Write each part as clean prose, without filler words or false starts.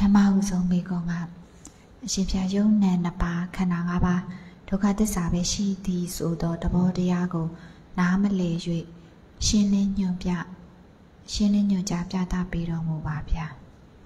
มาอุสงเมกงาชิพยายงแนนปาขนางาบาทุกขติสาเวชีดีสุดตบอดยาโกน้ำมันเลยจุยชินเล่นยมยาชินเล่นยมจับยาตาปีรมูบาพยา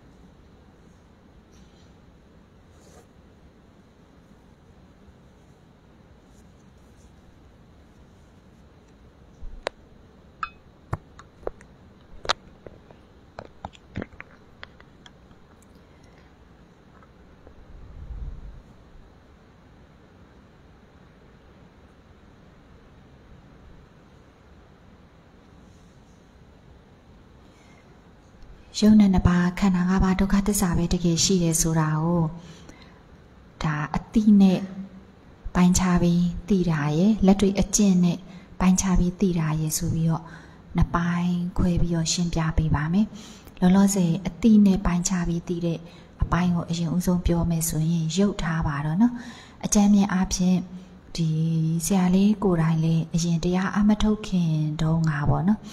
ယုံနဲ့နပါခန္ဓာ၅ပါးဒုက္ခသစ္စာပဲတကယ်ရှိတယ်ဆိုတာကိုဒါအတိနဲ့ပိုင်းခြားပြီးသိတာရဲ့လက်တွေ့အကျင့်နဲ့ပိုင်းခြားပြီးသိတာရဲ့ဆိုပြီးတော့နှစ်ပိုင်းခွဲပြီးတော့ရှင်းပြပေးပါမယ်လောလောဆယ်အတိနဲ့ပိုင်းခြားပြီးသိတဲ့အပိုင်းကိုအရင်ဦးဆုံးပြောမယ်ဆိုရင်ရုပ်ထားပါတော့နော်အကျဉ်းမြင်အားဖြင့်ဒီဆရာလေးကိုယ်တိုင်လေးအရင်တရားအမထုတ်ခင်တုန်းကပေါ့နော်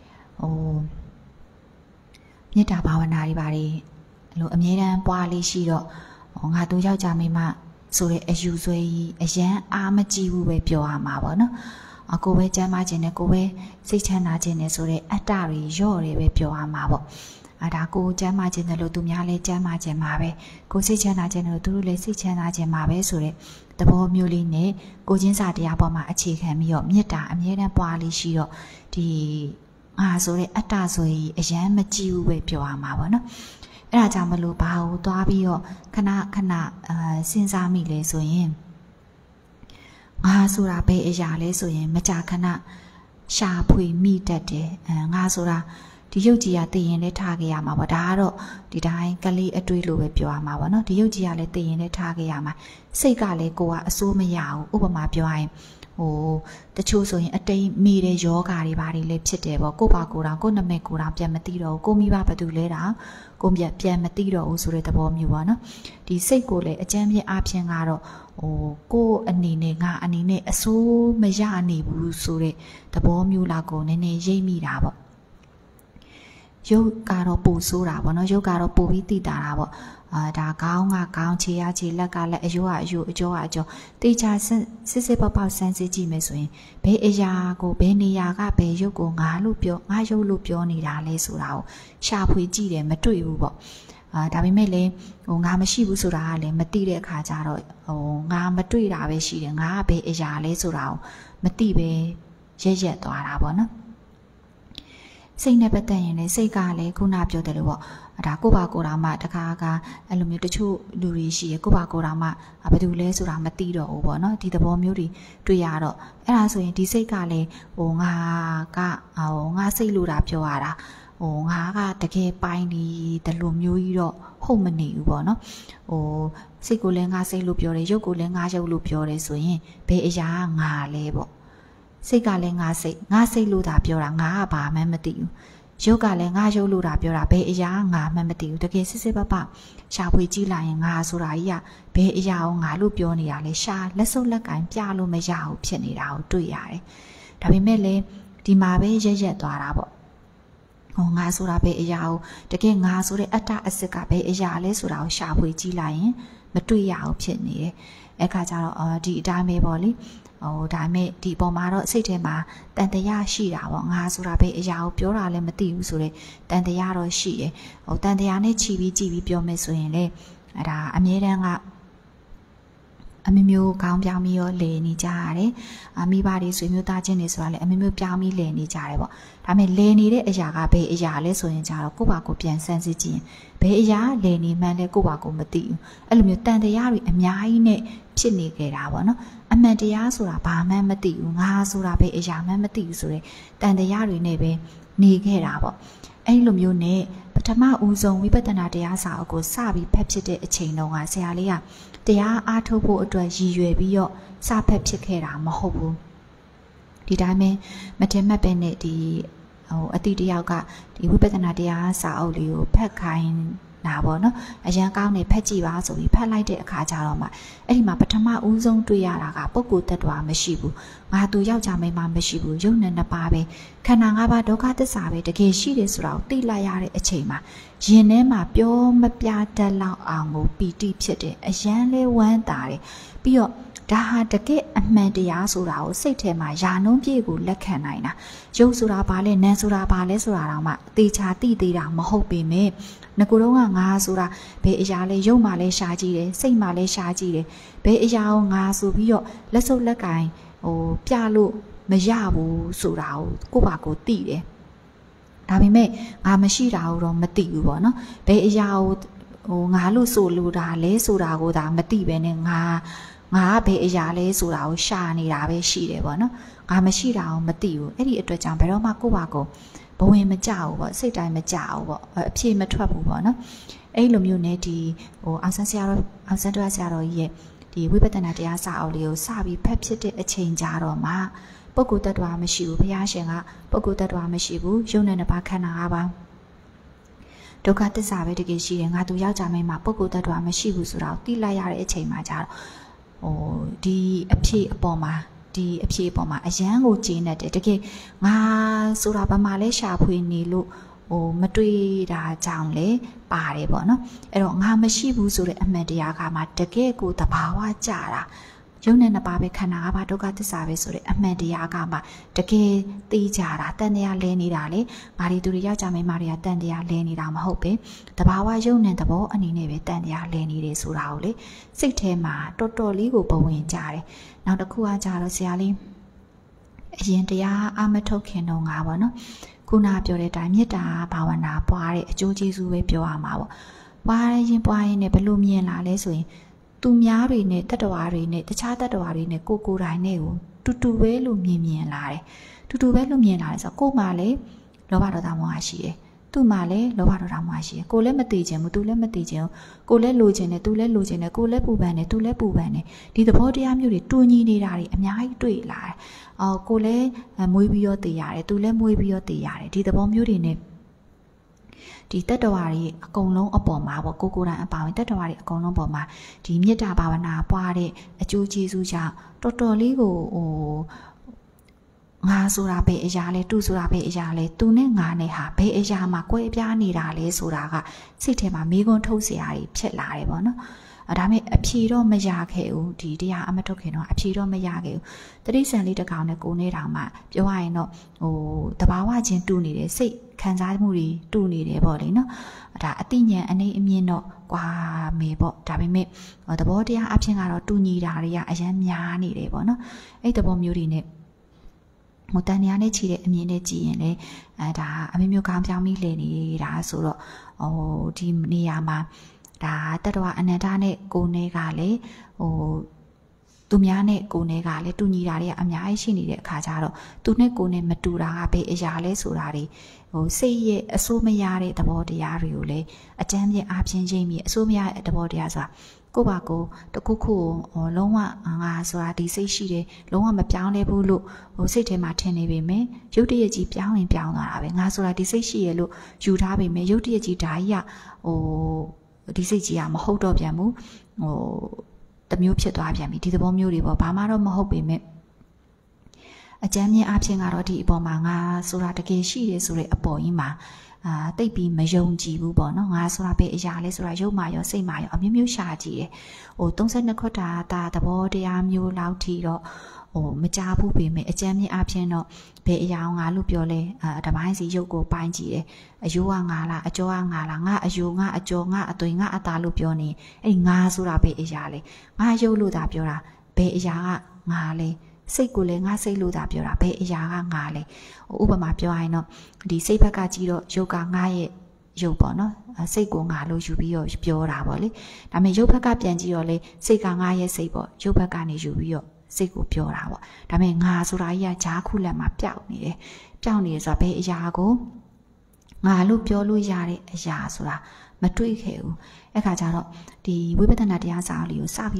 မေတ္တာဘာဝနာတွေပါလေလို့အမြဲတမ်းပွားလေးရှိတော့ငါတို့ယောက်ျားမိန်းမဆိုတဲ့အယူဆွဲကြီးအရန်အားမကြည့်ဘူးပဲပြောရမှာပေါ့နော်ကိုပဲကျမ်းမာခြင်းနဲ့ကိုပဲစိတ်ချမ်းသာခြင်းနဲ့ဆိုတဲ့အတ္တတွေရော့တယ်ပဲပြောရမှာပေါ့ဒါကိုကျမ်းမာခြင်းနဲ့လို့သူများလည်းကျမ်းမာခြင်းမှာပဲကိုစိတ်ချမ်းသာခြင်းနဲ့လို့သူတို့လည်းစိတ်ချမ်းသာခြင်းမှာပဲဆိုတဲ့သဘောမျိုးလေးနဲ့ကိုချင်းစာတရားပေါ်မှာအခြေခံပြီးတော့မေတ္တာအမြဲတမ်းပွားလေးရှိတော့ဒီဆိုတဲ့အတ္တဆိုရင်အရန်မကြည့်ဘူးပဲပြောရမှာပေါ့နော်အဲ့ဒါကြောင့်မလို့ဘာကိုသွားပြီးတော့ခဏစဉ်းစားမိလဲဆိုရင်ငါဆိုတာဘယ်အရာလဲဆိုရင်မကြာခဏရှာဖွေမိတတ်တယ်ငါဆိုတာဒီရုပ်ကြီးကသိရင်လည်းထားခဲ့ရမှာပေါ့ဒါကတော့ဒီတိုင်းကလေးအတွေးလိုပဲပြောရမှာပေါ့နော်ဒီရုပ်ကြီးကလည်းသိရင်လည်းထားခဲ့ရမှာစိတ်ကလည်းကိုကအစိုးမရဘူးဥပမာပြောရရင်တချို့ဆိုရင်အတိတ်မိတဲ့ယောဂါတွေဘာတွေလဲဖြစ်တယ်ပေါ့ကိုပါကိုတောင်ကိုနမိတ်ကိုတောင်ပြန်မသိတော့ဘူးကိုမိဘဘာတူလဲတာကိုပြန်မသိတော့ဘူးဆိုတဲ့သဘောမျိုးပေါ့နော်ဒီစိတ်ကိုလည်းအကျဉ်းပြအဖြစ်ကတော့ကိုအနေနဲ့ငါအနေနဲ့အစိုးမရနေဘူးဆိုတဲ့သဘောမျိုးလောက်ကိုနည်းနည်းရိပ်မိတာပေါ့ရုပ်ကတော့ပူဆိုးတာပေါ့နော်ရုပ်ကတော့ပူပြီးသိတာပေါ့ဒါကောင်းကကောင်းခြေရခြေလက်ကလက်အယိုးကအယိုးအကျော်ကအကျော်တေချာစစ်ပေါက်ဆန်းစစ်ကြည့်မယ်ဆိုရင်ဘယ်အရာကိုဘယ်နေရာကဘယ်ရုပ်ကိုငါရုပ်လို့ပြောနေတာလဲဆိုတာကိုရှာဖွေကြည့်တယ်မတွေ့ဘူးပေါ့ဒါပေမဲ့လည်းငါမရှိဘူးဆိုတာကလည်းမသိတဲ့အခါကျတော့ငါမတွေ့တာပဲရှိတယ်ငါကဘယ်အရာလဲဆိုတာကိုမသိပဲရက်သွားတာပေါ့နော်စိတ်နဲ့ပတ်သက်ရင်လည်းစိတ်ကလည်းခုနပြောတယ်လို့ပေါ့ဒါကိုပါကိုတော်မှတခါကအဲ့လိုမျိုးတချို့လူတွေရှိရကိုပါကိုတော်မှဘာတူလဲဆိုတာမသိတော့ဘူးပေါ့နော်ဒီသဘောမျိုးတွေတွေ့ရတော့အဲ့ဒါဆိုရင်ဒီစိတ်ကလည်းငါစိတ်လို့တာပြောရတာငါကတကယ်ပိုင်းဒီတလူမျိုးကြီးတော့ဟုတ်မနေဘူးပေါ့နော်စိတ်ကိုလည်းငါစိတ်လို့ပြောတယ်ရုပ်ကိုလည်းငါရုပ်လို့ပြောတယ်ဆိုရင်ဘယ်အရာကငါလဲပေါ့စိတ်ကလည်းငါစိတ်လို့တာပြောတာငါကဘာမှမသိဘူးရုပ်ကလည်းငါရုပ်လို့တာပြောတာဘယ်အရာငါမှမသိဘူးတကယ်စစ်ပရှာဖွေကြည့်လိုက်ရင်ငါဆိုတာကြီးကဘယ်အရာကိုငါလို့ပြောနေတာလဲရှာလက်စုပ်လက်ကင်ပြလို့မရဘူးဖြစ်နေတာကိုတွေ့ရတယ်ဒါပေမဲ့လည်းဒီမှာပဲရက်သွားတာပေါ့ငါဆိုတာဘယ်အရာကိုတကယ်ငါဆိုတဲ့အတ္တအစစ်ကဘယ်အရာလဲဆိုတာကိုရှာဖွေကြည့်လိုက်ရင်မတွေ့ရဘူးဖြစ်နေတယ်အဲ့ခါကျတော့ဒီအတိုင်းပဲပေါ့လေဒါပေမဲ့ဒီပုံမှာတော့စိတ်ထဲမှာတန်တရားရှိတာပေါ့ငါဆိုတာပဲအရာကိုပြောတာလည်းမသိဘူးဆိုတော့တန်တရားတော့ရှိရယ်တန်တရားနဲ့ခြီးပြီးကြည့်ပြီးပြောမယ်ဆိုရင်လေဒါအမြဲတမ်းကအမျိုးကောင်းပြောင်းပြီးရောလည်နေကြရတယ်မိဘတွေဆွေမျိုးသားချင်းတွေဆိုတာလည်းအမျိုးပြောင်းပြီးလည်နေကြတယ်ပေါ့ဒါပေမဲ့လည်နေတဲ့အရာကဘယ်အရာလဲဆိုရင်ကြတော့ကိုယ့်ဘာကိုပြန်ဆန်းစစ်ကြည့်ရင်ဘယ်အရာလည်နေမှန်းလဲကိုယ့်ဘာကိုမသိဘူးအဲ့လိုမျိုးတန်တရားတွေအများကြီးနဲ့ဖြစ်နေကြတာပေါ့နော်အမှန်တရားဆိုတာဘာမှမသိဘူးငါဆိုတာဘယ်အရာမှမသိဘူးဆိုတဲ့တန်တရားတွေနဲ့ပဲနေခဲ့တာပေါ့အဲ့လိုမျိုးနဲ့ပထမဦးဆုံးဝိပဿနာတရားစာအုပ်ကိုစပြီးဖတ်ဖြစ်တဲ့အချိန်တုန်းကဆရာလေးကတရားအားထုတ်ဖို့အတွက်ရည်ရွယ်ပြီးတော့စဖတ်ဖြစ်ခဲ့တာမဟုတ်ဘူးဒီတိုင်းပဲမထင်မှတ်ပဲနဲ့ဒီအတိတယောက်ကဒီဝိပဿနာတရားစာအုပ်လေးကိုဖတ်ခိုင်းနာပေါ့နော်အရန်ကောင်းနေဖက်ကြည့်ပါဆိုပြီးဖက်လိုက်တဲ့အခါကျတော့မှအဲ့ဒီမှာပထမဦးဆုံးတွေ့ရတာကပုဂ္ဂိုလ်တ attva မရှိဘူးငါသူယောက်ျားမိန်းမမရှိဘူးရုပ်နဲ့နှစ်ပါးပဲခန္ဓာ၅ပါးဒုက္ခသစ္စာပဲတကယ်ရှိတယ်ဆိုတာကိုသိလိုက်ရတဲ့အချိန်မှာရင်ထဲမှာပြောမပြတတ်လောက်အောင်ကိုပီတိဖြစ်တယ်အရန်လဲဝမ်းသာတယ်ပြီးတော့ဒါဟာတကယ်အမှန်တရားဆိုတာကိုစိတ်ထဲမှာယာနှုံးပြည့်ကိုလက်ခံနိုင်တာရုပ်ဆိုတာဘာလဲနာမ်ဆိုတာဘာလဲဆိုတာတော့မှတေချာသိသေးတာမဟုတ်ပေမဲ့ငကိုတော့ငါဆိုတာဘယ်အရာလဲရုပ်မှလဲရှားကြည့်တယ်စိတ်မှလဲရှားကြည့်တယ်ဘယ်အရာကိုငါဆိုပြီးတော့လက်စုပ်လက်ကင်ပြလို့မရဘူးဆိုတာကိုယ့်ဘာကိုသိတယ်ဒါပေမဲ့ငါမရှိတာတော့မသိဘူးပေါ့နော်ဘယ်အရာကိုငါလို့ဆိုလို့ဒါလဲဆိုတာကိုဒါမသိပဲနဲ့ငါဘယ်အရာလဲဆိုတာကိုရှာနေတာပဲရှိတယ်ပေါ့နော်ငါမရှိတာကိုမသိဘူးအဲ့ဒီအတွက်ကြောင့်ဘယ်တော့မှကိုယ့်ဘာကိုဘဝင်မကြဘူးပေါ့စိတ်တိုင်းမကြဘူးပေါ့အဖြေမထွက်ဘူးပေါ့နော်အဲ့လိုမျိုးနဲ့ဒီအောင်ဆန်းဆရာတော်အောင်ဆန်းတော်ဆရာတော်ကြီးရဲ့ဒီဝိပဿနာတရားစာအုပ်လေးကိုစပြီးဖတ်ဖြစ်တဲ့အချိန်ကြတော့မှပုဂ္ဂိုလ်တ attva မရှိဘူးဘုရားရှင်ကပုဂ္ဂိုလ်တ attva မရှိဘူးယုံနဲ့နှစ်ပါးခန္ဓာ၅ပါးဒုက္ခသစ္စာပဲတကယ်ရှိတယ်ငါသူယောက်ျားမိန်းမပုဂ္ဂိုလ်တ attva မရှိဘူးဆိုတာကိုသိလိုက်ရတဲ့အချိန်မှာကြတော့ဒီအဖြေအပေါ်မှာအရန်ကိုကျေနပ်တယ်တကယ်ငါဆိုတာဘာမှလဲရှာဖွေနေလို့မတွေ့တာကြောင့်လေပါတယ်ပေါ့နော်အဲ့တော့ငါမရှိဘူးဆိုတဲ့အမှန်တရားကမှတကယ်ကိုသဘာဝကျတာယုံနဲ့နှစ်ပါးပဲခန္ဓာ၅ပါးဒုက္ခသစ္စာပဲဆိုတဲ့အမှန်တရားကမှတကယ်သိကြတာတန်တရားလဲနေတာလေငါဒီသူတွေယောက်ျားမိန်းမတွေကတန်တရားလဲနေတာမဟုတ်ပဲတဘာဝယုံနဲ့သဘောအနေနဲ့ပဲတန်တရားလဲနေတယ်ဆိုတာကိုလေစိတ်ထဲမှာတော်တော်လေးကိုပဝင်ကြတယ်နောက်တစ်ခုကကြတော့ဆရာလေးအရင်တရားအမထုတ်ခင်တော့ငါပေါ့နော်ခုနပြောတဲ့အတိုင်းမေတ္တာဘာဝနာပွားတဲ့အကျိုးကျေးဇူးပဲပြောရမှာပေါ့ပွားရင်နဲ့ဘယ်လိုမြင်လာလဲဆိုရင်သူများတွေနဲ့တတ္တဝါတွေနဲ့တခြားတတ္တဝါတွေနဲ့ကိုယ်တိုင်နဲ့ကိုတူတူပဲလို့မြင်လာတယ်တူတူပဲလို့မြင်လာတယ်ဆိုတော့ကိုယ်မှလည်းလောဘဒေါသမောဟရှိတယ်သူ့မှလည်းလောဘဒေါသမောဟရှိတယ်ကိုယ်လည်းမသိခြင်းဘူးသူလည်းမသိခြင်းဘူးကိုယ်လည်းလိုချင်တယ်သူလည်းလိုချင်တယ်ကိုယ်လည်းပူပန်တယ်သူလည်းပူပန်တယ်ဒီသဘောတရားမျိုးတွေတူညီနေတာတွေအများကြီးတွေ့လာတယ်ကိုယ်လည်းမွေးပြီးတော့သိရတယ်သူလည်းမွေးပြီးတော့သိရတယ်ဒီသဘောမျိုးတွေနဲ့ဒီတတ္တဝါတွေအကုန်လုံးအပေါ်မှာပေါ့ကိုယ်တိုင်အပါဝင်တတ္တဝါတွေအကုန်လုံးပေါ်မှာဒီမေတ္တာဘာဝနာပွားတဲ့အကျိုးကျေးဇူးကြောင့်တော်တော်လေးကိုငါဆိုတာဘယ်အရာလဲသူဆိုတာဘယ်အရာလဲသူနဲ့ငါနဲ့ဟာဘယ်အရာမှာကွဲပြားနေတာလဲဆိုတာကစိတ်ထဲမှာမေးခွန်းထုတ်စရာတွေဖြစ်လာတယ်ပေါ့နော်ဒါပေမဲ့အဖြေတော့မရခဲ့ဘူးဒီတရားအမထုတ်ခင်တော့အဖြေတော့မရခဲ့ဘူးတတိဆန်လေးတစ်ကောင်နဲ့ကိုနေတောင်မှပြောရရင်တော့တဘာဝချင်းတူနေတယ်စိတ်ခံစားမှုတွေတူနေတယ်ပေါ့လေနော်ဒါအတိညာအနေအမြင်တော့ကွာမေပေါ့ဒါပေမဲ့သဘောတရားအဖြစ်ကတော့တူညီတာတွေကအရင်များနေတယ်ပေါ့နော်အဲ့သဘောမျိုးတွေနဲ့တန်တရားနဲ့ချီတဲ့အမြင်နဲ့ကြည့်ရင်လေဒါအမျိုးမျိုးကောင်းပြောင်းပြီးလှည့်နေတာဆိုတော့ဒီနေရာမှာဒါတတ္တဝအနန္တနဲ့ကိုယ်နဲ့ကလည်းသူများနဲ့ကိုယ်နဲ့ကလည်းတူညီတာတွေအများကြီးရှိနေတဲ့အခါကျတော့သူနဲ့ကိုယ်နဲ့မတူတာကဘယ်အရာလဲဆိုတာတွေစိတ်ရဲ့အဆိုးမရတဲ့သဘောတရားတွေကိုလည်းအကျမ်းပြအားဖြင့်ရိပ်မိအဆိုးမရတဲ့သဘောတရားဆိုတာကိုယ့်ဘာကိုတခုခုလုံးဝငါဆိုတာဒီစိတ်ရှိတယ်လုံးဝမပြောင်းလဲဘူးလို့စိတ်ထဲမှာထင်နေပေမဲ့ရုပ်တရက်ကြီးပြောင်းရင်ပြောင်းသွားတာပဲငါဆိုတာဒီစိတ်ရှိရလို့ယူထားပေမဲ့ရုပ်တရက်ကြီးဓာကြီးကဒီစိတ်ကြီးကမဟုတ်တော့ပြန်ဘူးတမျိုးဖြစ်သွားပြန်ပြီဒီသဘောမျိုးတွေပေါ့ဘာမှတော့မဟုတ်ပေမဲ့အကျမ်းမြင်အဖြစ်ကတော့ဒီအပေါ်မှာငါဆိုတာတကယ်ရှိတယ်ဆိုတဲ့အပေါ်ကြီးမှာတိတ်ပြီးမယုံကြည်ဘူးပေါ့နော်ငါဆိုတာပဲအရာလဲဆိုတာရုပ်မာရောစိတ်မာရောအမျိုးမျိုးရှာကြည့်တယ်32ခွတ်တာသဘောတရားမျိုးလောက်ထိတော့မကြားဘူးပေမဲ့အကျမ်းမြင်အဖြစ်တော့ဘယ်အရာငါလို့ပြောလဲတပိုင်းစီရုပ်ကိုပိုင်းကြည့်တယ်အယိုးကငါလားအကျော်ကငါလားငါအယိုးငါအကျော်ငါအသွေးငါအသားလို့ပြောနေအဲ့ငါဆိုတာပဲအရာလဲငါရုပ်လို့သာပြောတာဘယ်အရာကငါလဲစိတ်ကိုလည်းငါစိတ်လို့သာပြောတာဘယ်အရာကငါလဲဥပမာပြောရရင်တော့ဒီစိတ်ဘက်ကကြည့်တော့ရုပ်ကငါရဲ့ရုပ်ပေါ့နော်စိတ်ကိုငါလို့ယူပြီးတော့ပြောတာပေါ့လေဒါပေမဲ့ရုပ်ဘက်ကပြန်ကြည့်တော့လေစိတ်ကငါရဲ့စိတ်ပေါ့ရုပ်ဘက်ကနေယူပြီးတော့စိတ်ကိုပြောတာပေါ့ဒါပေမဲ့ငါဆိုတာကြီးကဂျားခုလက်မှာပျောက်နေတယ်ဆိုတာဘယ်အရာကိုငါလို့ပြောလို့ရတဲ့အရာဆိုတာမတွေ့ခဲ့ဘူးအဲ့ခါကျတော့ဒီဝိပဿနာတရားစာလေးကိုစပြီး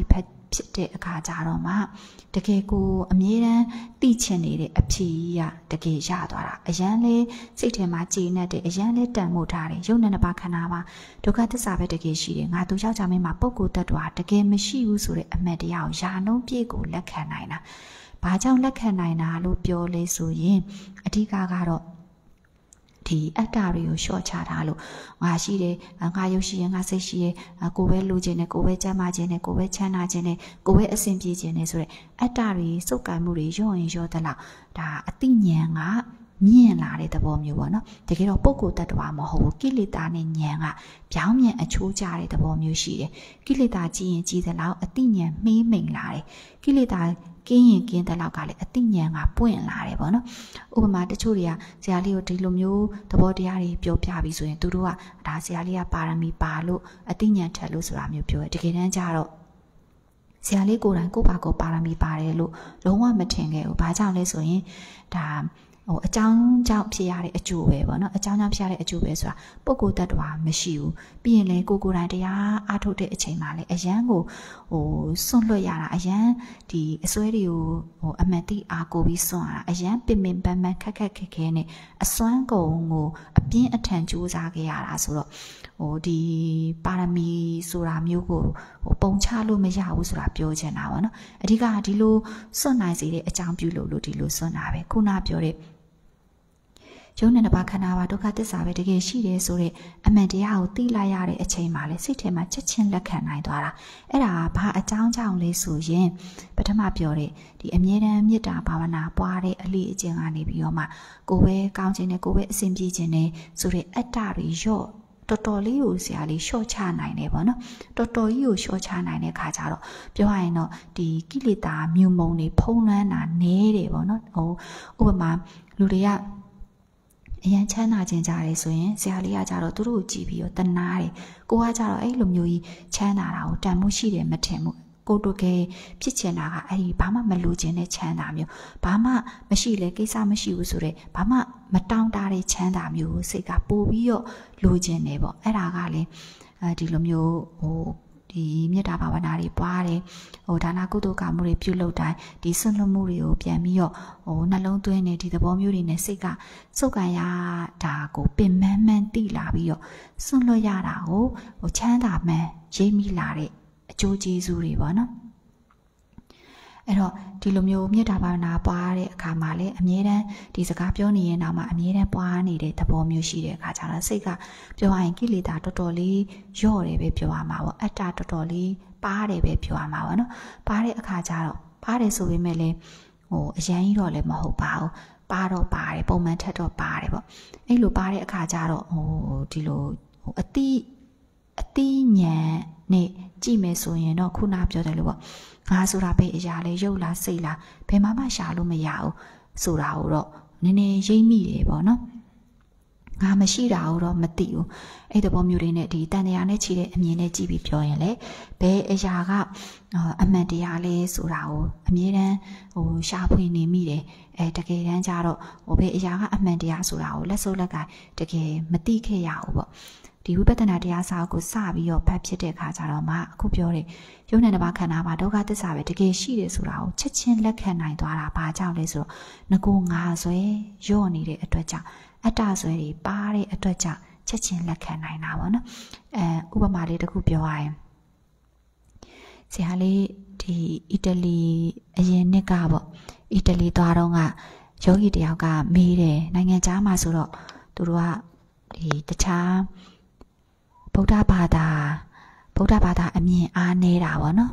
ဖြစ်တဲ့အခါကြတော့မှတကယ်ကိုအမြဲတမ်းသိချင်နေတဲ့အဖြေကြီးကတကယ်ရသွားတာအရန်လေးစိတ်ထဲမှာကြည်နေတဲ့အရန်လေးတန်မို့ထားတယ်ရုပ်နဲ့နှစ်ပါးခန္ဓာပါဒုက္ခသစ္စာပဲတကယ်ရှိတယ်ငါသူယောက်ျားမင်းမှာပုဂ္ဂိုလ်တ attva တကယ်မရှိဘူးဆိုတဲ့အမှတ်တရားကိုယာနှုံးပြည့်ကိုလက်ခံနိုင်တာဘာကြောင့်လက်ခံနိုင်တာလို့ပြောလဲဆိုရင်အဓိကကတော့ဒီအတ္တတွေကိုရှော့ချတာလို့ငါရှိတယ်ငါရုပ်ရှိရင်ငါစိတ်ရှိရင်ကိုယ်ပဲလူခြင်းနဲ့ကိုယ်ပဲကျမ်းမာခြင်းနဲ့ကိုယ်ပဲချမ်းသာခြင်းနဲ့ကိုယ်ပဲအစဉ်ပြေခြင်းနဲ့ဆိုတဲ့အတ္တတွေစုပ်ကိုင်မှုတွေရော့ရင်ရော့သလောက်ဒါအတိညာဏ်ကမြင့်လာတဲ့သဘောမျိုးပေါ့နော်တကယ်တော့ပုဂ္ဂိုလ်တ attva မဟုတ်ဘူးကိလေသာနဲ့ဉာဏ်ကပြောင်းမြန်အချိုးကျတဲ့သဘောမျိုးရှိတယ်ကိလေသာကြီးရင်ကြီးသလောက်အတိညာဏ်မှေးမိန်လာတယ်ကိလေသာကင်းရင်ကင်းတဲ့လောက်ကလည်းအတိညာဏ်ကပွင့်လာတယ်ပေါ့နော်ဥပမာတချို့တွေကဆရာလေးကိုဒီလိုမျိုးသဘောတရားတွေပြောပြပြီးဆိုရင်သူတို့ကဒါဆရာလေးကပါရမီပါလို့အတိညာဏ်ထက်လို့ဆိုတာမျိုးပြောတယ်တကယ်တမ်းကျတော့ဆရာလေးကိုယ်တိုင်ကိုယ့်ဘာကိုပါရမီပါတယ်လို့လုံးဝမထင်ခဲ့ဘူးဘာကြောင့်လဲဆိုရင်ဒါအကြောင်းကြောင့်ဖြစ်ရတဲ့အကျိုးပဲပေါ့နော်အကြောင်းကြောင့်ဖြစ်ရတဲ့အကျိုးပဲဆိုတာပုဂ္ဂိုလ်တ attva မရှိဘူးပြီးရင်လေကိုယ်တိုင်တရားအားထုတ်တဲ့အချိန်မှာလေအရန်ကိုစွန့်လွတ်ရတာအရန်ဒီအစွဲတွေကိုအမှန်တိအားကိုပြီးစွန့်ရတာအရန်ပင်ပင်ပန်းပန်းခက်ခက်ခဲခဲနဲ့အစွမ်းကုန်ကိုအပြင်းအထန်ကြိုးစားခဲ့ရတာဆိုတော့ဒီပါရမီဆိုတာမျိုးကိုပုံချလို့မရဘူးဆိုတာပြောချင်တာပေါ့နော်အဓိကဒီလိုစွန့်နိုင်စေတဲ့အကြောင်းပြုလို့ဒီလိုစွန့်တာပဲခုနပြောတဲ့ရုပ်နဲ့နှစ်ပါးခန္ဓာပါဒုက္ခသစ္စာပဲတကယ်ရှိတယ်ဆိုတဲ့အမှန်တရားကိုသိလိုက်ရတဲ့အချိန်မှာလေစိတ်ထဲမှာချက်ချင်းလက်ခံနိုင်သွားတာအဲ့ဒါဘာအကြောင်းကြောင့်လဲဆိုရင်ပထမပြောတဲ့ဒီအမြဲတမ်းမေတ္တာဘာဝနာပွားတဲ့အလေးအကျင့်ကနေပြီးတော့မှကိုယ်ပဲကောင်းခြင်းနဲ့ကိုယ်ပဲအစဉ်ပြေခြင်းနဲ့ဆိုတဲ့အတ္တတွေရော့တော်တော်လေးကိုဆရာလေးရှော့ချနိုင်တယ်ပေါ့နော်တော်တော်ကြီးကိုရှော့ချနိုင်တဲ့ခါကျတော့ပြောရရင်တော့ဒီကိလေသာမြုံမုံတွေဖုံးလွှမ်းတာနည်းတယ်ပေါ့နော်ဥပမာလူတွေကအရန်ချမ်းသာခြင်းကြတယ်ဆိုရင်ဆရာလေးကကြတော့သူတို့ကိုကြည့်ပြီးတော့တနာတယ်ကိုကကြတော့အဲ့လိုမျိုးကြီးချမ်းသာတာကိုတန်မှုရှိတယ်မထင်ဘူးကိုတို့ကဖြစ်ချင်တာကအဲ့ဒီဘာမှမလိုချင်တဲ့ချမ်းသာမျိုးဘာမှမရှိလေကိစ္စမရှိဘူးဆိုတော့ဘာမှမတောင်းတတဲ့ချမ်းသာမျိုးကိုစိတ်ကပို့ပြီးတော့လိုချင်တယ်ပေါ့အဲ့ဒါကလည်းဒီလိုမျိုးဒီမေတ္တာဘာဝနာတွေပွားတယ်ဒါနကုသိုလ်ကမှုတွေပြုလုပ်တိုင်းဒီဆွလွတ်မှုတွေကိုပြန်ပြီးတော့နှလုံးသွင်းနေဒီသဘောမျိုးတွေနဲ့စိတ်ကစုပ်ကန်ရတာကိုပင်မမှန်တိလာပြီးတော့ဆွလွတ်ရတာကိုချမ်းသာမှန်ရိပ်မိလာတဲ့အကျိုးကျေးဇူးတွေပေါ့နော်အဲ့တော့ဒီလိုမျိုးမေတ္တာဘာဝနာပွားတဲ့အခါမှာလည်းအမြဲတမ်းဒီစကားပြောနေရင်တော့မှအမြဲတမ်းပွားနေတဲ့သဘောမျိုးရှိတဲ့အခါကျတော့စိတ်ကပြောရရင်ကိလေသာတော်တော်လေးရော့တယ်ပဲပြောရမှာပေါ့အတ္တတော်တော်လေးပါတယ်ပဲပြောရမှာပေါ့နော်ပါတဲ့အခါကျတော့ပါတယ်ဆိုပေမဲ့လည်းအရန်ကြီးတော့လည်းမဟုတ်ပါဘူးပါတော့ပါတယ်ပုံမှန်ထက်တော့ပါတယ်ပေါ့အဲ့လိုပါတဲ့အခါကျတော့ဒီလိုအတိညာနဲ့ကြည့်မယ်ဆိုရင်တော့ခုနပြောတယ်လို့ပေါ့ငါဆိုတာပဲအရာလဲရုပ်လားစိတ်လားဘယ်မှရှာလို့မရဘူးဆိုတာကိုတော့နည်းနည်းရိပ်မိတယ်ပေါ့နော်ငါမရှိတာကိုတော့မသိဘူးအဲ့ဒီပုံမျိုးတွေနဲ့ဒီတန်တရားနဲ့ခြေတဲ့အမြင်နဲ့ကြည့်ပြီးပြောရင်လေဘယ်အရာကအမှန်တရားလဲဆိုတာကိုအမြဲတမ်းရှာဖွေနေမိတယ်တကယ်တမ်းကျတော့ဘယ်အရာကအမှန်တရားဆိုတာကိုလက်စုပ်လက်ကတကယ်မသိခဲ့ရဘူးပေါ့ဒီဝိပဿနာတရားစာကိုစပြီးတော့ဖတ်ဖြစ်တဲ့အခါကျတော့မှအခုပြောတဲ့ယုံနဲ့တစ်ပါးခန္ဓာမှာဒုက္ခသစ္စာပဲတကယ်ရှိတယ်ဆိုတာကိုချက်ချင်းလက်ခံနိုင်သွားတာဘာကြောင့်လဲဆိုတော့ငကိုငါဆွဲရော့နေတဲ့အတွက်ကြောင့်အတ္တဆွဲတွေပါတဲ့အတွက်ကြောင့်ချက်ချင်းလက်ခံနိုင်တာပေါ့နော်ဥပမာလေးတစ်ခုပြောရရင်ဆရာလေးဒီအီတလီအရင်နှစ်ကပေါ့အီတလီသွားတော့ကယောဂီတယောက်ကမေးတယ်နိုင်ငံခြားမှာဆိုတော့သူတို့ကဒီတခြားဗုဒ္ဓဘာသာအမြင်အားနေတာပေါ့နော်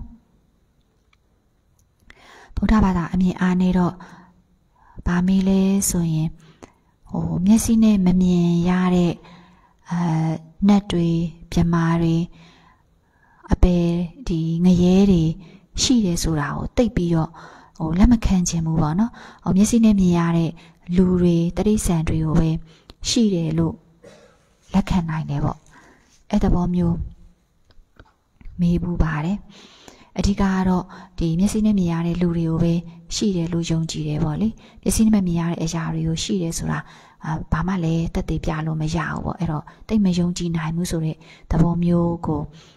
ဗုဒ္ဓဘာသာအမြင်အားနေတော့ဗာမေးလဲဆိုရင်မျက်စိနဲ့မမြင်ရတဲ့နတ်တွေပြမာတွေအပယ်ဒီငရဲတွေရှိတယ်ဆိုတာကိုသိပြီးတော့လက်မခံခြင်းဘူးပေါ့နော်မျက်စိနဲ့မြင်ရတဲ့လူတွေတိရစ္ဆာန်တွေကိုပဲရှိတယ်လို့လက်ခံနိုင်တယ်ပေါ့အဲ့တဘောမျိုးမေးဘူးပါတယ်အဓိကကတော့ဒီမျက်စိနဲ့မြင်ရတဲ့လူတွေကိုပဲရှိတယ်လို့ယုံကြည်တယ်ပေါ့လေမျက်စိနဲ့မြင်ရတဲ့အရာတွေကိုရှိတယ်ဆိုတာဘာမှလည်းသက်သေပြလို့မရဘူးပေါ့အဲ့တော့တိတ်မယုံကြည်နိုင်ဘူးဆိုတဲ့သဘောမျိုးကို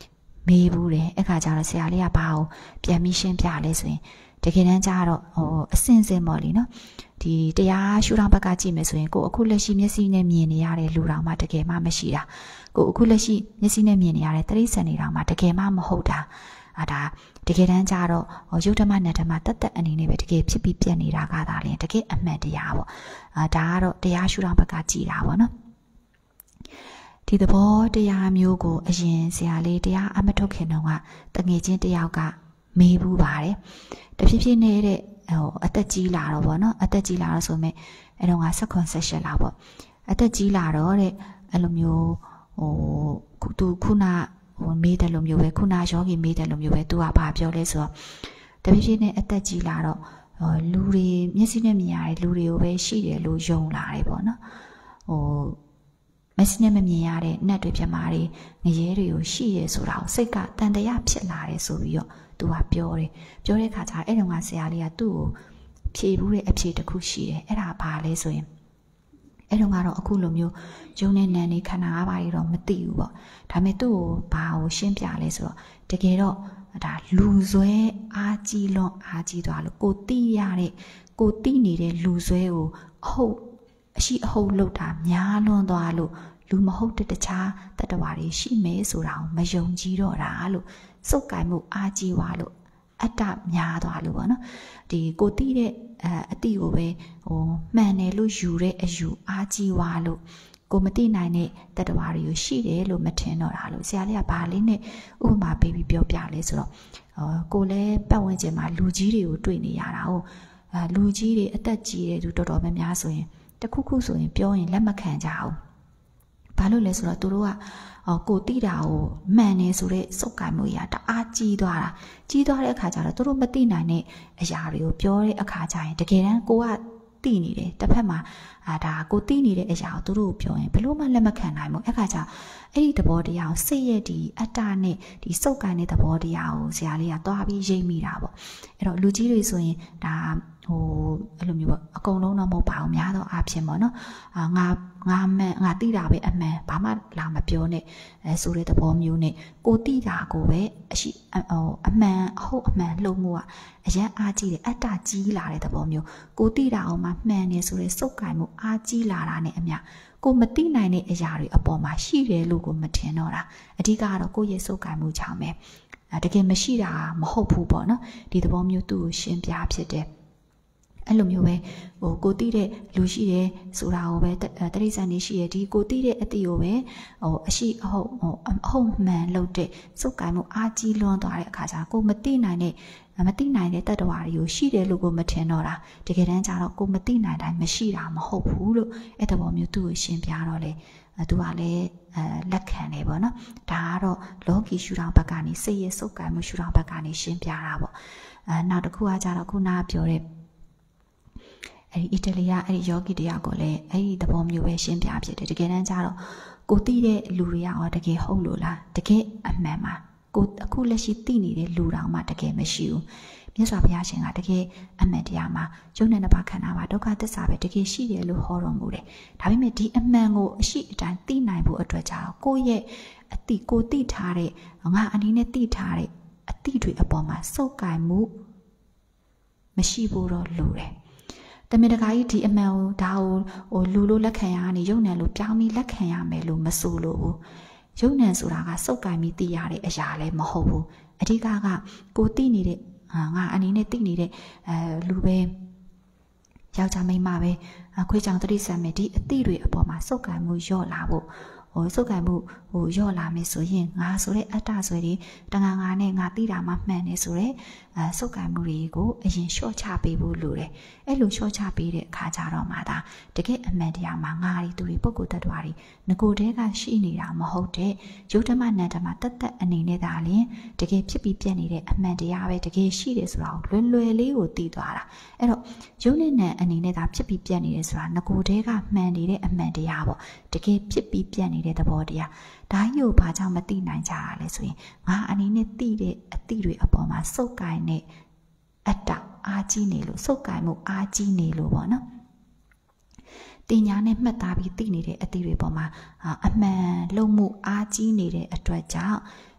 မေးဘူးတယ်အခါကျတော့ဆရာလေးကဘာကိုပြန်ပြီးရှင်းပြလဲဆိုရင်တကယ်တမ်းကျတော့အစင်စင်ပေါ့လေနော်ဒီတရားရှုထောင့်ဘက်ကကြည့်မယ်ဆိုရင်ကိုအခုလက်ရှိမျက်စိနဲ့မြင်နေရတဲ့လူတော်မှတကယ်မှမရှိတာကိုအခုလက်ရှိမျက်စိနဲ့မြင်နေရတဲ့တိရစ္ဆာန်တွေတော်မှတကယ်မှမဟုတ်တာဒါတကယ်တမ်းကျတော့ယုတ်ဓမ္မနတ်ဓမ္မတတ်အနေနဲ့ပဲတကယ်ဖြစ်ပြီးပြက်နေတာကသာလေတကယ်အမှန်တရားပေါ့ဒါကတော့တရားရှုထောင့်ဘက်ကကြည်တာပေါ့နော်ဒီသဘောတရားမျိုးကိုအရင်ဆရာလေးတရားအမထုတ်ခင်တော့ကတငယ်ချင်းတယောက်ကမေးဘူးပါတယ်တဖြည်းဖြည်းနဲ့တဲ့အသက်ကြီးလာတော့ပေါ့နော်အသက်ကြီးလာတော့ဆိုမဲ့အဲ့တော့16လာပေါ့အသက်ကြီးလာတော့တဲ့အဲ့လိုမျိုးသူခုနမေးတယ်လို့မျိုးပဲခုနယောဂီမေးတယ်လို့မျိုးပဲသူကဘာပြောလဲဆိုတော့တဖြည်းဖြည်းနဲ့အသက်ကြီးလာတော့လူတွေမျက်စိနဲ့မြင်ရတဲ့လူတွေကိုပဲရှိတယ်လို့ယုံလာတယ်ပေါ့နော်မျက်စိနဲ့မမြင်ရတဲ့နတ်တွေပြမာတွေငရဲတွေကိုရှိရဆိုတာကိုစိတ်ကတန်တရားဖြစ်လာတယ်ဆိုပြီးတော့သူကပြောတဲ့ခါကျအဲ့တုန်းကဆရာလေးကသူ့ကိုဖြေဘူးတဲ့အဖြေတစ်ခုရှိတယ်အဲ့ဒါဘာလဲဆိုရင်အဲ့တော့ကတော့အခုလိုမျိုးယုံနဲ့နံနေခန္ဓာ၅ပါးတွေတော့မသိဘူးပေါ့ဒါပေမဲ့သူ့ကိုဘာကိုရှင်းပြလဲဆိုတော့တကယ်တော့ဒါလူဆွဲအားကြီးလွန်အားကြီးသွားလို့ကိုသိရတဲ့ကိုသိနေတဲ့လူဆွဲကိုအရှိအဟုတ်လောက်တာများလွန်သွားလို့လူမဟုတ်တဲ့တခြားတတ္တဝါတွေရှိမဲဆိုတာကိုမယုံကြည်တော့တာလို့စုပ်ကိုင်မှုအားကြီးသွားလို့အတ္တများသွားလို့ပေါ့နော်ဒီကိုသိတဲ့အတိကိုပဲမှန်တယ်လို့ယူတဲ့အယူအားကြီးသွားလို့ကိုမသိနိုင်တဲ့တတ္တဝါတွေကိုရှိတယ်လို့မထင်တော့တာလို့ဆရာလေးကဘာလေးနဲ့ဥပမာပေးပြီးပြောပြလဲဆိုတော့ကိုလည်းပတ်ဝန်းကျင်မှာလူကြီးတွေကိုတွေ့နေရတာဟုတ်လူကြီးတွေအသက်ကြီးတဲ့သူတော်တော်များများဆိုရင်တခုခုဆိုရင်ပြောရင်လက်မခံကြဘူးဘာလို့လဲဆိုတော့သူတို့ကကိုတိတာကိုမှန်နေဆိုတဲ့စုပ်ကိုင်မှုရတအားကြီးသွားတဲ့အခါကျတော့သူတို့မသိနိုင်တဲ့အရာတွေကိုပြောတဲ့အခါကျရင်တကယ်တမ်းကိုကသိနေတယ်တစ်ဖက်မှာဒါကိုသိနေတဲ့အရာကိုသူတို့ပြောရင်ဘယ်လို့မှလက်မခံနိုင်ဘူးအခါကျအဲ့ဒီသဘောတရားကိုစိတ်ရဲ့ဒီအတ္တနဲ့ဒီစုပ်ကိုင်တဲ့သဘောတရားကိုဆရာလေးကသွားပြီးရိပ်မိတာပေါ့အဲ့တော့လူကြီးတွေဆိုရင်ဒါအဲ့လိုမျိုးပေါ့အကုန်လုံးတော့မဟုတ်ပါဘူးများတော့အားဖြင့်ပေါ့နော်ငါသိတာပဲအမှန်ဘာမှလာမပြောနဲ့ဆိုတဲ့သဘောမျိုးနဲ့ကိုသိတာကိုပဲအမှန်အဟုတ်အမှန်လှုပ်မှုကအရင်အားကြီးတယ်အတ္တကြီးလာတဲ့သဘောမျိုးကိုသိတာအောင်မှမှန်နေဆိုတဲ့စုပ်ကိုင်မှုအားကြီးလာတာနဲ့အမျှကိုမသိနိုင်တဲ့အရာတွေအပေါ်မှာရှိတယ်လို့ကိုမထင်တော့တာအဓိကကတော့ကိုယ့်ရဲ့စုပ်ကိုင်မှုကြောင့်ပဲတကယ်မရှိတာမဟုတ်ဘူးပေါ့နော်ဒီသဘောမျိုးသူ့ကိုရှင်းပြဖြစ်တယ်အဲ့လိုမျိုးပဲကိုသိတဲ့လူရှိတယ်ဆိုတာကိုပဲတရိစ္ဆာန်နေရှိရဒီကိုသိတဲ့အတိကိုပဲအရှိအဟုတ်မှန်လို့တဲ့စုပ်ကိုင်မှုအားကြီးလွန်းသွားတဲ့အခါကျကိုမသိနိုင်တဲ့တတ္တဝါတွေကိုရှိတယ်လို့ကိုမထင်တော့တာတကယ်တမ်းကျတော့ကိုမသိနိုင်တိုင်းမရှိတာမဟုတ်ဘူးလို့အဲ့တဘောမျိုးသူ့ကိုရှင်းပြတော့လေသူကလည်းလက်ခံတယ်ပေါ့နော်ဒါကတော့လောကီရှုထောင့်ဘက်ကနေစိတ်ရဲ့စုပ်ကိုင်မှုရှုထောင့်ဘက်ကနေရှင်းပြတာပေါ့နောက်တစ်ခုကကျတော့ခုနကပြောတဲ့အဲ့ဒီအီတလီကအဲ့ဒီယောဂီတရားကိုလည်းအဲ့ဒီသဘောမျိုးပဲရှင်းပြဖြစ်တယ်တကယ်တမ်းကျတော့ကိုသိတဲ့လူတွေကရောတကယ်ဟုတ်လို့လားတကယ်အမှန်ပါကိုအခုလက်ရှိသိနေတဲ့လူတောင်မှတကယ်မရှိဘူးမြတ်စွာဘုရားရှင်ကတကယ်အမှန်တရားမှာယုံနဲ့နှစ်ပါးခန္ဓာမှာဒုက္ခသစ္စာပဲတကယ်ရှိတယ်လို့ဟောတော်မူတယ်ဒါပေမဲ့ဒီအမှန်ကိုအရှိအတိုင်းသိနိုင်ဖို့အတွက်ကြောင့်ကိုယ့်ရဲ့အတိကိုသိထားတဲ့ငါအနေနဲ့သိထားတဲ့အတိတွေအပေါ်မှာစုပ်ကိုင်မှုမရှိဖို့တော့လိုတယ်တမင်တကာကြီးဒီအမှန်ကိုဒါကိုလူလို့လက်ခံရကနေယုံနဲ့လို့ပြောင်းပြီးလက်ခံရမယ်လို့မဆိုလို့ဘူးယုံနဲ့ဆိုတာကစုပ်ကိုင်ပြီးသိရတဲ့အရာလည်းမဟုတ်ဘူးအဓိကကကိုသိနေတဲ့ငါအနေနဲ့သိနေတဲ့လူပဲယောက်ျားမိန်းမပဲခွေးချောင်တတိဆန်မယ်ဒီအတိတွေအပေါ်မှာစုပ်ကိုင်မှုလျော့လာဖို့စုပ်ကိုင်မှုလျော့လာမယ်ဆိုရင်ငါဆိုတဲ့အတ္တဆွဲတွေတန်ငါနဲ့ငါသိတာမှမှန်နေဆိုတဲ့စုပ်ကိုင်မှုတွေကိုအရင်လျှော့ချပေးဖို့လိုတယ်အဲ့လိုလျှော့ချပေးတဲ့အခါကျတော့မှဒါတကယ်အမှန်တရားမှာငါတွေသူတွေပုဂ္ဂိုလ်တ attva တွေငကိုတဲကရှိနေတာမဟုတ်တဲ့ယုတ်ဓမ္မနန္ဓမ္မတတ်အနေနဲ့ဒါလျှင်တကယ်ဖြစ်ပြီးပြည့်နေတဲ့အမှန်တရားပဲတကယ်ရှိတယ်ဆိုတာကိုလွယ်လေးကိုသိသွားတာအဲ့တော့ယုတ်နဲ့နံအနေနဲ့ဒါဖြစ်ပြီးပြည့်နေတယ်ဆိုတာငကိုတဲကမှန်နေတဲ့အမှန်တရားပေါ့တကယ်ဖြစ်ပြီးပြည့်နေတဲ့သဘောတရားဒါကြီးကိုဘာကြောင့်မသိနိုင်ကြရလဲဆိုရင်ငါအနေနဲ့သိတဲ့အသည့်တွေအပေါ်မှာစုပ်ကိုင်တဲ့အတ္တအားကြီးနေလို့စုပ်ကိုင်မှုအားကြီးနေလို့ပေါ့နော်တင်ညာနဲ့မှတ်သားပြီးသိနေတဲ့အသည့်တွေပေါ်မှာအမှန်လုံးမှုအားကြီးနေတဲ့အတွက်ကြောင့်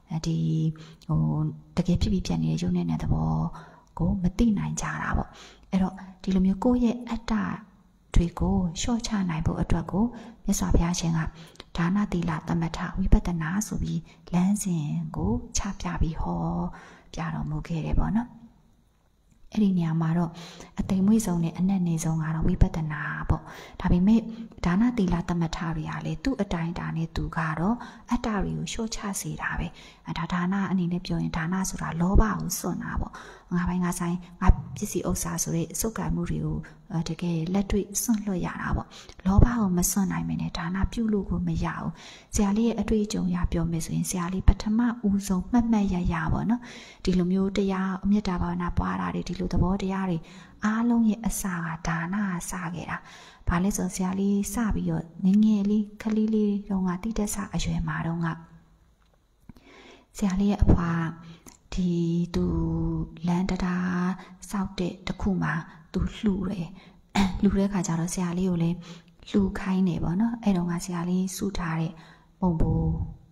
ဒီတကယ်ဖြစ်ပြီးပြန်နေတဲ့ရုပ်နဲ့တဲ့သဘောကိုမသိနိုင်ကြတာပေါ့အဲ့တော့ဒီလိုမျိုးကိုယ့်ရဲ့အတ္တတွေကိုလျှော့ချနိုင်ဖို့အတွက်ကိုမြတ်စွာဘုရားရှင်ကဒါနသီလသမထဝိပဿနာဆိုပြီးလမ်းစဉ်ကိုချပြပြီးဟောပြတော်မူခဲ့တယ်ပေါ့နော်အဲ့ဒီနေရာမှာတော့အသိမွေ့ဆုံးနဲ့အနက်နေဆုံးကတော့ဝိပဿနာပေါ့ဒါပေမဲ့ဒါနသီလသမထတွေကလေသူ့အတိုင်းတာနဲ့သူကတော့အတ္တတွေကိုလျှော့ချစေတာပဲဒါနအနေနဲ့ပြောရင်ဒါနဆိုတာလောဘကိုစွန့်တာပေါ့ငါပိုင်းငါဆိုင်ငါပစ္စည်းဥစ္စာဆိုတဲ့စုပ်ကံမှုတွေကိုတကယ်လက်တွေ့စွန့်လွတ်ရတာပေါ့လောဘကိုမစွန့်နိုင်မင်းနဲ့ဒါနပြုလို့ကိုမရဘူးဆရာလေးရဲ့အတွေ့အကြုံရပြောမယ်ဆိုရင်ဆရာလေးပထမဦးဆုံးမှတ်ရပေါ့နော်ဒီလိုမျိုးတရားမေတ္တာဘာဝနာပွားတာတွေဒီလိုသဘောတရားတွေအားလုံးရဲ့အစကဒါနစခဲ့တာဘာလဲဆိုဆရာလေးစပြီးတော့ငယ်လေးခလေးလေးတုန်းကတိတက်စအရွယ်မှာတုန်းကဆရာလေးရဲ့အဖွာဒီသူလန်တတာစောက်တဲ့တခုမှာသူလှူတယ်လှူတဲ့ခါကျတော့ဆရာလေးကိုလည်းလှူခိုင်းတယ်ပေါ့နော်အဲ့တုန်းကဆရာလေးစုထားတဲ့ပုံဘိုး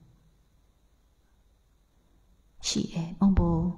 ရှိတယ်ပုံဘိုး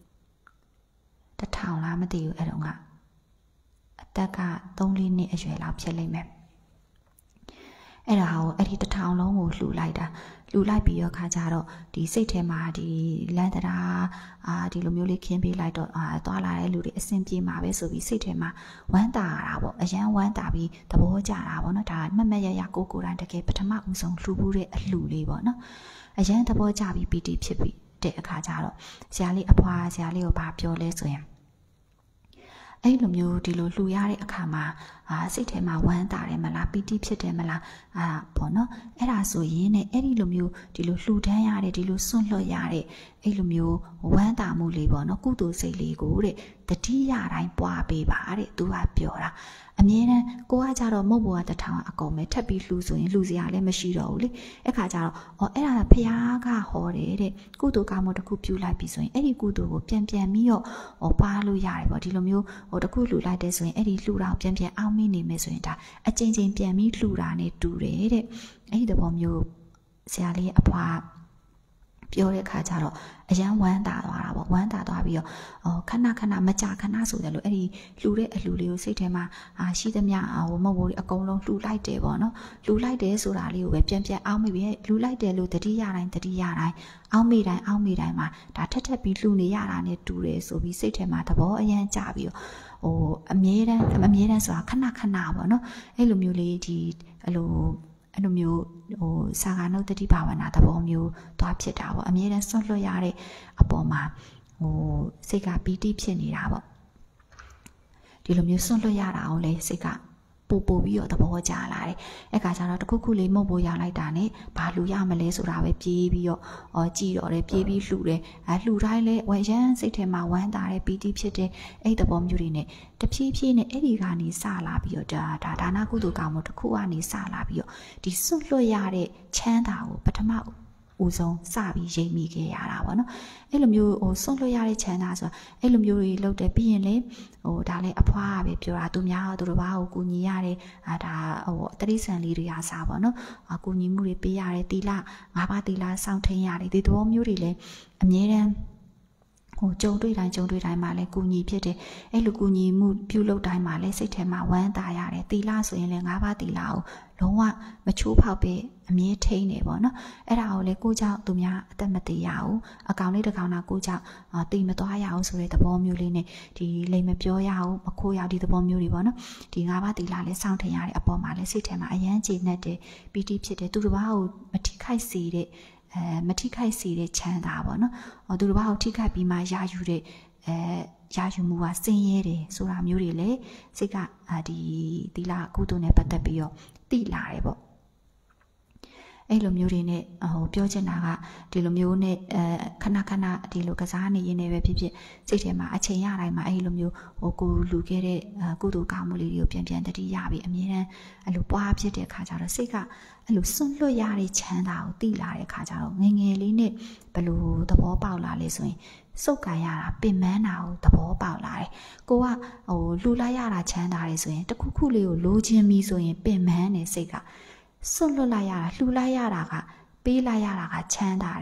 1000လားမသိဘူးအဲ့တုန်းကအသက်က3-4နှစ်အရွယ်လောက်ဖြစ်လိမ့်မယ်အဲ့ဒါကိုအဲ့ဒီ1000လုံးကိုလှူလိုက်တာလှူလိုက်ပြီးတော့ခါကြတော့ဒီစိတ်ထဲမှာဒီလန်တရာဒီလိုမျိုးလေးခင်းပေးလိုက်တော့သွားလာတဲ့လူတွေအဆင်ပြေမှာပဲဆိုပြီးစိတ်ထဲမှာဝမ်းသာတာပေါ့အရန်ဝမ်းသာပြီးသဘောကျတာပေါ့နော်ဒါမှတ်မှတ်ရရကိုယ်တိုင်တကယ်ပထမဦးဆုံးလှူဖို့တဲ့အလှူလေးပေါ့နော်အရန်သဘောကျပြီးပီတိဖြစ်ပြီးတဲ့အခါကျတော့ဆရာလေးအဖွာဆရာလေးကိုဗာပြောလဲဆိုရင်အဲ့လိုမျိုးဒီလိုလှူရတဲ့အခါမှာစိတ်ထဲမှာဝမ်းသာတယ်မလားပီတိဖြစ်တယ်မလားပေါ့နော်အဲ့ဒါဆိုရင်ねအဲ့ဒီလိုမျိုးဒီလိုလှူဒန်းရတဲ့ဒီလိုစွန့်လွတ်ရတဲ့အဲ့လိုမျိုးဝမ်းသာမှုလေးပေါ့နော်ကုသိုလ်စိတ်လေးကိုတဲ့တတိယတိုင်းပွားပေးပါတဲ့သူကပြောတာအမြဲတမ်းကိုကကြတော့မုတ်ဘောက1000အကုန်ပဲထပ်ပြီးလှူဆိုရင်လှူစရာလည်းမရှိတော့ဘူးလေအဲ့ခါကျတော့အဲ့ဒါဖျားကဟောတယ်တဲ့ကုသိုလ်ကောင်းမှုတစ်ခုပြုလိုက်ပြီဆိုရင်အဲ့ဒီကုသိုလ်ကိုပြန်ပြီးတော့ပွားလို့ရတယ်ပေါ့ဒီလိုမျိုးတစ်ခုလှူလိုက်တဲ့ဆိုရင်အဲ့ဒီလှူတာပြန်အောင်းမိနေမယ်ဆိုရင်ဒါအချိန်ချင်းပြန်ပြီးလှူတာနဲ့တူတယ်တဲ့အဲ့ဒီသဘောမျိုးဆရာလေးအဖွာပြောတဲ့ခါကျတော့အရန်ဝမ်းသာသွားတာပေါ့ဝမ်းသာသွားပြီးတော့ခဏမကြာခဏဆိုတယ်လို့အဲ့ဒီလှူတဲ့အလှူလေးကိုစိတ်ထဲမှာရှိသမျှမဟုတ်ဘူးအကုန်လုံးလှူလိုက်တယ်ပေါ့နော်လှူလိုက်တယ်ဆိုတာလေးကိုပဲပြန်အောင်းမိပြီးလှူလိုက်တယ်လို့တတိယတိုင်းအောင်းမိတိုင်းမှာဒါထက်ပြီးလှူနေရတာနဲ့တူတယ်ဆိုပြီးစိတ်ထဲမှာသဘောအရန်ကျပြီးတော့အမြဲတမ်းဆိုတာခဏပေါ့နော်အဲ့လိုမျိုးလေးဒီအဲ့လိုမျိုးစာကနုတ္တိဘာဝနာသဘောမျိုးသွားဖြစ်တာပေါ့အမြဲတမ်းဆွတ်လွတ်ရတဲ့အပေါ်မှာစိတ်ကပီတိဖြစ်နေတာပေါ့ဒီလိုမျိုးဆွတ်လွတ်ရတာအောင်လေစိတ်ကပို့ပြီးတော့သဘောကျလာတယ်အဲ့ခါကျတော့တခုလေးမုတ်ဖို့ရလိုက်တာနဲ့ဘာလူရမလဲဆိုတာပဲပြေးပြီးတော့ကြည်တော့တယ်ပြေးပြီးလှူတယ်လှူတိုင်းလဲဝရမ်းစိတ်ထဲမှာဝမ်းသာတယ်ပီတိဖြစ်တယ်အဲ့သဘောမျိုးတွေနဲ့တဖြည်းဖြည်းနဲ့အဲ့ဒီကနေစလာပြီးတော့ဒါနကုသိုလ်ကောင်းမှုတစ်ခုကနေစလာပြီးတော့ဒီစွန့်လွတ်ရတဲ့ချမ်းသာကိုပထမဦးဆုံးစပြီးရိပ်မိခဲ့ရတာပေါ့နော်အဲ့လိုမျိုးစွန့်လွတ်ရတဲ့ချမ်းသာဆိုတာအဲ့လိုမျိုးတွေလုပ်တယ်ပြီးရင်လေဒါလည်းအဖွားပဲပြောတာသူများသူတို့ဘာကိုကူညီရတယ်ဒါတတိဆန်လေးတွေအားစားပေါ့နော်ကူညီမှုတွေပေးရတယ်တီလာ5ပါးတီလာစောင့်ထိန်ရတယ်ဒီသဘောမျိုးတွေလည်းအမြဲတမ်းကြုံတွေ့တိုင်းမှာလည်းကူညီဖြစ်တယ်အဲ့လိုကူညီမှုပြုလုပ်တိုင်းမှာလည်းစိတ်ထဲမှာဝမ်းသာရတယ်တီလာဆိုရင်လည်း5ပါးတီလာကိုလုံးဝမချိုးဖောက်ပဲအမြဲထိန်းနေပေါ့နော်အဲ့ဒါကိုလေကိုကြောင့်သူများအသက်မသေးရဘူးအကောင်လေးတစ်ကောင်နာကိုကြောင့်တီမသွားရအောင်ဆိုတဲ့သဘောမျိုးလေးနဲ့ဒီလိမ်မပြောရအောင်မခိုးရဒီသဘောမျိုးတွေပေါ့နော်ဒီ5ပါးတီလာလည်းစောင့်ထင်ရတဲ့အပေါ်မှာလည်းစိတ်ထဲမှာအယမ်းကျေနပ်တယ်ပီတိဖြစ်တယ်သူတစ်ပါးကိုမထိခိုက်စေတဲ့ချမ်းသာပေါ့နော်သူတို့ဘာကိုထိခိုက်ပြီးမှရယူတဲ့ရယူမှုကစင်ရဲတယ်ဆိုတာမျိုးတွေလည်းစိတ်ကဒီသီလကုသိုလ်နဲ့ပတ်သက်ပြီးတော့သိလာတယ်ပေါ့အဲ့လိုမျိုးတွေနဲ့ပြောချင်တာကဒီလိုမျိုးနဲ့ခဏဒီလိုကစားနေရင်းနဲ့ပဲဖြစ်ဖြစ်စိတ်ထဲမှာအချိန်ရတိုင်းမှာအဲ့လိုမျိုးကိုလူခဲ့တဲ့ကုသိုလ်ကောင်းမှုလေးတွေကိုပြန်တတိယပြီးအမြဲတမ်းအဲ့လိုပွားဖြစ်တဲ့အခါကျတော့စိတ်ကအဲ့လိုစွန့်လွတ်ရတဲ့ချမ်းသာကိုသိလာတဲ့အခါကျတော့ငယ်လေးနဲ့ဘယ်လိုသဘောပေါက်လာလဲဆိုရင်စုပ်ကန်ရတာပင်ပန်းတာကိုသဘောပေါက်လာတယ်ကိုကလှူလိုက်ရတာချမ်းသာတယ်ဆိုရင်တခုလေးကိုလိုချင်ပြီဆိုရင်ပင်ပန်းနေစိတ်ကစွန့်လွတ်လိုက်ရတာလှူလိုက်ရတာကပေးလိုက်ရတာကချမ်းသာတယ်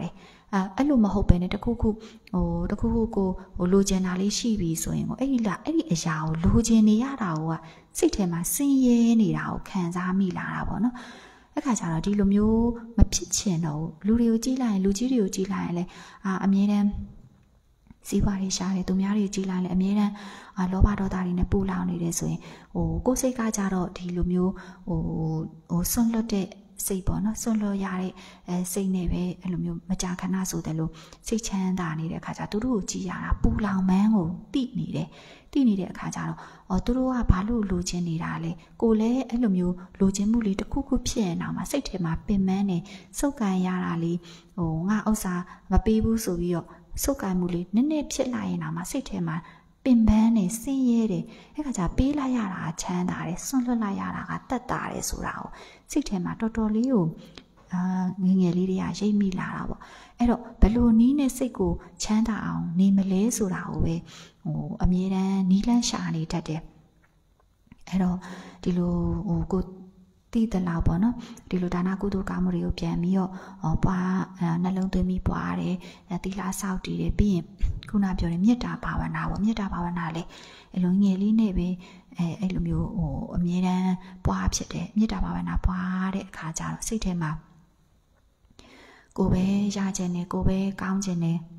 အဲ့လိုမဟုတ်ပဲနဲ့တခုခုကိုလိုချင်တာလေးရှိပြီဆိုရင်ကိုအဲ့ဒီအရာကိုလိုချင်နေရတာကိုကစိတ်ထဲမှာဆင်းရဲနေတာကိုခံစားမိလာတာပေါ့နော်အဲ့ခါကျတော့ဒီလိုမျိုးမဖြစ်ချင်တော့လူတွေကိုကြည့်လိုက်ရင်လူကြီးတွေကိုကြည့်လိုက်ရင်လည်းအမြဲတမ်းစီးပွားရေးရှားတယ်သူများတွေကြည့်လိုက်ရင်လည်းအမြဲတမ်းလောဘဒေါသတွေနဲ့ပူလောင်နေတယ်ဆိုရင်ကိုယ်စိတ်ကကြတော့ဒီလိုမျိုးဆွန့်လွတ်တဲ့စိတ်ပေါ့နော်ဆွန့်လွတ်ရတဲ့စိတ်နဲ့ပဲအဲ့လိုမျိုးမကြာခဏဆိုတယ်လို့စိတ်ချမ်းသာနေတဲ့အခါကျသူတို့ကိုကြည့်ရတာပူလောင်မှန်းကိုသိနေတဲ့အခါကျတော့သူတို့ကဘာလို့လိုချင်နေတာလဲကိုလည်းအဲ့လိုမျိုးလိုချင်မှုလေးတစ်ခုခုဖြစ်ရင်တော့မှစိတ်ထဲမှာပင်ပန်းနေစုပ်ကန်ရတာလေးငါဥစ္စာမပေးဘူးဆိုပြီးတော့စုပ်ကန်မှုလေးနည်းနည်းဖြစ်လာရင်တော့မှစိတ်ထဲမှာပင်ပန်းနေဆင်းရဲတယ်အဲ့ခါကျပေးလိုက်ရတာချမ်းသာတယ်ဆွန့်လွတ်လိုက်ရတာကတက်တာတယ်ဆိုတာကိုစိတ်ထဲမှာတော်တော်လေးကိုငယ်လေးတွေကရိပ်မိလာတာပေါ့အဲ့တော့ဘယ်လိုနီးနဲ့စိတ်ကိုချမ်းသာအောင်နေမလဲဆိုတာကိုပဲအမြဲတမ်းနီးလန်းရှာနေတတ်တယ်အဲ့တော့ဒီလိုကိုတည်တလောက်ပေါ့နော်ဒီလိုဒါနကုသိုလ်ကောင်းမှုတွေကိုပြန်ပြီးတော့ပွားနှလုံးသွင်းပြီးပွားတယ်သီလဆောက်တည်တယ်ပြီးရင်ခုနပြောတဲ့မေတ္တာဘာဝနာပေါ့မေတ္တာဘာဝနာလေအဲ့လိုငယ်လေးနဲ့ပဲအဲ့လိုမျိုးအမြဲတမ်းပွားဖြစ်တယ်မေတ္တာဘာဝနာပွားတဲ့အခါကျတော့စိတ်ထဲမှာကိုပဲရခြင်းနဲ့ကိုပဲကောင်းခြင်းနဲ့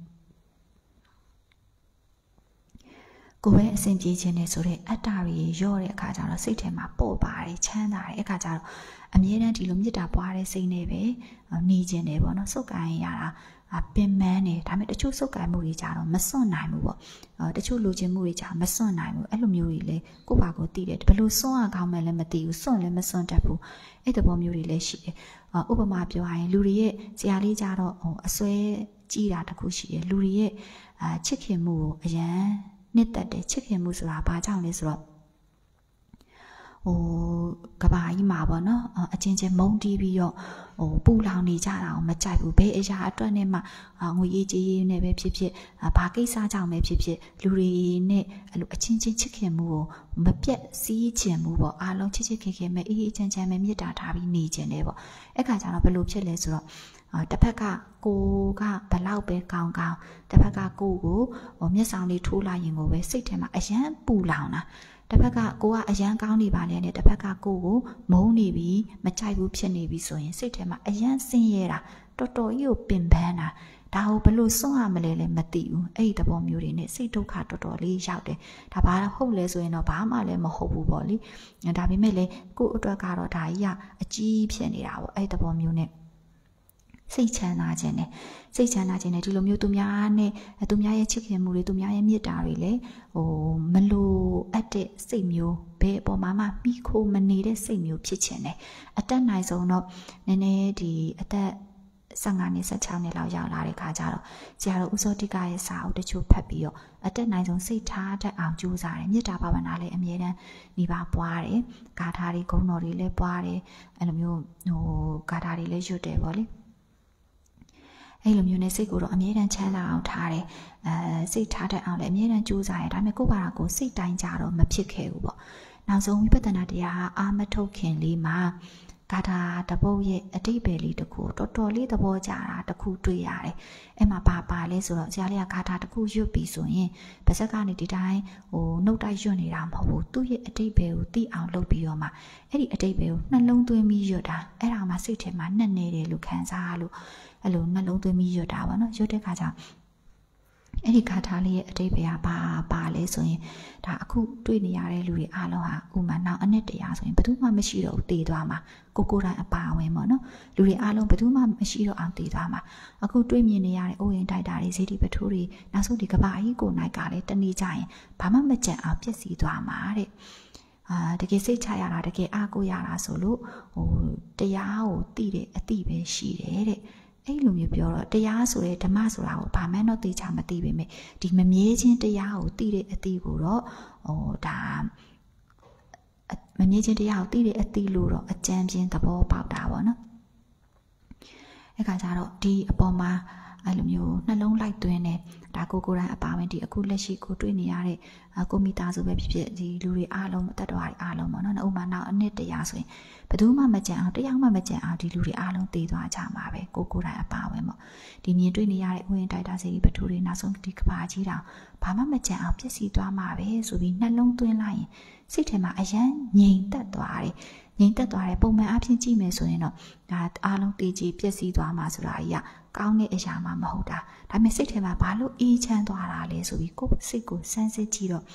ကိုပဲအစဉ်ပြေးခြင်းနဲ့ဆိုတဲ့အတ္တတွေရော့တဲ့အခါကျတော့စိတ်ထဲမှာပေါ့ပါတယ်ချမ်းသာတယ်အခါကျတော့အမြဲတမ်းဒီလိုမေတ္တာပွားတဲ့စိတ်နဲ့ပဲနေခြင်းတယ်ပေါ့နော်စုပ်ကိုင်းရတာပင်ပန်းတယ်ဒါပေမဲ့တချို့စုပ်ကိုင်းမှုတွေကြတော့မစွန့်နိုင်ဘူးပေါ့တချို့လိုချင်မှုတွေကြမစွန့်နိုင်ဘူးအဲ့လိုမျိုးတွေလေကိုယ့်ဘာကိုသိတယ်ဘယ်လိုစွန့်ရကောင်းမှလည်းမသိဘူးစွန့်လည်းမစွန့်တတ်ဘူးအဲ့သဘောမျိုးတွေလည်းရှိတယ်ဥပမာပြောရရင်လူတွေရဲ့ဇာလေးကြတော့အစွဲကြီးတာတခုရှိတယ်လူတွေရဲ့ချစ်ခင်မှုကိုအရန်နှစ်သက်တယ်ချစ်ခင်မှုဆိုတာဘာကြောင့်လဲဆိုတော့ကဘာကြီးမှာပေါ့နော်အချင်းချင်းမုန်းတီးပြီးတော့ပူလောင်နေကြတာကိုမကြိုက်ဘူးဘယ်အရာအတွက်နဲ့မှငွေရေးကြေးရေးနဲ့ပဲဖြစ်ဖြစ်ဘာကိစ္စကြောင့်ပဲဖြစ်ဖြစ်လူတွေနဲ့အဲ့လိုအချင်းချင်းချစ်ခင်မှုကိုမပြတ်စည်းခြင်းမှုပေါ့အားလုံးချစ်ချစ်ခင်ခင်ပဲအေးအေးချမ်းချမ်းပဲမေတ္တာထားပြီးနေခြင်းတယ်ပေါ့အဲ့ခါကျတော့ဘယ်လိုဖြစ်လဲဆိုတော့တစ်ဖက်ကကိုကဘလောက်ပဲကောင်းကောင်းတစ်ဖက်ကကိုမျက်စောင်လေးထိုးလိုက်ရင်ကိုပဲစိတ်ထဲမှာအယမ်းပူလောင်တာတစ်ဖက်ကကိုကအယမ်းကောင်းနေပါလေနဲ့တစ်ဖက်ကကိုမုန်းနေပြီမကြိုက်ဘူးဖြစ်နေပြီဆိုရင်စိတ်ထဲမှာအယမ်းဆင်းရဲတာတော်တော်ကြီးကိုပင်ပန်းတာဒါကိုဘယ်လိုစွန့်ရမလဲလည်းမသိဘူးအဲ့ဒီသဘောမျိုးတွေနဲ့စိတ်ဒုက္ခတော်တော်လေးရောက်တယ်ဒါဘာဟုတ်လဲဆိုရင်တော့ဘာမှလည်းမဟုတ်ဘူးပေါ့လေဒါပေမဲ့လေကို့အတွက်ကတော့ဒါကြီးကအကြီးဖြစ်နေတာပေါ့အဲ့ဒီသဘောမျိုးနဲ့စိတ်ချမ်းသာခြင်းနဲ့ဒီလိုမျိုးသူများရဲ့ချစ်ခင်မှုတွေသူများရဲ့မေတ္တာတွေလည်းမလိုအပ်တဲ့စိတ်မျိုးဘယ်အပေါ်မှာမှပြီးခိုးမနေတဲ့စိတ်မျိုးဖြစ်ခြင်းနဲ့အတက်နိုင်ဆုံးတော့နည်းနည်းဒီအသက်15နှစ်16နှစ်လောက်ရောက်လာတဲ့ခါကျတော့ဆရာတော်ဦးစောတိကရဲ့စာအုပ်တချို့ဖတ်ပြီးတော့အတက်နိုင်ဆုံးစိတ်ထားတတ်အောင်ကြိုးစားတယ်မေတ္တာဘာဝနာလည်းအမြဲတမ်းနေပါပွားတယ်ဂါထာတွေဂုဏ်တော်တွေလည်းပွားတယ်အဲ့လိုမျိုးဂါထာတွေလည်းရွတ်တယ်ပေါ့လေအဲ့လိုမျိုးနဲ့စိတ်ကိုတော့အမြဲတမ်းချမ်းသာအောင်ထားတယ်စိတ်ထားတတ်အောင်လည်းအမြဲတမ်းကြိုးစားရတယ်ဒါပေမဲ့ကိုယ့်ဘာသာကိုစိတ်တိုင်းကြတော့မဖြစ်ခဲ့ဘူးပေါ့နောက်ဆုံးဝိပဿနာတရားအာမထုတ်ခင်လေးမှာဂါထာတပုတ်ရဲ့အတိတ်ပဲလေးတစ်ခုတော်တော်လေးသဘောကျတာတစ်ခုတွေ့ရတယ်အဲ့မှာပါလဲဆိုတော့ဆရာလေးကဂါထာတစ်ခုရွတ်ပြီးဆိုရင်ပါဇက်ကနေဒီတိုင်းနှုတ်တိုက်ရွတ်နေတာမဟုတ်ဘူးသူ့ရဲ့အတိတ်ပဲကိုသိအောင်လုပ်ပြီးတော့မှအဲ့ဒီအတိတ်ပဲကိုနှလုံးသွင်းပြီးရွတ်တာအဲ့ဒါမှစိတ်ထဲမှာနှက်နေတယ်လို့ခံစားလို့အဲ့လိုနှလုံးသွင်းပြီးရွတ်တာပေါ့နော်ရွတ်တဲ့ခါကျအဲ့ဒီဂါထာလေးရဲ့အတိတ်ပဲကပါလဲဆိုရင်ဒါအခုတွေ့နေရတဲ့လူတွေအားလုံးဟာဥမာနောက်အနှစ်တရာဆိုရင်ဘယ်သူမှမရှိတော့ဘူးတည်သွားမှာကိုတိုင်းအပါဝင်ပေါ့နော်လူတွေအားလုံးဘယ်သူမှမရှိတော့အောင်တည်သွားမှာအခုတွေ့မြင်နေရတဲ့အိုးရင်တိုက်တာတွေဇေဒီပထိုးတွေနောက်ဆုံးဒီကဘာကြီးကိုနိုင်ကလည်းတနေ့ကြရင်ဘာမှမကြံအောင်ပြည့်စည်သွားမှာတဲ့တကယ်စိတ်ချရတာတကယ်အားကိုးရတာဆိုလို့တရားကိုသိတဲ့အသိပဲရှိတယ်တဲ့အဲ့လိုမျိုးပြောတော့တရားဆိုတဲ့ဓမ္မဆိုတာကိုဘာမှတော့သိချမသိပေမဲ့ဒီမမြဲခြင်းတရားကိုသိတဲ့အသိကိုတော့ဒါမမြဲခြင်းတရားကိုသိတဲ့အသိလို့တော့အကျဉ်းပြင်းသဘောပေါက်တာပေါ့နော်အဲ့ခါကျတော့ဒီအပေါ်မှာလိုမျိုးနှလုံးလိုက်သွင်းတယ်ဒါကိုယ်တိုင်အပါဝင်ဒီအခုလက်ရှိကိုတွေ့နေရတဲ့ကိုမိသားစုပဲဖြစ်ဖြစ်ဒီလူတွေအားလုံးတတ်တော်တွေအားလုံးပေါ့နော်ဥပမာနောက်အနှစ်တရာဆိုရင်ဘယ်သူမှမကြံအောင်တရားမှမကြံအောင်ဒီလူတွေအားလုံးတည်သွားကြမှာပဲကိုယ်တိုင်အပါဝင်ပေါ့ဒီမြင်တွေ့နေရတဲ့ဥယျာဉ်တိုက်တာစီပထူတွေနောက်ဆုံးဒီကဘာကြီးတောင်ဘာမှမကြံအောင်ပြည့်စည်သွားမှာပဲဆိုပြီးနှလုံးသွင်းလိုက်ရင်စိတ်ထဲမှာအယမ်းငြိမ်သက်သွားတယ်ငြိမ်သက်သွားတယ်ပုံမှန်အဖြစ်ကြည့်မယ်ဆိုရင်တော့ဒါအားလုံးတည်ကြည်ပြည့်စည်သွားမှာဆိုတာကြီးကကောင်းတဲ့အရာမှမဟုတ်တာဒါပေမဲ့စိတ်ထဲမှာဘာလို့အေးချမ်းသွားတာလဲဆိုပြီးကိုယ်စိတ်ကိုစမ်းစစ်ကြည့်တော့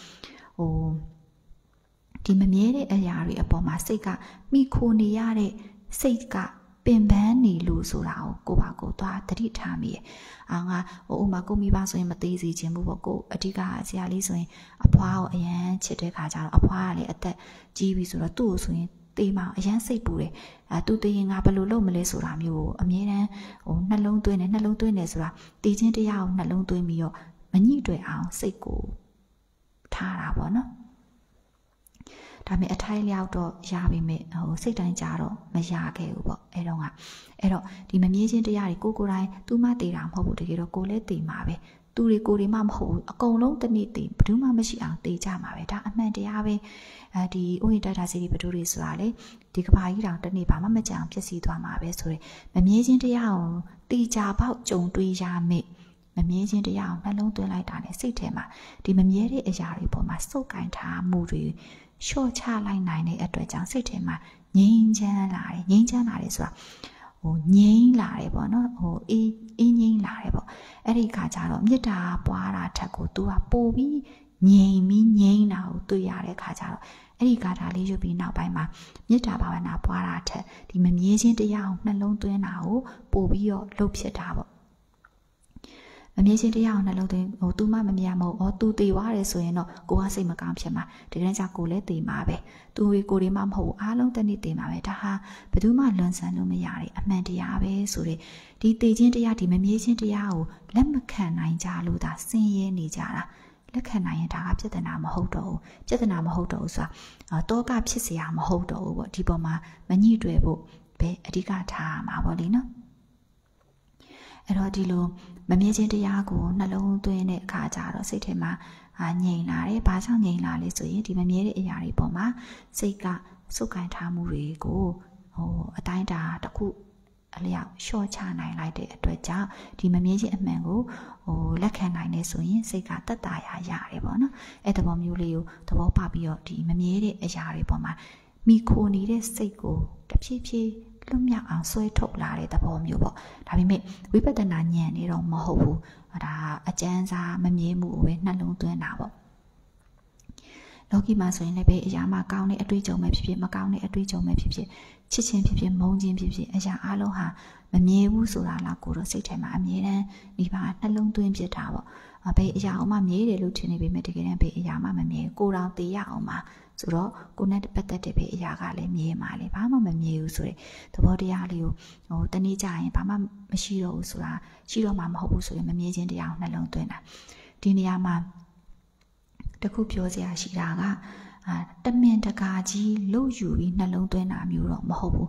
ဒီမမြဲတဲ့အရာတွေအပေါ်မှာစိတ်ကမိခိုနေရတဲ့စိတ်ကပင်ပန်းနေလို့ဆိုတာကိုပါကိုသွားတတိထားမိရဲ့ငါဥမာကိုမိဘဆိုရင်မသေးစေချင်ဘူးပေါ့ကိုအဓိကဆရာလေးဆိုရင်အဖွားကိုအရန်ချစ်တဲ့ခါကျတော့အဖွားကလည်းအသက်ကြီးပြီဆိုတော့သူ့ကိုဆိုရင်တေးမအရန်စိတ်ပူတယ်သူတေးရင်ငါဘယ်လိုလုပ်မလဲဆိုတာမျိုးအမြဲတမ်းနှလုံးသွင်းတယ်ဆိုတာတည်ခြင်းတရားကိုနှလုံးသွင်းပြီးတော့မညှိတွေ့အောင်စိတ်ကိုထားတာပေါ့နော်ဒါပေမဲ့အထိုင်းလျောက်တော့ရပြီမဲ့စိတ်တိုင်းကြတော့မရခဲ့ဘူးပေါ့အဲ့တော့ဒီမမြဲခြင်းတရားတွေကိုယ်တိုင်သူမှတည်တာမဟုတ်ဘူးတကယ်တော့ကိုယ်လည်းတည်မှာပဲသူတွေကိုယ်တွေမှမဟုတ်ဘူးအကုန်လုံးတနေ့တည်ဘယ်သူမှမရှိအောင်တည်ကြမှာပဲဒါအမှန်တရားပဲဒီဥယျာဉ်တိုက်တာစီဘယ်သူတွေဆိုတာလေဒီကဘာကြီးတောင်တနေ့ဘာမှမကြအောင်ဖြစ်စီသွားမှာပဲဆိုရင်မမြဲခြင်းတရားကိုတည်ကြပေါက်ကြုံတွေ့ရမယ်မမြဲခြင်းတရားကိုနှလုံးသွင်းလိုက်တာနဲ့စိတ်ထဲမှာဒီမမြဲတဲ့အရာတွေပေါ်မှာစုပ်ကင်ထားမှုတွေလျှော့ချလိုက်နိုင်တဲ့အတွက်ကြောင့်စိတ်ထဲမှာငြိမ်းချမ်းလာတယ်ဆိုတာငြိမ်းလာတယ်ပေါ့နော်အေးငြိမ်းလာတယ်ပေါ့အဲ့ဒီခါကျတော့မေတ္တာပွားတာထက်ကို तू ကပို့ပြီးငြိမ်းတာကိုတွေ့ရတဲ့ခါကျတော့အဲ့ဒီဂါထာလေးရွတ်ပြီးနောက်ပိုင်းမှာမေတ္တာဘာဝနာပွားတာထက်ဒီမမြဲခြင်းတရားကိုနှလုံးသွင်းတာကိုပို့ပြီးတော့လှုပ်ဖြစ်တာပေါ့မမြဲခြင်းတရားကိုနှလုံးသွင်းသူမှမမြဲမဟုတ်သူတည်သွားတယ်ဆိုရင်တော့ကိုကစိတ်မကောင်းဖြစ်မှာဒီကနေ့ကျကိုလည်းတည်မှာပဲသူကိုတွေမှမဟုတ်ဘူးအားလုံးတနေ့တည်မှာပဲဒါဟာဘယ်သူမှလွန်ဆန်လို့မရတဲ့အမှန်တရားပဲဆိုတဲ့ဒီတည်ခြင်းတရားဒီမမြဲခြင်းတရားကိုလက်မခံနိုင်ကြလို့ဒါဆင်းရဲနေကြတာလက်ခံနိုင်ရင်ဒါကပြဿနာမဟုတ်တော့ဘူးဆိုတာတောကဖြစ်เสียမဟုတ်တော့ဘူးပေါ့ဒီပေါ်မှာမညှိတွေ့ဖို့ပဲအဓိကထားမှာပေါ့လေနော်အဲ့တော့ဒီလိုမမြဲခြင်းတရားကိုနှလုံးသွင်းတဲ့အခါကျတော့စိတ်ထဲမှာငြိမ်လာတယ်။ဘာကြောင့်ငြိမ်လာလဲဆိုရင်ဒီမမြဲတဲ့အရာတွေပေါ်မှာစိတ်ကစုပ်ကိုင်ထားမှုတွေကိုအတိုင်းတာတစ်ခုအလျောက်လျှော့ချနိုင်လိုက်တဲ့အတွက်ကြောင့်ဒီမမြဲခြင်းအမှန်ကိုလက်ခံနိုင်နေဆိုရင်စိတ်ကတတ်တာရတယ်ပေါ့နော်။အဲ့သဘောမျိုးလေးကိုသဘောပေါက်ပြီးတော့ဒီမမြဲတဲ့အရာတွေပေါ်မှာမိခိုနေတဲ့စိတ်ကိုတဖြည်းဖြည်းလွတ်မြောက်အောင်ဆွဲထုတ်လာတဲ့သဘောမျိုးပေါ့ဒါပေမဲ့ဝိပဿနာဉာဏ်နေတော့မဟုတ်ဘူးဒါအကျဉ်းစားမမြဲမှုကိုပဲနှလုံးသွင်းတာပေါ့လောကီမှာဆိုရင်လည်းပဲအရာမှာကောင်းတဲ့အတွေ့အကြုံပဲဖြစ်ဖြစ်မကောင်းတဲ့အတွေ့အကြုံပဲဖြစ်ဖြစ်ချစ်ချင်းဖြစ်ဖြစ်မုန်းချင်းဖြစ်ဖြစ်အရာအလုံးဟာမမြဲဘူးဆိုတာလားကိုတော့စိတ်ထဲမှာအမြဲတမ်းဒီပါနှလုံးသွင်းဖြစ်တာပေါ့ဘယ်အရာအောင်မှမြဲတယ်လို့ထင်နေပေမဲ့တကယ်တမ်းဘယ်အရာမှမမြဲကိုတောင်သိရအောင်ပါဆိုတော့ကိုနဲ့ပတ်သက်တဲ့ဘယ်အရာကလည်းမြဲမှာလေဘာမှမမြဲဘူးဆိုတဲ့သဘောတရားလေးကိုတနေ့ကျရင်ဘာမှမရှိတော့ဘူးဆိုတာရှိတော့မှမဟုတ်ဘူးဆိုရင်မမြဲခြင်းတရားကိုနှလုံးသွင်းတာဒီနေရာမှာတခုပြောစရာရှိတာကတမင်တကာကြီးလှုပ်ယူပြီးနှလုံးသွင်းတာမျိုးတော့မဟုတ်ဘူး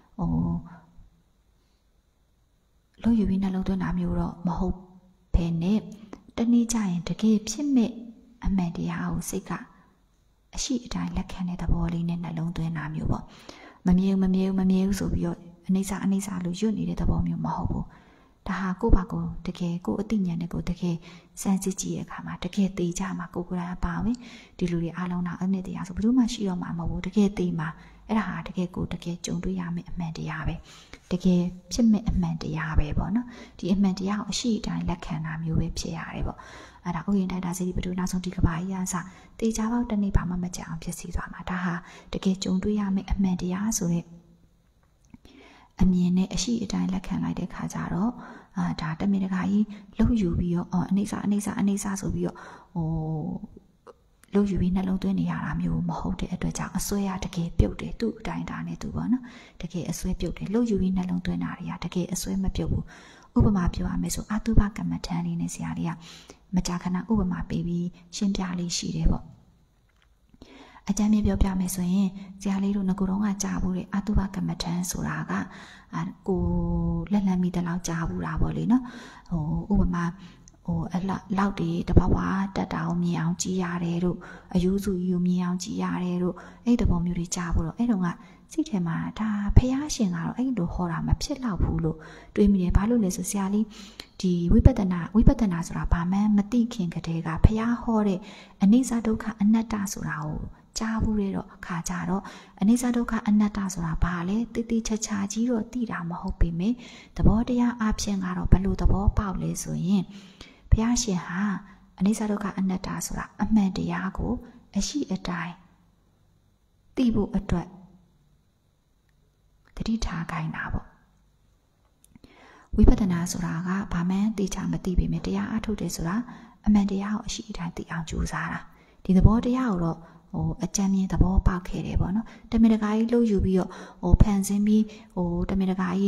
လှုပ်ယူပြီးနှလုံးသွင်းတာမျိုးတော့မဟုတ်ဘဲနဲ့တနေ့ကျရင်တကယ်ဖြစ်မဲ့အမှန်တရားကိုစိတ်ကအရှိအတိုင်းလက်ခံတဲ့သဘောလေးနဲ့နှလုံးသွင်းတာမျိုးပေါ့မမြဲဘူးဆိုပြီးတော့အနိစ္စလို့ရွတ်နေတဲ့သဘောမျိုးမဟုတ်ဘူးဒါဟာကိုယ့်ဘာကိုတကယ်ကိုယ်အသိဉာဏ်နဲ့ကိုတကယ်စမ်းစစ်ကြည့်တဲ့အခါမှာတကယ်သိကြမှာကိုယ်ကိုယ်တိုင်အပါဝင်ဒီလူတွေအားလုံးတော့အနှစ်တရားဆိုဘယ်သူမှရှိတော့မှာမဟုတ်ဘူးတကယ်သိမှာအဲ့ဒါဟာတကယ်ကိုတကယ်ကြုံတွေ့ရမယ့်အမှန်တရားပဲတကယ်ဖြစ်မဲ့အမှန်တရားပဲပေါ့နော်ဒီအမှန်တရားကိုအရှိအတိုင်းလက်ခံတာမျိုးပဲဖြစ်ရတယ်ပေါ့အဲ့ဒါဥယျာဉ်တိုက်တာစီဘယ်သူနောက်ဆုံးဒီကဘာကြီးအစတေချာပေါက်တနေ့ဘာမှမကြအောင်ဖြစ်စီသွားမှာဒါဟာတကယ်ကြုံတွေ့ရမယ့်အမှန်တရားဆိုတဲ့အမြင်နဲ့အရှိအတိုင်းလက်ခံလိုက်တဲ့ခါကျတော့ဒါတမင်တကာကြီးလှုပ်ယူပြီးတော့အနိစ္စဆိုပြီးတော့လှုပ်ယူပြီးနှလုံးသွင်းနေရတာမျိုးမဟုတ်တဲ့အတွက်ကြောင့်အစွဲရတကယ်ပြုတ်တယ်သူ့အတိုင်းဒါနဲ့သူပေါ့နော်တကယ်အစွဲပြုတ်တယ်လှုပ်ယူပြီးနှလုံးသွင်းတာတွေကတကယ်အစွဲမပြုတ်ဘူးဥပမာပြောရမယ်ဆိုအတုပကမ္မထန်လေးနဲ့ဆရာလေးကမကြာခဏဥပမာပေးပြီးရှင်းပြလေးရှိတယ်ပေါ့อาจารย์มีပြောပြမယ်ဆိုရင်ဆရာလေးတို့ငကိုတော့ကကြားဘူးလေအတုပကမ္မထံဆိုတာကကိုလက်လန်းမိတဲ့လောက်ကြားဘူးတာပေါ့လေနော်ဥပမာလောက်တွေတဘာဝတက်တာကိုမြင်အောင်ကြည့်ရတယ်တို့အယူစုယူမြင်အောင်ကြည့်ရတယ်တို့အဲ့ဒီပုံမျိုးတွေကြားဘူးတော့အဲ့တုန်းကစိတ်ထဲမှာဒါဖះရှင်ကတော့အဲ့လိုဟောတာမဖြစ်တော့ဘူးလို့တွေးမိတယ်ဘာလို့လဲဆိုဆရာလေးဒီဝိပဿနာဆိုတာဘာမှမသိခင်ကတည်းကဖះဟောတဲ့အနိစ္စဒုက္ခအနတ္တဆိုတာကိုကြားဘူးလေတော့အခါကြတော့အနိစ္စဒုက္ခအနတ္တဆိုတာဘာလဲတိတိချာချာကြီးတော့သိတာမဟုတ်ပေမဲ့သဘောတရားအဖြစ်ကတော့ဘယ်လိုသဘောပေါက်လဲဆိုရင်ဘုရားရှင်ဟာအနိစ္စဒုက္ခအနတ္တဆိုတာအမှန်တရားကိုအရှိအတိုင်းသိဖို့အတွက်တတိထားခိုင်းတာပေါ့ဝိပဿနာဆိုတာကဘာမှသိချာမသိပေမဲ့တရားအထုတ်တယ်ဆိုတာအမှန်တရားကိုအရှိအတိုင်းသိအောင်ကြိုးစားတာဒီသဘောတရားကိုတော့အကြမ်းမြင်သဘောပေါက်ခဲ့တယ်ပေါ့နော်တမင်တကာကြီးလှုပ်ယူပြီးတော့ဖန်ဆင်းပြီးတမင်တကာကြီး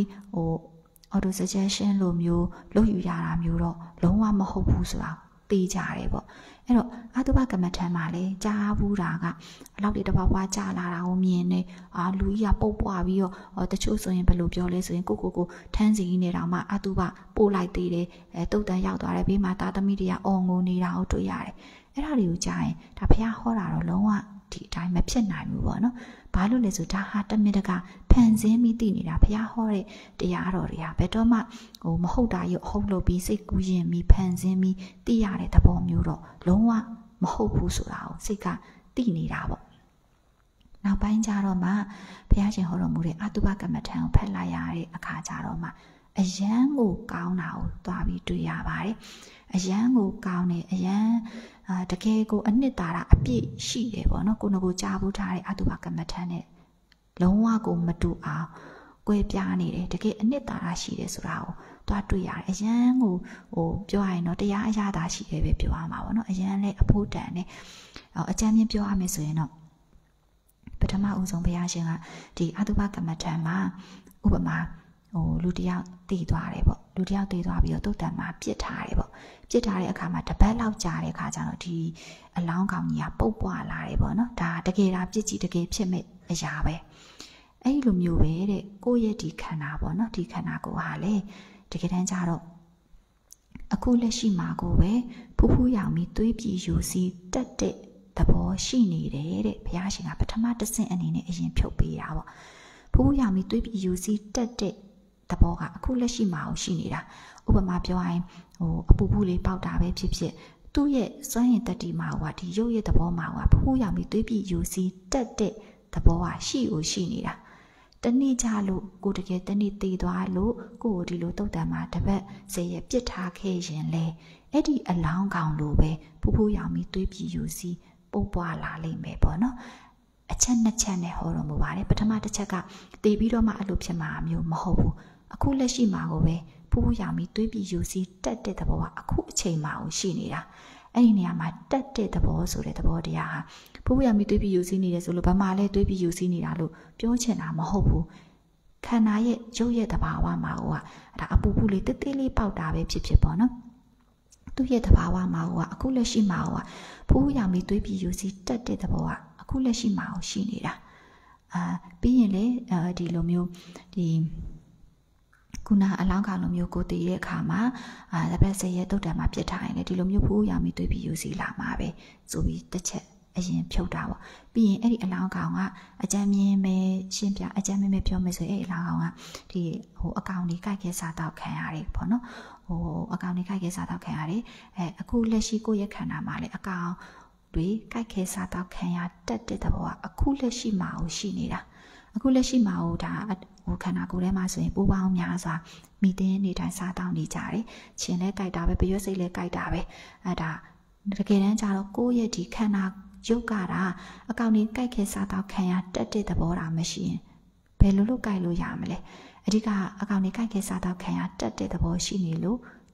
auto suggestion လိုမျိုးလှုပ်ယူရတာမျိုးတော့လုံးဝမဟုတ်ဘူးဆိုတာသိကြတယ်ပေါ့အဲ့တော့အတုပကမ္မထံမှာလေကြားဘူးတာကအလောက်တွေတပွားကြားလာတာကိုမြင်နေလူကြီးကပုတ်ပွားပြီးတော့တချို့ဆိုရင်ဘယ်လိုပြောလဲဆိုရင်ကိုထန်းစီနေတောင်မှအတုပပို့လိုက်သေးတယ်တုတ်တန်ရောက်သွားတယ်ဘေးမှာသားသမီးတွေကအော်ငိုနေတာကိုတွေ့ရတယ်အဲ့ဒါတွေကိုကြားရင်ဒါဘုရားဟောတာတော့လုံးဝဒီအတိုင်းမဖြစ်နိုင်ဘူးပေါ့နော်ဘာလို့လဲဆိုဒါဟာတမင်တကာဖန်ဆင်းပြီးသိနေတာဘုရားဟောတဲ့တရားတော်တွေကဘယ်တော့မှမဟုတ်တာရုပ်ဟုတ်လို့ပြီးစိတ်ကူးရင်ပြီးဖန်ဆင်းပြီးသိရတဲ့သဘောမျိုးတော့လုံးဝမဟုတ်ဘူးဆိုတာကိုစိတ်ကသိနေတာပေါ့နောက်ပိုင်းကျတော့မှဘုရားရှင်ဟောတော်မူတဲ့အတုပကမ္မထံကိုဖတ်လိုက်ရတဲ့အခါကျတော့မှအယံကိုကောင်းတာကိုသွားပြီးတွေ့ရပါတယ်အယံကိုကောင်းတယ်အယံတကယ်ကိုအနှစ်သာရအပြည့်ရှိတယ်ပေါ့နော်ကိုကြားဘူးထားတဲ့အတုပကမ္မထံနဲ့လုံးဝကိုမတူအောင်ကွဲပြားနေတယ်တကယ်အနှစ်သာရရှိတယ်ဆိုတာကိုသွားတွေ့ရတယ်အယံကိုပြောရရင်တော့တရားအရာသာရှိတယ်ပဲပြောရမှာပေါ့နော်အယံလည်းအဖို့တန်နဲ့အကြမ်းမြင်ပြောရမယ်ဆိုရင်တော့ပထမဦးဆုံးဘုရားရှင်ကဒီအတုပကမ္မထံမှာဥပမာလူတယောက်တည်သွားတယ်ပေါ့လူတယောက်တည်သွားပြီးတော့တုတ်တံမှာပြစ်ထားတယ်ပေါ့ပြစ်ထားတဲ့အခါမှာတပတ်လောက်ကြာတဲ့အခါကျတော့ဒီအလောင်းကောင်ကြီးကပုတ်ပွားလာတယ်ပေါ့နော်ဒါတကယ်ပြစ်ကြည့်တကယ်ဖြစ်မဲ့အရာပဲအဲ့ဒီလိုမျိုးပဲတဲ့ကိုယ့်ရဲ့ဒီခန္ဓာပေါ့နော်ဒီခန္ဓာကိုယ်ဟာလေတကယ်တမ်းကျတော့အခုလက်ရှိမှာကိုပဲဖူးဖူးရောင်ပြီးသွေးပြည်ယူစီတက်တဲ့သဘောရှိနေတယ်တဲ့ဘုရားရှင်ကပထမတစ်ဆင့်အနေနဲ့အရင်ဖြုတ်ပေးတာပေါ့ဖူးဖူးရောင်ပြီးသွေးပြည်ယူစီတက်တဲ့သဘောကအခုလက်ရှိမှာရှိနေတာဥပမာပြောရင်အပူပူလေးပေါက်တာပဲဖြစ်ဖြစ်သူ့ရဲ့စွမ်းရည်တတိမှာကဒီရုပ်ရဲ့သဘောမှာကဖူးရောင်ပြီးသွေးပြည်ယူစီတက်တဲ့သဘောကရှိနေတာတနေ့ကြလို့ကိုတကယ်တနေ့တည်သွားလို့ကိုဒီလိုတုတ်တံမှာတပတ်စေရပြစ်ထားခဲ့ရင်လေအဲ့ဒီအလောင်းကောင်လိုပဲဖူးရောင်ပြီးသွေးပြည်ယူစီပုတ်ပွားလာလိမ့်မယ်ပေါ့နော်အချက်နှစ်ချက်နဲ့ဟောတော်မူပါတယ်ပထမတစ်ချက်ကတည်ပြီးတော့မှအဲ့လိုဖြစ်မှာမျိုးမဟုတ်ဘူးအခုလက်ရှိမှာကိုပဲဖူးရောင်ပြီးသွေးပြည်ယူစီတက်တဲ့သဘောကအခုအချိန်မှာရှိနေတာအဲ့ဒီနေရာမှာတက်တဲ့သဘောဆိုတဲ့သဘောတရားဟာဖူးရောင်ပြီးသွေးပြည်ယူစီနေတယ်ဆိုလို့ဘာမှလဲသွေးပြည်ယူစီနေတာလို့ပြောချင်တာမဟုတ်ဘူးခန္ဓာရဲ့ရုပ်ရဲ့သဘာဝမှာကဒါအပူပူလေးတေးသေးလေးပေါက်တာပဲဖြစ်ပေါ့နော်သူ့ရဲ့သဘာဝမှာကအခုလက်ရှိမှာဖူးရောင်ပြီးသွေးပြည်ယူစီတက်တဲ့သဘောကအခုလက်ရှိမှာရှိနေတာပြီးရင်လေဒီလိုမျိုးဒီခုနအလောင်းကောင်လိုမျိုးကိုတည်တဲ့အခါမှာတပတ်စေရဲ့တုတ်တံမှာပြစ်ထားရင်လေဒီလိုမျိုးဖူးရောင်ပြီးသွေးပြီးယူစီလာမှာပဲဆိုပြီးတစ်ချက်အရင်ဖြုတ်တာပေါ့ပြီးရင်အဲ့ဒီအလောင်းကောင်ကအကြမ်းမြင်ပဲရှင်းပြအကြမ်းမြင်ပဲပြောမယ်ဆိုရင်အဲ့ဒီအလောင်းကောင်ကဒီအကောင်လေးကြိုက်ခဲစားတော့ခံရတယ်ပေါ့နော်အကောင်လေးကြိုက်ခဲစားတော့ခံရတယ်အခုလက်ရှိကိုယ့်ရဲ့ခန္ဓာမှာလေအကောင်တွေကြိုက်ခဲစားတော့ခံရတက်တဲ့သဘောကအခုလက်ရှိမှာရှိနေတာအခုလက်ရှိမှာဒါခန္ဓာကိုယ်ထဲမှာဆိုရင်ပူပေါင်းများစွာမိတင်းနေတိုင်းစားတောင်းနေကြတယ်။ခြင်းလဲကြိုက်တာပဲပရွက်စိတ်လဲကြိုက်တာပဲဒါတကယ်တမ်းကျတော့ကိုယ့်ရဲ့ဒီခန္ဓာရုပ်ကတာအကောင်ကြီးကြိုက်ခဲစားတောင်းခံရတက်တဲ့သဘောတာမရှိရင်ဘယ်လိုလုပ်ကြိုက်လို့ရမလဲအဓိကအကောင်ကြီးကြိုက်ခဲစားတောင်းခံရတက်တဲ့သဘောရှိနေလို့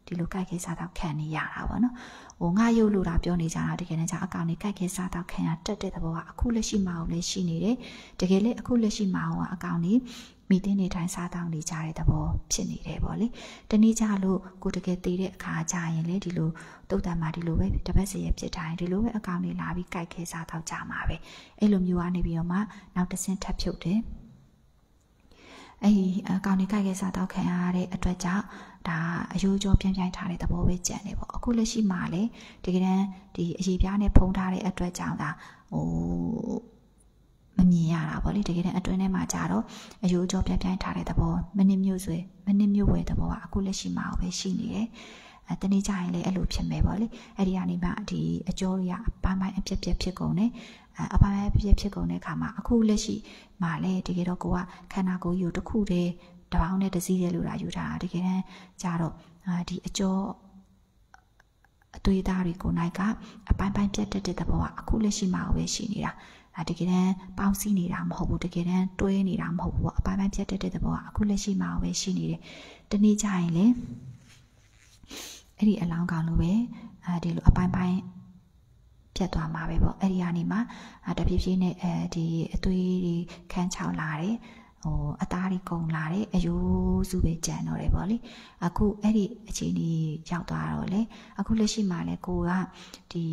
ဒီလိုကြိုက်ခဲစားတော့ခံနေရတာပေါ့နော်ဟိုငါရုပ်လို့တာပြောနေကြတာတကယ်တမ်းကျအကောင်တွေကြိုက်ခဲစားတော့ခံရတက်တဲ့သဘောကအခုလက်ရှိမှာလည်းရှိနေတယ်တကယ်လေအခုလက်ရှိမှာကအကောင်တွေမိတင်းနေတိုင်းစားတောင်းနေကြတဲ့သဘောဖြစ်နေတယ်ပေါ့လေတနေ့ကျလို့ကိုတကယ်တည်တဲ့အခါကျရင်လေဒီလိုတုတ်တန်မှာဒီလိုပဲတပတ်စီရဖြစ်တိုင်းဒီလိုပဲအကောင်တွေလာပြီးကြိုက်ခဲစားတော့ကြမှာပဲအဲ့လိုမျိုးကနေပြီးတော့မှနောက်တစ်ဆင့်ထပ်ဖြုတ်တယ်အဲ့ဒီအကောင်တွေကြိုက်ခဲစားတော့ခံရတဲ့အတွက်ကြောင့်ဒါအယိုးကြောပြင်းပြင်းထားတဲ့သဘောပဲကြံနေပေါ့အခုလက်ရှိမှာလေတကယ်တမ်းဒီအရေးပြားနဲ့ဖုံးထားတဲ့အတွက်ကြောင့်ဒါဟိုမမြင်ရတာပေါ့လေတကယ်တမ်းအတွင်းထဲမှာကြတော့အယိုးကြောပြင်းပြင်းထားတဲ့သဘောမိနစ်မျိုးဆွဲမိနစ်မျိုးဝယ်သဘောကအခုလက်ရှိမှာပဲရှိနေတယ်တနေ့ကျရင်လည်းအဲ့လိုဖြစ်မယ်ပေါ့လေအဲ့ဒီကနေမှဒီအကျော်တွေကအပိုင်းအပြက်ဖြစ်ကုန်တယ်အပိုင်းအပြက်ဖြစ်ကုန်တဲ့အခါမှာအခုလက်ရှိမှာလည်းတကယ်တော့ကိုကခန္ဓာကိုယ်ယူတစ်ခုတည်းတပေါင်းနဲ့တစည်းတည်းလို့လာယူတာတကယ်တမ်းကြတော့ဒီအကျော်အသွေးသားတွေကိုနိုင်ကအပိုင်းပြတ်တဲ့သဘောကအခုလက်ရှိမှာပဲရှိနေတာတကယ်တမ်းပေါင်းစည်းနေတာမဟုတ်ဘူးတကယ်တမ်းတွဲနေတာမဟုတ်ဘူးပေါ့အပိုင်းပြတ်တဲ့သဘောကအခုလက်ရှိမှာပဲရှိနေတယ်တနေ့ကျရင်လေအဲ့ဒီအလောင်းကောင်လိုပဲဒီလိုအပိုင်းပြတ်သွားမှာပဲပေါ့အဲ့ဒီကနေမှတဖြည်းဖြည်းနဲ့ဒီအသွေးတွေခန်းချောင်းလာတယ်ဟိုအသားတွေကုန်လာတယ်အယိုးစုပဲကြံတော့တယ်ပေါ့လေအခုအဲ့ဒီအခြေအနေရောက်သွားတော့လေအခုလက်ရှိမှာလဲကိုကဒီ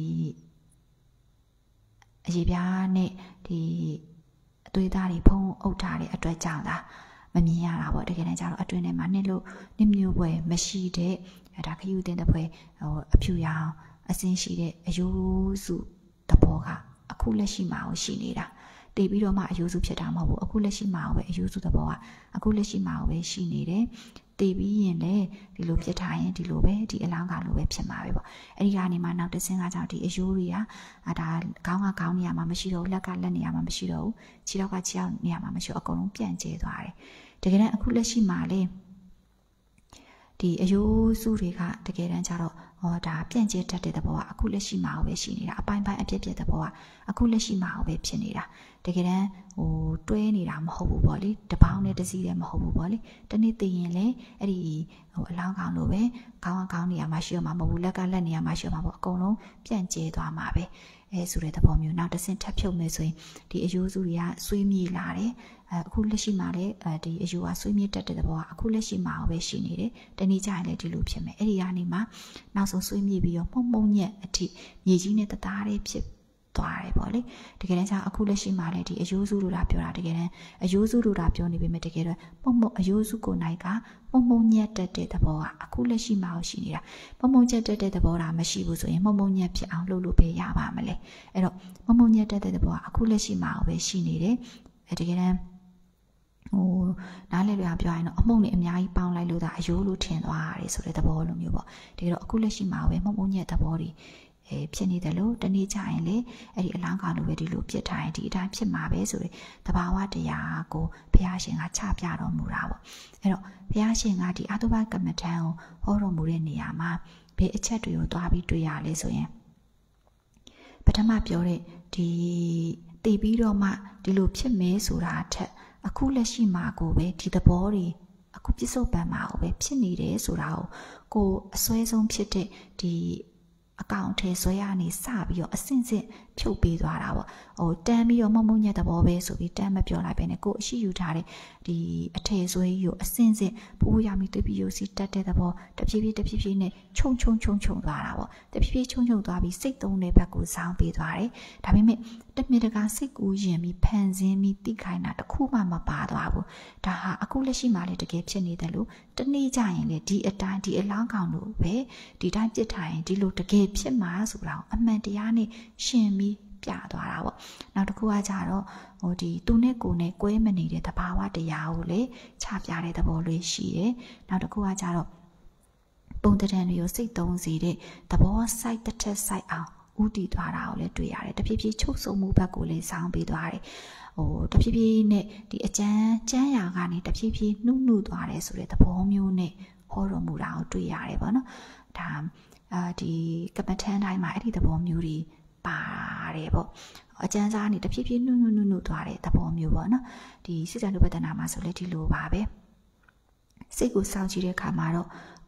အရေးပြားနဲ့ဒီအသွေးသားတွေဖုံးအုပ်ထားတဲ့အတွက်ကြောင့်ဒါမမြင်ရတာပေါ့တကယ်တမ်းကျတော့အတွင်းထဲမှာနှစ်မျိုးပွဲမရှိတဲ့ဒါခယူတင်တဲ့ပွဲဟိုအဖြူရောင်အစင်းရှိတဲ့အယိုးစုသဘောကအခုလက်ရှိမှာရှိနေတာတည်ပြီးတော့မှအယိုးစုဖြစ်တာမဟုတ်ဘူးအခုလက်ရှိမှာပဲအယိုးစုသဘောကအခုလက်ရှိမှာပဲရှိနေတယ်တည်ပြီးရင်လည်းဒီလိုဖြစ်ထားရင်ဒီလိုပဲဒီအလောင်းကလိုပဲဖြစ်မှာပဲပေါ့အဲ့ဒီကနေမှနောက်တစ်ဆင့်ကကြောင့်ဒီအယိုးတွေကဒါခေါင်းကခေါင်းနေရာမှာမရှိတော့ဘူးလက်ကလက်နေရာမှာမရှိတော့ဘူးခြေထောက်ကခြေထောက်နေရာမှာမရှိတော့အကုန်လုံးပြန့်ကျဲသွားတယ်တကယ်တမ်းအခုလက်ရှိမှာလေဒီအယိုးစုတွေကတကယ်တမ်းကျတော့ဒါပြန့်ကျဲတတ်တဲ့သဘောကအခုလက်ရှိမှာပဲရှိနေတာအပိုင်းအပြည့်သဘောကအခုလက်ရှိမှာပဲဖြစ်နေတာတကယ်တမ်းဟိုတွဲနေတာမဟုတ်ဘူးပေါ့လေတပေါင်းနဲ့တစည်းတည်းမဟုတ်ဘူးပေါ့လေတနေ့သိရင်လေအဲ့ဒီဟိုအလောင်းကောင်လိုပဲခေါင်းနေရာမှာရှိရမှာမဟုတ်ဘူးလက်ကလက်နေရာမှာရှိရမှာပေါ့အကုန်လုံးပြန့်ကျဲသွားမှာပဲအဲဆိုတဲ့သဘောမျိုးနောက်တစ်ဆင့်ထပ်ဖြုတ်မယ်ဆိုရင်ဒီအယိုးစုတွေကဆွေးမြေ့လာတယ်အခုလက်ရှိမှာလည်းဒီအယိုးကဆွေးမြေ့တတ်တဲ့သဘောကအခုလက်ရှိမှာပဲရှိနေတယ်တနေ့ကျရင်လည်းဒီလိုဖြစ်မယ်အဲ့ဒီကနေမှနောက်ဆုံးဆွေးမြေ့ပြီးတော့မှုံညက်အထိမြေကြီးနဲ့တသားလေးဖြစ်သွားတယ်ပေါ့လေတကယ်တမ်းကျအခုလက်ရှိမှာလည်းဒီအယိုးစုလိုတာပြောတာတကယ်တမ်းအယိုးစုလိုတာပြောနေပေမဲ့တကယ်တော့မှုံအယိုးစုကိုနိုင်ကမှုံညက်တက်တဲ့သဘောကအခုလက်ရှိမှာရှိနေတာမှုံညက်တက်တဲ့သဘောတာမရှိဘူးဆိုရင်မှုံညက်ဖြစ်အောင်လုပ်လို့ပဲရပါမလဲအဲ့တော့မှုံညက်တက်တဲ့သဘောကအခုလက်ရှိမှာပဲရှိနေတယ်တကယ်တမ်းဟိုနားလည်လို့ပြောရင်တော့အမှုန့်နဲ့အများကြီးပေါင်းလိုက်လို့ဒါအယိုးလိုထင်သွားတယ်ဆိုတဲ့သဘောလိုမျိုးပေါ့တကယ်တော့အခုလက်ရှိမှာပဲမှုံညက်သဘောတွေဖြစ်နေတယ်လို့တနေ့ကျရင်လေအဲ့ဒီအလောင်းကောင်လိုပဲဒီလိုပြစ်ထားရင်ဒီအတိုင်းဖြစ်မှာပဲဆိုတဲ့သဘာဝတရားကိုဘုရားရှင်ကချပြတော်မူတာပေါ့အဲ့တော့ဘုရားရှင်ကဒီအတုပကမ္မထံကိုဟောတော်မူတဲ့နေရာမှာဘယ်အချက်တွေကိုတွားပြီးတွေ့ရလဲဆိုရင်ပထမပြောတဲ့ဒီတည်ပြီးတော့မှဒီလိုဖြစ်မဲဆိုတာထက်အခုလက်ရှိမှာကိုပဲဒီသဘောတွေအခုပြစ္ဆုတ်ပံမှာကိုပဲဖြစ်နေတယ်ဆိုတာကိုအစွဲဆုံးဖြစ်တဲ့ဒီအကောင့်ထဲဆွဲရနေစပြီးတော့အစင်စစ်ဖြုတ်ပေးသွားတာပေါ့ဟိုတန်းပြီးတော့မှုံညက်သဘောပဲဆိုပြီးတန်းမပြောလိုက်ပဲနဲ့ကိုအရှိယူထားတဲ့ဒီအထည်ဆွဲကြီးကိုအစင်စစ်ပိုးရမီတွေ့ပြီးရုပ်စီတက်တဲ့သဘောတဖြည်းဖြည်းနဲ့ခြုံသွားတာပေါ့တဖြည်းဖြည်းခြုံသွားပြီးစိတ်သုံးတဲ့ဘက်ကိုစောင်းပေးသွားတယ်ဒါပေမဲ့တမင်တကာစိတ်ကူးရင်ပြီးဖန်ဆင်းပြီးတိခိုင်းတာတခုမှမပါသွားဘူးဒါဟာအခုလက်ရှိမှလည်းတကယ်ဖြစ်နေတယ်လို့တနေ့ကျရင်လေဒီအတိုင်းဒီအလောင်းကောင်လို့ပဲဒီတိုင်းပြစ်ထားရင်ဒီလိုတကယ်ဖြစ်မှာဆိုတာအမှန်တရားနဲ့ရှင်ပြီးပြသွားတာပေါ့နောက်တစ်ခုကကြတော့ဟိုဒီသူနဲ့ကိုယ်နဲ့ကွဲမနေတဲ့သဘာဝတရားကိုလေချပြတဲ့သဘောလေးရှိတယ်နောက်တစ်ခုကကြတော့ပုံတံတွေကိုစိတ်သုံးစေတဲ့သဘောစိုက်တစ်ထက်စိုက်အောင်ဥတည်သွားတာကိုလည်းတွေ့ရတယ်တဖြည်းဖြည်းချုပ်ဆုံမှုဘက်ကိုလည်းစောင်းပေးသွားတယ်ဟိုတဖြည်းဖြည်းနဲ့ဒီအကျန်းရာကနေတဖြည်းဖြည်းနှုတ်သွားတယ်ဆိုတဲ့သဘောမျိုးနဲ့ဟောတော်မူတာကိုတွေ့ရတယ်ပေါ့နော်ဒါဒီကပ္ပထန်တိုင်းမှာအဲ့ဒီသဘောမျိုးတွေပါတယ်ပေါ့အကျန်းစားနေတဖြည်းဖြည်းနှုတ်သွားတဲ့သဘောမျိုးပေါ့နော်ဒီစိတ္တနုပဒနာမှာဆိုလဲဒီလိုပါပဲစိတ်ကိုစောင့်ကြည့်တဲ့အခါမှာတော့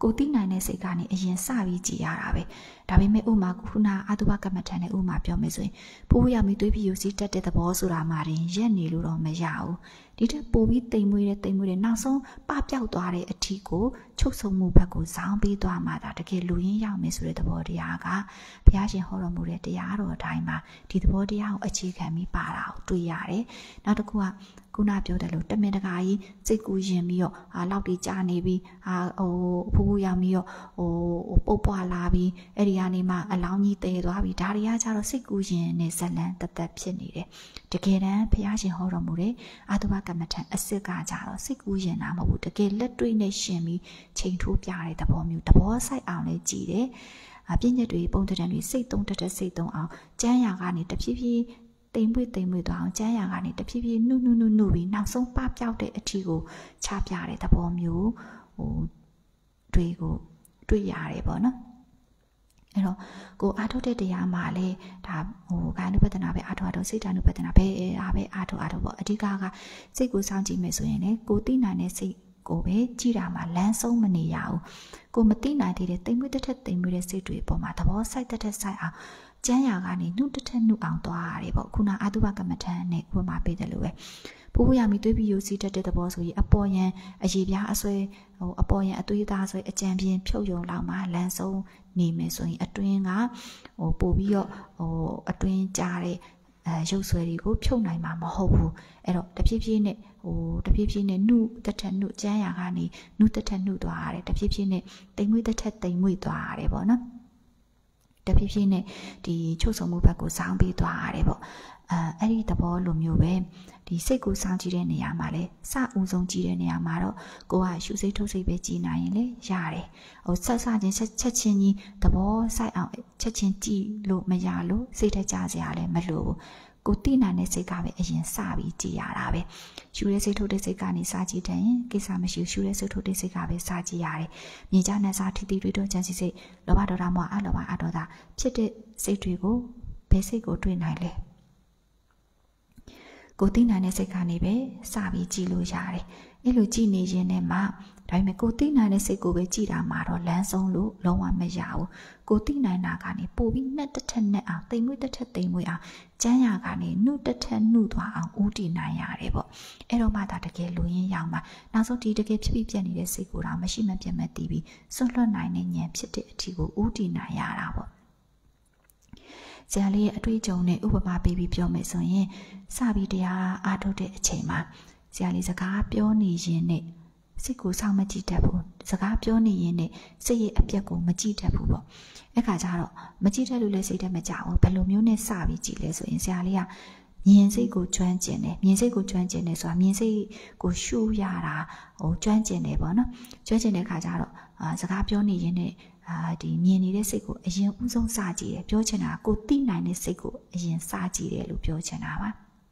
ကိုသိနိုင်တဲ့စိတ်ကနေအရင်စပြီးကြည်ရတာပဲဒါပေမဲ့ဥမာခုနအတုပကမ္မထန်နဲ့ဥမာပြောမယ်ဆိုရင်ပိုးရမီသွေးပြီးယူစီတက်တဲ့သဘောဆိုတာမှတင်ရက်နေလို့တော့မရဘူးဒီတက်ပို့ပြီးတိမ်မွေးတဲ့နောက်ဆုံးပပျောက်သွားတဲ့အထီကိုချုပ်ဆုံမှုဘက်ကိုဇောင်းပေးသွားမှဒါတကယ်လူရင်းရောက်မယ်ဆိုတဲ့သဘောတရားကဘုရားရှင်ဟောတော်မူတဲ့တရားတော်အတိုင်းမှာဒီသဘောတရားကိုအခြေခံပြီးပါတာကိုတွေ့ရတယ်နောက်တစ်ခုကခုနပြောတယ်လို့တမင်တကာကြီးစိတ်ကူးရင်ပြီးတော့လောက်တီကြာနေပြီးဖူးရောက်ပြီးတော့ပုတ်ပွားလာပြီးအဲ့ဒီကနေမှအလောင်းကြီးတည်သွားပြီးဒါတွေကကြတော့စိတ်ကူးရင်နဲ့ဇလန်းတသက်ဖြစ်နေတယ်တကယ်တမ်းဘုရားရှင်ဟောတော်မူတဲ့အတုပကမ္မထံအစစ်ကကြတော့စိတ်ကူးရင်တာမဟုတ်ဘူးတကယ်လက်တွေ့နဲ့ရှင်ပြီးချိန်ထိုးပြတဲ့သဘောမျိုးသဘောဆိုင်အောင်လည်းကြည်တယ်ပြည့်ညက်တွေပုံတံတွေစိတ်သုံးတတ်စိတ်သုံးအောင်ကျမ်းရာကနေတဖြည်းဖြည်းတိမ်မွေ့သွားအောင်ကျမ်းရာကနေတဖြည်းဖြည်းနှုတ်ပြီးနောက်ဆုံးပပျောက်တဲ့အထီကိုချပြတဲ့သဘောမျိုးတွေ့ရတယ်ပေါ့နော်အဲ့တော့ကိုအားထုတ်တဲ့တရားမှာလေဒါကာယ ानु ပတနာပဲအားထုတ်စိတ် ानु ပတနာပဲအားထုတ်ပေါ့အဓိကကစိတ်ကိုစောင့်ကြည့်မယ်ဆိုရင်လေကိုသိနိုင်တဲ့စိတ်ကိုပဲကြည့်တာမှလမ်းဆုံးမနေရဘူးကိုမသိနိုင်သေးတဲ့တိမ်မွေ့တဲ့စိတ်တွေအပေါ်မှာသဘောစိုက်တဲ့စိုက်အောင်ကျမ်းရာကနေနှုတ်တစ်နှုတ်အောင်သွားရတယ်ပေါ့ခုနအတုပကမ္မထန်နဲ့ဥပမာပေးတယ်လို့ပဲပိုးရမီသွေးပြီးယူစီတတ်တဲ့သဘောဆိုရင်အပေါ်ယံအရေပြားအဆွဲအပေါ်ယံအသွေးသားဆွဲအကြံပြင်းဖြုတ်ယုံလောက်မှလမ်းဆုံးနေမယ်ဆိုရင်အတွင်းကပို့ပြီးတော့အတွင်းကြားတဲ့ရုပ်ဆွဲတွေကိုဖြုတ်နိုင်မှာမဟုတ်ဘူးအဲ့တော့တဖြည်းဖြည်းနဲ့နှုတစ်ထက်နှုကျမ်းရာကနေနှုတစ်ထက်နှုသွားရတယ်တဖြည်းဖြည်းနဲ့တိမ်မွေ့တစ်ထက်တိမ်မွေ့သွားရတယ်ပေါ့နော်တဖြည်းဖြည်းနဲ့ဒီချုပ်ဆုံမှုဘက်ကိုစောင်းပေးသွားရတယ်ပေါ့အဲ့ဒီသဘောလိုမျိုးပဲဒီစိတ်ကိုစောင့်ကြည့်တဲ့နေရာမှာလဲစဦးဆုံးကြည့်တဲ့နေရာမှာတော့ကိုကရှုစိတ်ထုတ်စိတ်ပဲကြည်နိုင်ရင်လေရတယ်ဆက်ချင်းချက်ချင်းကြီးသဘောဆိုင်အောင်ချက်ချင်းကြည့်လို့မရလို့စိတ်ထကြစရာလည်းမလိုဘူးကိုတိနိုင်တဲ့စိတ်ကပဲအရင်စပြီးကြည်ရတာပဲရှုတဲ့စိတ်ထုတ်တဲ့စိတ်ကနေစကြည့်တယ်ရင်ကိစ္စမရှိရှုတဲ့စိတ်ထုတ်တဲ့စိတ်ကပဲစကြည့်ရတယ်မြင်ကြနဲ့စားထီထီတွေးတော့ကြံစီစိတ်လောဘဒေါသမောဟအလောဘအဒေါသဖြစ်တဲ့စိတ်တွေကိုဘယ်စိတ်ကိုတွေ့နိုင်လဲကိုသိနိုင်တဲ့စိတ်ကနေပဲစပြီးကြည့်လို့ရတယ်အဲ့လိုကြည့်နေရင်နဲ့မှဒါပေမဲ့ကိုသိနိုင်တဲ့စိတ်ကိုပဲကြည့်တာမှာတော့လမ်းဆုံးလို့လုံးဝမရဘူးကိုသိနိုင်တာကနေပို့ပြီးနှက်တစ်ထက်နဲ့အောင်တိမ်မွေ့တစ်ထက်တိမ်မွေ့အောင်ကျမ်းရာကနေနှုတ်တစ်ထက်နှုတ်သွားအောင်ဦးတည်နိုင်ရတယ်ပေါ့အဲ့တော့မှဒါတကယ်လူရင်းရောက်မှာနောက်ဆုံးဒီတကယ်ဖြစ်ပြီးပြတ်နေတဲ့စိတ်ကိုတော့မရှိမပြတ်မတည်ပြီးစွန့်လွတ်နိုင်တဲ့ဉာဏ်ဖြစ်တဲ့အထီကိုဦးတည်နိုင်ရတာပေါ့ဆရာလေးရဲ့အတွေ့အကြုံနဲ့ဥပမာပေးပြီးပြောမယ်ဆိုရင်စပြီးတရားအားထုတ်တဲ့အချိန်မှာဆရာလေးစကားပြောနေရင်နဲ့စိတ်ကိုစောင့်မကြည့်တတ်ဘူးစကားပြောနေရင်နဲ့စိတ်ရဲ့အပြက်ကိုမကြည့်တတ်ဘူးပေါ့အဲ့ခါကျတော့မကြည့်တတ်လို့လည်းစိတ်ထဲမကြဘူးဘယ်လိုမျိုးနဲ့စပြီးကြည့်လဲဆိုရင်ဆရာလေးကမြင်စိတ်ကိုကျွမ်းကျင်တယ်မြင်စိတ်ကိုကျွမ်းကျင်တယ်ဆိုတာမြင်စိတ်ကိုရှုရတာကျွမ်းကျင်တယ်ပေါ့နော်ကျွမ်းကျင်တဲ့ခါကျတော့စကားပြောနေရင်နဲ့ဒီမြင်နေတဲ့စိတ်ကိုအရင်ဦးဆုံးစကြည့်တယ်ပြောချင်တာကိုသိနိုင်တဲ့စိတ်ကိုအရင်စကြည့်တယ်လို့ပြောချင်တာပါ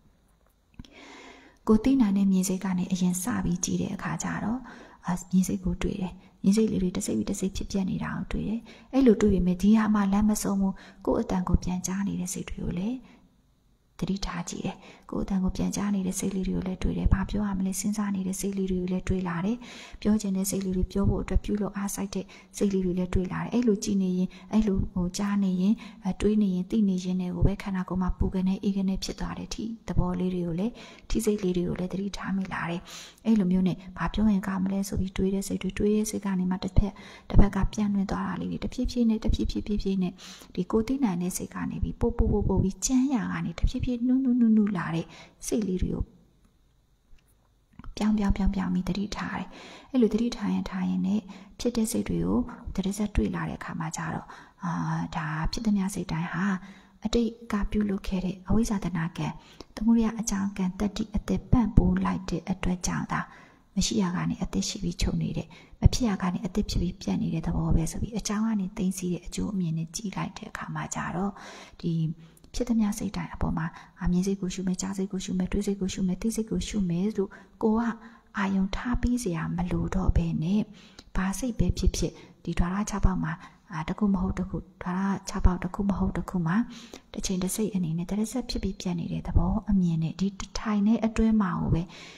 ကိုသိနိုင်တဲ့မြင်စိတ်ကနေအရင်စပြီးကြည့်တဲ့အခါကျတော့မြင်စိတ်ကိုတွေ့တယ်မြင်စိတ်လေးတွေတစ်စိတ်ပြီးတစ်စိတ်ဖြစ်ပြနေတာကိုတွေ့တယ်အဲ့လိုတွေ့ပေမဲ့ဒီဟာမှလမ်းမဆုံးဘူးကိုယ့်အတန်ကိုပြန်ကြားနေတဲ့စိတ်တွေကိုလည်းတတိထားကြည့်တယ်ကိုယ်အတန်ကိုပြန်ကြားနေတဲ့စိတ်လေးတွေကိုလည်းတွေ့တယ်ဘာပြောရမလဲစဉ်းစားနေတဲ့စိတ်လေးတွေကိုလည်းတွေ့လာတယ်ပြောချင်တဲ့စိတ်လေးတွေပြောဖို့အတွက်ပြုလို့အားစိုက်တဲ့စိတ်လေးတွေလည်းတွေ့လာတယ်အဲ့လိုကြည့်နေရင်အဲ့လိုကြားနေရင်တွေးနေရင်သိနေရင်လည်းကိုပဲခန္ဓာကိုယ်မှာပူကနေအေးကနေဖြစ်သွားတယ်ထိသဘောလေးတွေကိုလည်းထိစိတ်လေးတွေကိုလည်းတတိထားမိလာတယ်အဲ့လိုမျိုးနဲ့ဘာပြောရင်ကောင်းမလဲဆိုပြီးတွေးတဲ့စိတ်ကနေမှတစ်ဖက်ကပြန်လွင်သွားတာလေးတွေတဖြည်းဖြည်းနဲ့ဒီကိုသိနိုင်တဲ့စိတ်ကနေပြီးပို့ပြီးကျမ်းရာကနေတဖြည်းဖြည်းနုလာတဲ့စိတ်လေးတွေကိုပြောင်းပြီးတတိထားတယ်အဲ့လိုတတိထားရင်နဲ့ဖြစ်တဲ့စိတ်တွေကိုတတိဆက်တွေ့လာတဲ့အခါမှာကြတော့ဒါဖြစ်တဲ့များစိတ်တိုင်းဟာအတိတ်ကပြုလုပ်ခဲ့တဲ့အဝိဇ္ဇာတဏကံသမုဒယအကြောင်းကံတတိအသက်ပန့်ပိုးလိုက်တဲ့အတွက်ကြောင့်ဒါမရှိရကနေအသက်ရှိပြီးချုပ်နေတဲ့မဖြစ်ရကနေအသက်ဖြစ်ပြီးပြတ်နေတဲ့သဘောပဲဆိုပြီးအကြောင်းကနေသိသိတဲ့အကျိုးအမြင်နဲ့ကြည်လိုက်တဲ့အခါမှာကြတော့ဒီဖြစ်သမျှစိတ်တိုင်းအပေါ်မှာမြင်စိတ်ကိုရှုမယ်ကြားစိတ်ကိုရှုမယ်တွေးစိတ်ကိုရှုမယ်သိစိတ်ကိုရှုမယ်လို့ကိုကအာယုံထားပြီးစရာမလိုတော့ဘဲနဲ့ဘာစိတ်ပဲဖြစ်ဒီဓာရ6ပေါက်မှာတစ်ခုမဟုတ်တစ်ခုဓာရ6ပေါက်တစ်ခုမဟုတ်တစ်ခုမှာတစ်ချိန်တစ်စိတ်အနေနဲ့တရဆက်ဖြစ်ပြီးပြတ်နေတဲ့သဘောအမြင်နဲ့ဒီထိုင်တဲ့အတွင်းမှာကိုပဲ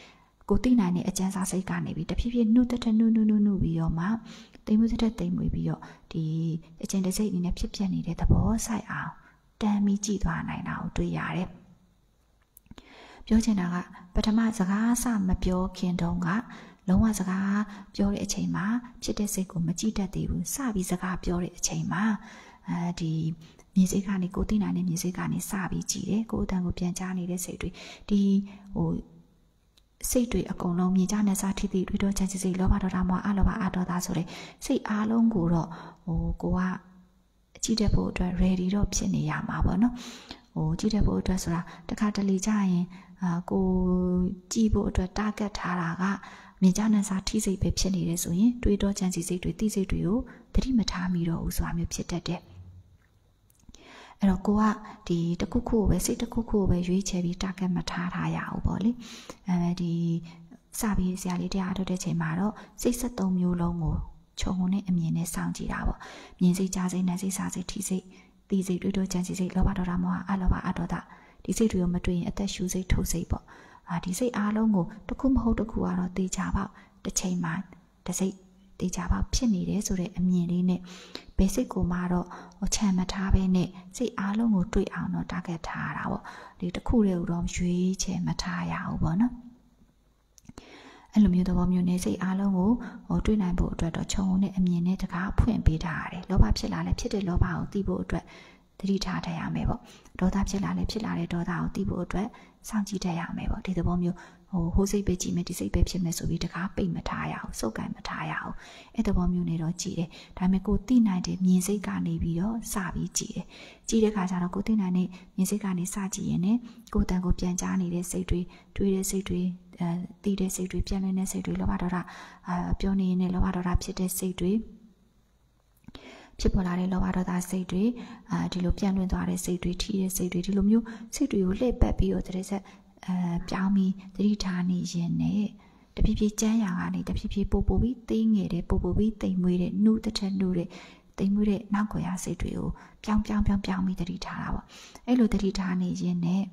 ကိုသိနိုင်တဲ့အကျဉ်းစားစိတ်ကနေပြီးတဖြည်းဖြည်းနှုတ်တက်နှုတ်ပြီးတော့မှတိမ်မွေးတက်တိမ်မွေးပြီးတော့ဒီအကျဉ်းတစိတ်အနေနဲ့ဖြစ်ပြနေတဲ့သဘောဆိုင်အောင်တမ်းပြီးကြည့်သွားနိုင်တာကိုတွေ့ရတယ်ပြောချင်တာကပထမစကားစမပြောခင်တုန်းကလုံးဝစကားပြောတဲ့အချိန်မှာဖြစ်တဲ့စိတ်ကိုမကြည့်တတ်သေးဘူးစပြီးစကားပြောတဲ့အချိန်မှာဒီမြေစိတ်ကနေကိုသိနိုင်တဲ့မြေစိတ်ကနေစပြီးကြည့်တယ်ကိုယ်အတန်ကိုပြန်ကြားနေတဲ့စိတ်တွေဒီစိတ်တွေအကုန်လုံးမြေကြားနဲ့စားထိထိတွေးတော့ချင်စိတ်လောဘဒေါသမောဟအလောဘအဒေါသဆိုတဲ့စိတ်အားလုံးကိုတော့ကိုကကြည့်တတ်ဖို့အတွက် ready တော့ဖြစ်နေရမှာပေါ့နော်ကြည့်တတ်ဖို့အတွက်ဆိုတာတခါတလေကြာရင်ကိုကြည့်ဖို့အတွက် target ထားတာကမြေကြားနဲ့စားထိစိတ်ပဲဖြစ်နေတယ်ဆိုရင်တွေးတော့ချင်စိတ်တွေသိစိတ်တွေကိုသတိမထားမိတော့ဘူးဆိုတာမျိုးဖြစ်တတ်တယ်အဲ့တော့ကိုကဒီတစ်ခုခုပဲစိတ်တစ်ခုခုပဲရွေးချယ်ပြီး target မထားရအောင်ပေါ့လေဒီစပြီးဆရာလေးတရားထုတ်တဲ့ချိန်မှာတော့စိတ်73မျိုးလုံးကိုခြုံငုံနဲ့အမြင်နဲ့စောင့်ကြည့်တာပေါ့မြင်စိတ်ကြားစိတ်နာစိတ်စားစိတ်ထိစိတ်သိစိတ်တွေးတော့ကြံစိတ်လောဘဒေါသမောဟအလောဘအဒေါသဒီစိတ်တွေကိုမတွေ့ရင်အသက်ရှူစိတ်ထုတ်စိတ်ပေါ့ဒီစိတ်အားလုံးကိုတစ်ခုမဟုတ်တစ်ခုကတော့တေချာပေါက်တစ်ချိန်မှတစ်စိတ်တေချာပေါက်ဖြစ်နေတယ်ဆိုတဲ့အမြင်လေးနဲ့ဘယ်စိတ်ကိုမှတော့ချမ်းမထားဘဲနဲ့စိတ်အားလုံးကိုတွေ့အောင်တော့ target ထားရတာပေါ့ဒီတစ်ခုတည်းတော့ရွေးချယ်မထားရဘူးပေါ့နော်အဲ့လိုမျိုးသဘောမျိုးနဲ့စိတ်အားလုံးကိုတွေ့နိုင်ဖို့အတွက်တော့ခြုံနဲ့အမြင်နဲ့တကားဖွင့်ပေးထားရတယ်လောဘဖြစ်လာလဲဖြစ်တဲ့လောဘကိုသိဖို့အတွက်သတိထားတတ်ရမယ်ပေါ့ဒေါသဖြစ်လာလဲဖြစ်လာတဲ့ဒေါသကိုသိဖို့အတွက်စောင့်ကြည့်တတ်ရမယ်ပေါ့ဒီသဘောမျိုးဟိုစိတ်ပဲကြည့်မယ်ဒီစိတ်ပဲဖြစ်မယ်ဆိုပြီးတကားပိတ်မထားရအောင်စုပ်ကိုင်မထားရအောင်အဲ့သဘောမျိုးနဲ့တော့ကြည့်တယ်ဒါပေမဲ့ကိုသိနိုင်တဲ့မြင်စိတ်ကနေပြီးတော့စပြီးကြည့်တယ်ကြည့်တဲ့ခါကျတော့ကိုသိနိုင်တဲ့မြင်စိတ်ကနေစကြည့်ရင်ねကိုယ်တန်ကိုပြန်ကြားနေတဲ့စိတ်တွေတွေးတဲ့စိတ်တွေသိတဲ့စိတ်တွေပြန်လည်တဲ့စိတ်တွေလောဘဒေါသပြောနေရင်လောဘဒေါသဖြစ်တဲ့စိတ်တွေဖြစ်ပေါ်လာတဲ့လောဘဒေါသစိတ်တွေဒီလိုပြန်လွင်သွားတဲ့စိတ်တွေထီးတဲ့စိတ်တွေဒီလိုမျိုးစိတ်တွေကိုလှည့်ပတ်ပြီးတော့တည်းဆက်ပြောင်းပြီးသတိထားနေရင်နဲ့တဖြည်းဖြည်းကြမ်းရာကနေတဖြည်းဖြည်းပို့ပြီးသိငယ်တဲ့ပို့ပြီးတိမ်မွေးတဲ့နှုတ်တစ်ထက်နှုတ်တဲ့တိမ်မွေးတဲ့နောက်ကွယ်ရာစိတ်တွေကိုပြောင်းပြီးသတိထားတာပေါ့အဲ့လိုသတိထားနေရင်နဲ့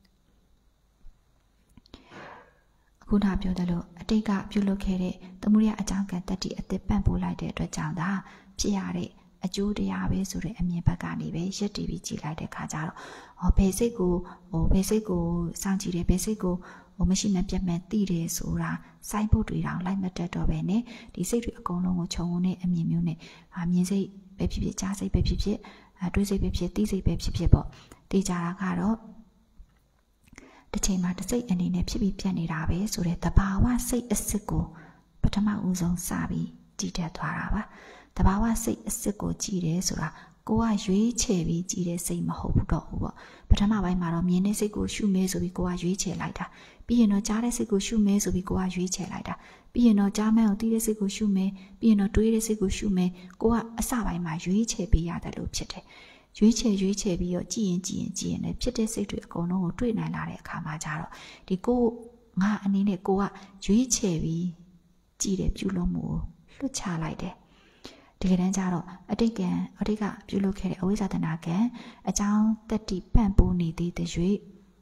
ခုနပြောတယ်လို့အတိတ်ကပြုလုပ်ခဲ့တဲ့သမုဒိယအကြောင်းကံတတိအသစ်ပံ့ပိုးလိုက်တဲ့အတွက်ကြောင့်ဒါဖြစ်ရတဲ့အကျိုးတရားပဲဆိုတဲ့အမြင်ဘက်ကနေပဲရက်တီပြီးကြည်လိုက်တဲ့ခါကျတော့ဘယ်စိတ်ကိုစောင့်ကြည့်တယ်ဘယ်စိတ်ကိုမရှိမပြတ်မဲ့သိတယ်ဆိုတာစိုင်းဖို့တွေတောင်လိုက်မတက်တော့ပဲနဲ့ဒီစိတ်တွေအကုန်လုံးကိုခြုံငုံတဲ့အမြင်မျိုးနဲ့မြင်စိတ်ပဲဖြစ်ဖြစ်ကြားစိတ်ပဲဖြစ်ဖြစ်တွေးစိတ်ပဲဖြစ်သိစိတ်ပဲဖြစ်ဖြစ်ပေါ့သိကြတာကတော့တစ်ချိန်မှာတစ်စိတ်အနေနဲ့ဖြစ်ပြီးပြတ်နေတာပဲဆိုတဲ့သဘာဝစိတ်အစစ်ကိုပထမဦးဆုံးစပြီးကြည့်တတ်သွားတာပါတဘာဝစိတ်အစစ်ကိုကြည့်တယ်ဆိုတာကိုကရွေးချယ်ပြီးကြည့်တဲ့စိတ်မဟုတ်ဘူးတော့ဘူးပေါ့ပထမပိုင်းမှာတော့မြင်တဲ့စိတ်ကိုရှုမဲဆိုပြီးကိုကရွေးချယ်လိုက်တာပြီးရင်တော့ကြားတဲ့စိတ်ကိုရှုမဲဆိုပြီးကိုကရွေးချယ်လိုက်တာပြီးရင်တော့ကြားမဲကိုသိတဲ့စိတ်ကိုရှုမဲပြီးရင်တော့တွေးတဲ့စိတ်ကိုရှုမဲကိုကအစပိုင်းမှာရွေးချယ်ပေးရတယ်လို့ဖြစ်တယ်ရွေးချယ်ပြီးတော့ကြည့်ရင်လည်းဖြစ်တဲ့စိတ်တွေအကုန်လုံးကိုတွေ့နိုင်လာတဲ့အခါမှာကျတော့ဒီကိုငါအနေနဲ့ကိုကရွေးချယ်ပြီးကြည့်တဲ့ပြုလုပ်မှုကိုလွတ်ချလိုက်တယ်တကယ်တမ်းကျတော့အတိတ်ကပြုလုပ်ခဲ့တဲ့အဝိဇ္ဇာတဏကံအကြောင်းတတိပံ့ပိုးနေသေးတဲ့၍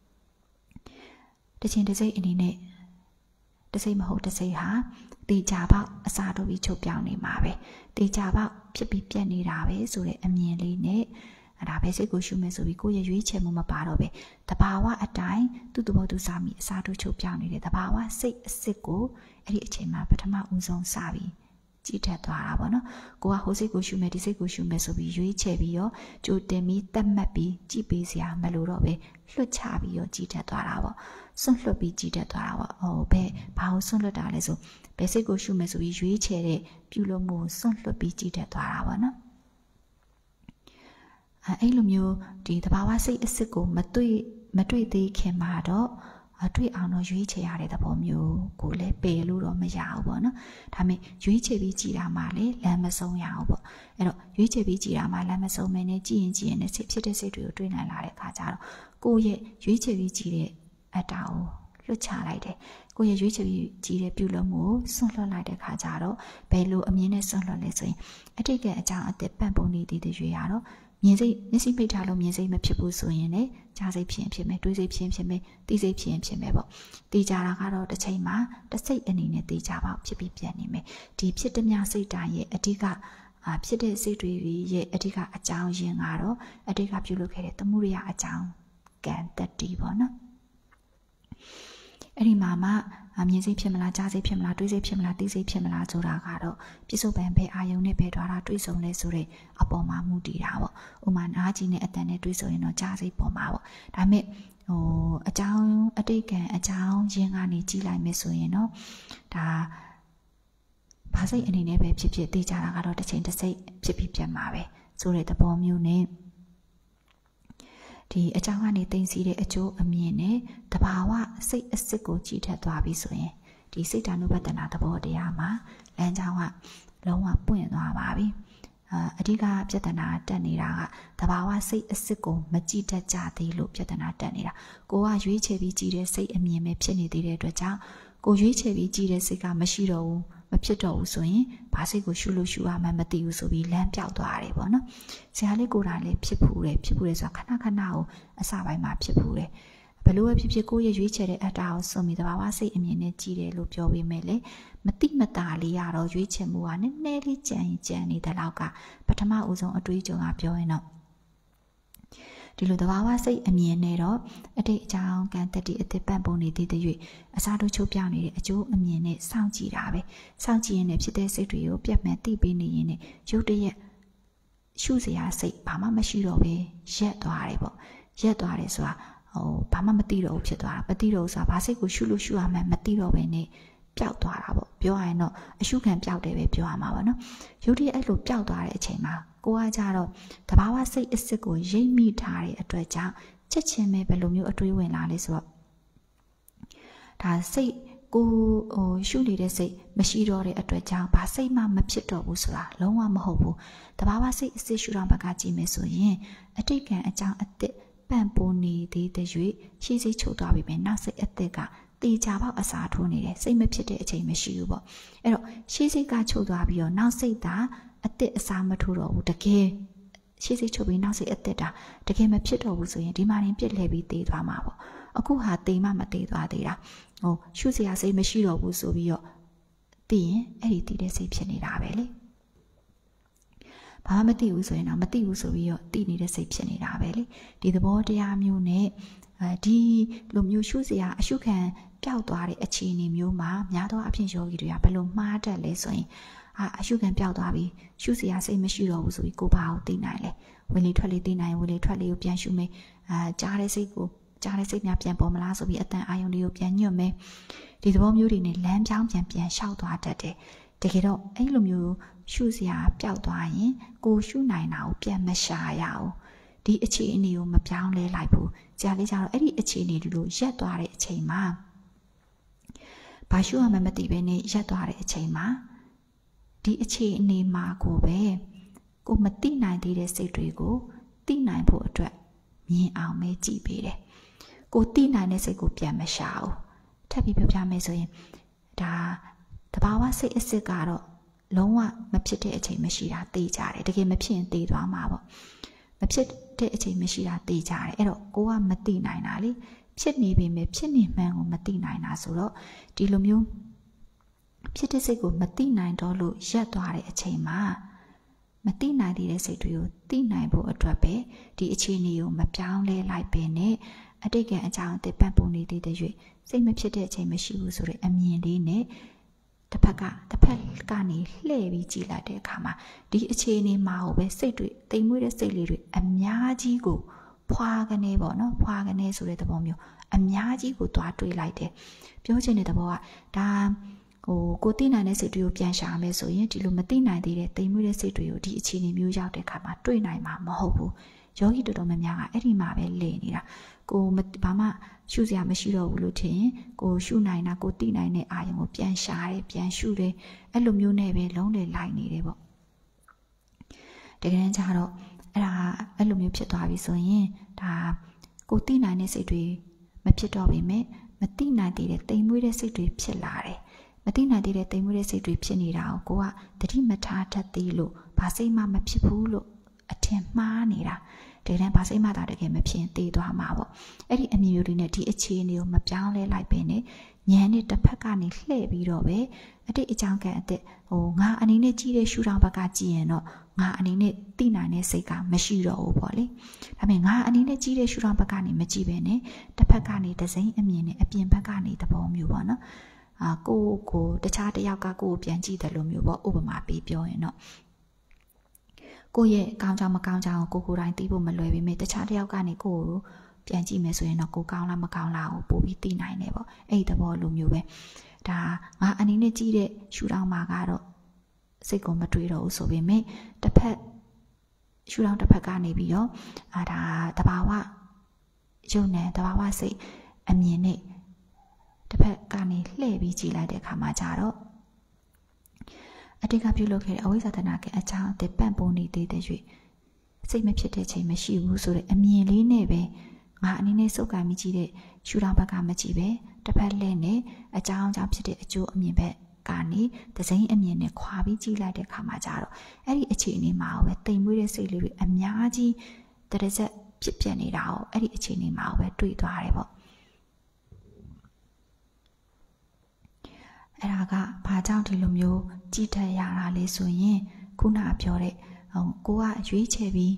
တစ်ချိန်တစ်စိတ်အနေနဲ့တစ်စိတ်မဟုတ်တစ်စိတ်ဟာတေချာပေါက်အစာတို့ပြီးချုပ်ပြောင်းနေမှာပဲတေချာပေါက်ဖြစ်ပြီးပြတ်နေတာပဲဆိုတဲ့အမြင်လေးနဲ့ဒါပဲစိတ်ကိုရှုမယ်ဆိုပြီးကိုယ့်ရဲ့ရွေးချယ်မှုမပါတော့ပဲတဘာဝအတိုင်းသူ့သဘောသူစားမိအစာတို့ချုပ်ပြောင်းနေတဲ့တဘာဝစိတ်အစစ်ကိုအဲ့ဒီအချိန်မှာပထမဦးဆုံးစပြီးကြည့်တတ်သွားတာပေါ့နော်ကိုကဟိုစိတ်ကိုရှုမယ်ဒီစိတ်ကိုရှုမယ်ဆိုပြီးရွေးချယ်ပြီးရောကြိုတင်ပြီးတတ်မှတ်ပြီးကြည့်ပေးစရာမလိုတော့ပဲလွတ်ချပြီးရောကြည့်တတ်သွားတာပေါ့စွန့်လွတ်ပြီးကြည့်တတ်သွားတာပေါ့ဘာလို့စွန့်လွတ်တာလဲဆိုဘယ်စိတ်ကိုရှုမယ်ဆိုပြီးရွေးချယ်တဲ့ပြုလုပ်မှုစွန့်လွတ်ပြီးကြည့်တတ်သွားတာပေါ့နော်အဲ့လိုမျိုးဒီသဘာဝစိတ်အစစ်ကိုမတွေ့သေးခင်မှာတော့တွေ့အောင်တော့ရွေးချယ်ရတဲ့သဘောမျိုးကိုလည်းပယ်လို့တော့မရဘူးပေါ့နော်ဒါပေမဲ့ရွေးချယ်ပြီးကြည်တာမှလည်းလမ်းမဆုံးရအောင်ပေါ့အဲ့တော့ရွေးချယ်ပြီးကြည်တာမှလမ်းမဆုံးမင်းနဲ့ကြည်ရင်နဲ့စိတ်ဖြစ်တဲ့စိတ်တွေကိုတွေ့နိုင်လာတဲ့အခါကျတော့ကိုယ့်ရဲ့ရွေးချယ်ပြီးကြည်တဲ့အတ္တကိုလွတ်ချလိုက်တယ်ကိုယ့်ရဲ့ရွေးချယ်ပြီးကြည်တဲ့ပြုလုပ်မှုကိုစွန့်လွတ်လိုက်တဲ့အခါကျတော့ဘယ်လိုအမြင်နဲ့စွန့်လွတ်လဲဆိုရင်အတိတ်ကအကြောင်းအသက်ပံ့ပိုးနေသေးတဲ့ရွေးရတော့မြင်စိတ်မျက်စိပိတ်ထားလို့မြင်စိတ်မဖြစ်ဘူးဆိုရင်လည်းကြားစိတ်ဖြစ်ရင်ဖြစ်မယ်တွေးစိတ်ဖြစ်ရင်ဖြစ်မယ်သိစိတ်ဖြစ်ရင်ဖြစ်မယ်ပေါ့သိကြတာကတော့တစ်ချိန်မှာတစ်စိတ်အနေနဲ့သိကြပါဖြစ်ပြီးပြန်နေမယ်ဒီဖြစ်တဲ့မြစိတ်တိုင်းရဲ့အဓိကဖြစ်တဲ့စိတ်တွေရဲ့အဓိကအကြောင်းရင်းကတော့အဓိကပြုလုပ်ခဲ့တဲ့သမှုရိယအကြောင်းကံတတိပေါ့နော်အဲ့ဒီမှာမြင်စိတ်ဖြစ်မလားကြားစိတ်ဖြစ်မလားတွေးစိတ်ဖြစ်မလားသိစိတ်ဖြစ်မလားဆိုတာကတော့ပြစ္ဆုတ်ပံဘယ်အာယုံနဲ့ဘယ်ထွားတာတွေးဆုံလဲဆိုတဲ့အပေါ်မှာမူတည်တာပေါ့ဥမာနားကြီးနဲ့အတန်နဲ့တွေးဆိုရင်တော့ကြားစိတ်ပေါ်မှာပေါ့ဒါပေမဲ့အကြောင်းအတိတ်ကံအကြောင်းရင်းကနေကြီးလိုက်မယ်ဆိုရင်တော့ဒါဘာစိတ်အနေနဲ့ပဲဖြစ်ဖြစ်သိကြတာကတော့တစ်ချိန်တစ်စိတ်ဖြစ်ပြီးပြန်မှာပဲဆိုတဲ့သဘောမျိုးနဲ့ဒီအကြောင်းကနေသိသိတဲ့အကျိုးအမြင်နဲ့တဘာဝစိတ်အစစ်ကိုကြည့်ထက်သွားပြီဆိုရင်ဒီစိတ်ဓာနုပတ္တနာသဘောတရားမှာလမ်းကြောင်းကလုံးဝပွင့်သွားပါပြီအဓိကပြဿနာတက်နေတာကတဘာဝစိတ်အစစ်ကိုမကြည့်တတ်ကြသေးလို့ပြဿနာတက်နေတာကိုကရွေးချယ်ပြီးကြည့်တဲ့စိတ်အမြင်ပဲဖြစ်နေသေးတဲ့အတွက်ကြောင့်ကိုရွေးချယ်ပြီးကြည့်တဲ့စိတ်ကမရှိတော့ဘူးမဖြစ်တော့ဘူးဆိုရင်ဘာစိတ်ကိုရှုလို့ရှုရမှမသိဘူးဆိုပြီးလမ်းပြောက်သွားတယ်ပေါ့နော်ဆရာလေးကိုယ်တိုင်လေးဖြစ်ဖူးတယ်ဆိုတာခဏခဏကိုအစပိုင်းမှာဖြစ်ဖူးတယ်ဘယ်လိုပဲဖြစ်ဖြစ်ကိုရဲ့ရွေးချယ်တဲ့အတ္တကိုစွန့်ပြီးတဘာဝစိတ်အမြင်နဲ့ကြည့်တယ်လို့ပြောပေးမယ်လေမတိမတာလေးရတော့ရွေးချယ်မှုကနည်းနည်းလေးကြံနေတဲ့လောက်ကပထမဦးဆုံးအတွေးကြုံကပြောရင်တော့ဒီလိုတဘာဝစိတ်အမြင်နဲ့တော့အတိတ်အကြောင်းကံတတိအသစ်ပံ့ပိုးနေသေးတဲ့အစားတို့ချုပ်ပြနေတဲ့အကျိုးအမြင်နဲ့စောင့်ကြည့်တာပဲစောင့်ကြည့်ရင်လည်းဖြစ်တဲ့စိတ်တွေကိုပြတ်မှန်သိပေးနေရင်လည်းရုပ်တရက်ရှုစရာစိတ်ဘာမှမရှိတော့ပဲရက်သွားတယ်ပေါ့ရက်သွားတယ်ဆိုတာဘာမှမသိတော့ဘူးဖြစ်သွားတာမသိတော့ဘူးဆိုတာဘာစိတ်ကိုရှုလို့ရှုရမှန်းမသိတော့ပဲနဲ့ပျောက်သွားတာပေါ့ပြောရရင်တော့အရှုခံပျောက်တယ်ပဲပြောရမှာပါနော်ရုပ်တရက်အဲ့လိုပျောက်သွားတဲ့အချိန်မှာကိုကကြတော့တဘာဝစိတ်အစစ်ကိုရိပ်မိထားတဲ့အတွက်ကြောင့်ချက်ချင်းပဲဘယ်လိုမျိုးအတွေးဝင်လာလဲဆိုတော့ဒါစိတ်ကိုရှုနေတဲ့စိတ်မရှိတော့တဲ့အတွက်ကြောင့်ဘာစိတ်မှမဖြစ်တော့ဘူးဆိုတာလုံးဝမဟုတ်ဘူးတဘာဝစိတ်အစစ်ရှုတော့ဘက်ကကြည့်မယ်ဆိုရင်အတိတ်ကံအကြောင်းအသစ်ပံ့ပိုးနေသေးတဲ့၍ရှေ့စိတ်ချုပ်သွားပြီပဲနောက်စိတ်အသစ်ကတေချာပေါက်အစာထိုးနေတယ်စိတ်မဖြစ်တဲ့အချိန်မရှိဘူးပေါ့အဲ့တော့ရှေ့စိတ်ကချုပ်သွားပြီးတော့နောက်စိတ်သာအသစ်အစာမထိုးတော့ဘူးတကယ်ရှေ့စိတ်ချုပ်ပြီးနောက်စိတ်အသစ်တာတကယ်မဖြစ်တော့ဘူးဆိုရင်ဒီမှာရင်ပြစ်လဲပြီးတေးသွားမှာပေါ့အခုဟာတေးမှမတေးသွားသေးတာရှုစရာစိတ်မရှိတော့ဘူးဆိုပြီးတော့သိရင်အဲ့ဒီတည်တဲ့စိတ်ဖြစ်နေတာပဲလေဘာမှမသိဘူးဆိုရင်တော့မသိဘူးဆိုပြီးတော့တည်နေတဲ့စိတ်ဖြစ်နေတာပဲလေဒီသဘောတရားမျိုးနဲ့ဒီလိုမျိုးရှုစရာအရှုခံပျောက်သွားတဲ့အခြေအနေမျိုးမှာများသောအားဖြင့်ယောဂီတွေကဘယ်လိုမှားတတ်လဲဆိုရင်အရှုခံပျောက်သွားပြီးရှုစရာစိတ်မရှိတော့ဘူးဆိုပြီးကိုပါအောင်သိနိုင်လေဝင်လေထွက်လေသိနိုင်ဝင်လေထွက်လေကိုပြန်ရှုမယ်ကြားတဲ့စိတ်များပြန်ပေါ်မလားဆိုပြီးအတန်အာယုံတွေကိုပြန်ညွတ်မယ်ဒီသဘောမျိုးတွေနဲ့လမ်းပြောင်းပြန်လျှောက်သွားတတ်တယ်တကယ်တော့အဲ့လိုမျိုးရှုစရာပျောက်သွားရင်ကိုရှုနိုင်တာကိုပြန်မရှာရအောင်ဒီအခြေအနေကိုမပြောင်းလဲလိုက်ဘူးကြာလေးကြတော့အဲ့ဒီအခြေအနေဒီလိုရက်သွားတဲ့အချိန်မှာဘာရှုရမှမသိဘဲနဲ့ရက်သွားတဲ့အချိန်မှာဒီအခြေအနေမှာကိုပဲကိုမသိနိုင်သေးတဲ့စိတ်တွေကိုသိနိုင်ဖို့အတွက်မြင်အောင်ပဲကြည့်ပေးတယ်ကိုသိနိုင်တဲ့စိတ်ကိုပြန်မရှာဘူးထပ်ပြီးပြောပြမယ်ဆိုရင်ဒါတဘာဝစိတ်အစစ်ကတော့လုံးဝမဖြစ်တဲ့အချိန်မရှိတာသိကြတယ်တကယ်မဖြစ်ရင်သိသွားမှာပေါ့မဖြစ်တဲ့အချိန်မရှိတာသိကြတယ်အဲ့တော့ကိုကမသိနိုင်တာလေဖြစ်နေပေမဲ့ဖြစ်နေမှန်းကိုမသိနိုင်တာဆိုတော့ဒီလိုမျိုးဖြစ်တဲ့စိတ်ကိုမသိနိုင်တော့လို့ရက်သွားတဲ့အချိန်မှာမသိနိုင်သေးတဲ့စိတ်တွေကိုသိနိုင်ဖို့အတွက်ပဲဒီအခြေအနေကိုမပြောင်းလဲလိုက်ပဲနဲ့အတိတ်ကအကြောင်းအသစ်ပံ့ပိုးနေသေးတဲ့၍စိတ်မဖြစ်တဲ့အချိန်မရှိဘူးဆိုတဲ့အမြင်လေးနဲ့တစ်ဖက်ကနေလှည့်ပြီးကြည့်လိုက်တဲ့အခါမှာဒီအခြေအနေမှာဟိုပဲစိတ်တွေတိမ်မွေးတဲ့စိတ်လေးတွေအများကြီးကိုဖွာကနေပေါ့နော်ဖွာကနေဆိုတဲ့သဘောမျိုးအများကြီးကိုတွားတွေးလိုက်တယ်ပြောချင်တဲ့သဘောကဒါကိုသိနိုင်တဲ့စိတ်တွေကိုပြန်ရှာမယ်ဆိုရင်ဒီလိုမသိနိုင်သေးတဲ့တိမ်မွေးတဲ့စိတ်တွေကိုဒီအခြေအနေမျိုးရောက်တဲ့အခါမှာတွေးနိုင်မှာမဟုတ်ဘူးယောဂီတော်တော်များများကအဲ့ဒီမှာပဲလည်နေတာကိုဘာမှရှုစရာမရှိတော့ဘူးလို့ထင်ရင်ကိုရှုနိုင်တာကိုသိနိုင်တဲ့အာရုံကိုပြန်ရှာတယ်ပြန်ရှုတယ်အဲ့လိုမျိုးနဲ့ပဲလုံးလေလိုက်နေတယ်ပေါ့တကယ်တမ်းကျတော့အဲ့လိုမျိုးဖြစ်သွားပြီဆိုရင်ဒါကိုသိနိုင်တဲ့စိတ်တွေမဖြစ်တော့ပေမဲ့မသိနိုင်သေးတဲ့တိမ်မွေးတဲ့စိတ်တွေဖြစ်လာတယ်မသိနိုင်သေးတဲ့တိမ်မွေးတဲ့စိတ်တွေဖြစ်နေတာကိုကတတိမထားတတ်သေးလို့ဘာစိတ်မှမဖြစ်ဘူးလို့အထင်မှားနေတာတကယ်တမ်းဘာစိတ်မှသာတကယ်မဖြစ်တည်သွားမှာပေါ့အဲ့ဒီအမြင်မျိုးတွေနဲ့ဒီအခြေအနေကိုမပြောင်းလဲလိုက်ပဲနဲ့ဉာဏ်နဲ့တစ်ဖက်ကနေလှည့်ပြီးတော့ပဲအတိတ်အကြောင်းကအစ်ငါအနေနဲ့ကြည့်တဲ့ရှုထောင့်ဘက်ကကြည့်ရင်တော့ငါအနေနဲ့သိနိုင်တဲ့စိတ်ကမရှိတော့ဘူးပေါ့လေဒါပေမဲ့ငါအနေနဲ့ကြည့်တဲ့ရှုထောင့်ဘက်ကနေမကြည့်ပဲနဲ့တစ်ဖက်ကနေဒစိမ့်အမြင်နဲ့အပြင်ဘက်ကနေသဘောမျိုးပေါ့နော်ကိုတခြားတစ်ယောက်ကကိုကိုပြန်ကြည့်တယ်လို့မျိုးပေါ့ဥပမာပေးပြောရင်တော့ကိုရဲ့ကောင်းကြောင်မကောင်းကြောင်ကိုတိုင်းသိဖို့မလွယ်ပေမဲ့တခြားတစ်ယောက်ကနေကိုပြန်ကြည့်မယ်ဆိုရင်တော့ကိုကောင်းလားမကောင်းလားကိုပို့ပြီးသိနိုင်တယ်ပေါ့အဲ့ဒီသဘောလိုမျိုးပဲဒါငါအနေနဲ့ကြည့်တဲ့ရှုထောင့်မှာကတော့စိတ်ကိုမတွေးတော့ဘူးဆိုပေမဲ့တစ်ဖက်ရှုထောင့်တစ်ဖက်ကနေပြီးတော့ဒါတဘာဝရုပ်နဲ့တဘာဝစိတ်အမြင်နဲ့တစ်ဖက်ကနေလှည့်ပြီးကြည့်လိုက်တဲ့အခါမှာကြတော့အတိတ်ကပြုလုပ်ခဲ့တဲ့အဝိဇ္ဇာတဏှာကအကြောင်းအသက်ပံ့ပိုးနေသေးတဲ့၍စိတ်မဖြစ်တဲ့ချိန်မရှိဘူးဆိုတဲ့အမြင်လေးနဲ့ပဲငါအနေနဲ့စုပ်ကိုင်မိကြည့်တဲ့ရှုထောင့်ဘက်ကမကြည့်ပဲတစ်ဖက်လဲနဲ့အကြောင်းဖြစ်တဲ့အကျိုးအမြင်ဘက်ကနေဒစိမ့်အမြင်နဲ့ခွာပြီးကြည့်လိုက်တဲ့အခါမှာကြတော့အဲ့ဒီအခြေအနေမှာပဲတိမ်မွေးတဲ့စိတ်လေးတွေအများကြီးတရဇက်ဖြစ်ပြနေတာ哦အဲ့ဒီအခြေအနေမှာပဲတွေ့သွားတယ်ပေါ့အဲ့ဒါကဘာကြောင့်ဒီလိုမျိုးကြည့်တတ်ရတာလဲဆိုရင်ခုနပြောတဲ့ကိုကရွေးချယ်ပြီး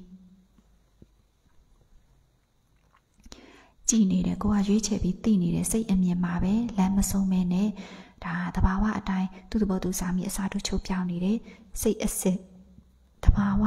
ကြည်နေတယ်ကိုကရွေးချယ်ပြီးသိနေတဲ့စိတ်အမြင်မှာပဲလမ်းမဆုံးမဲနဲ့ဒါတဘာဝအတိုင်းသူ့သဘောသူစားမိအစားတို့ချုပ်ပြောင်းနေတဲ့စိတ်အစစ်တဘာဝ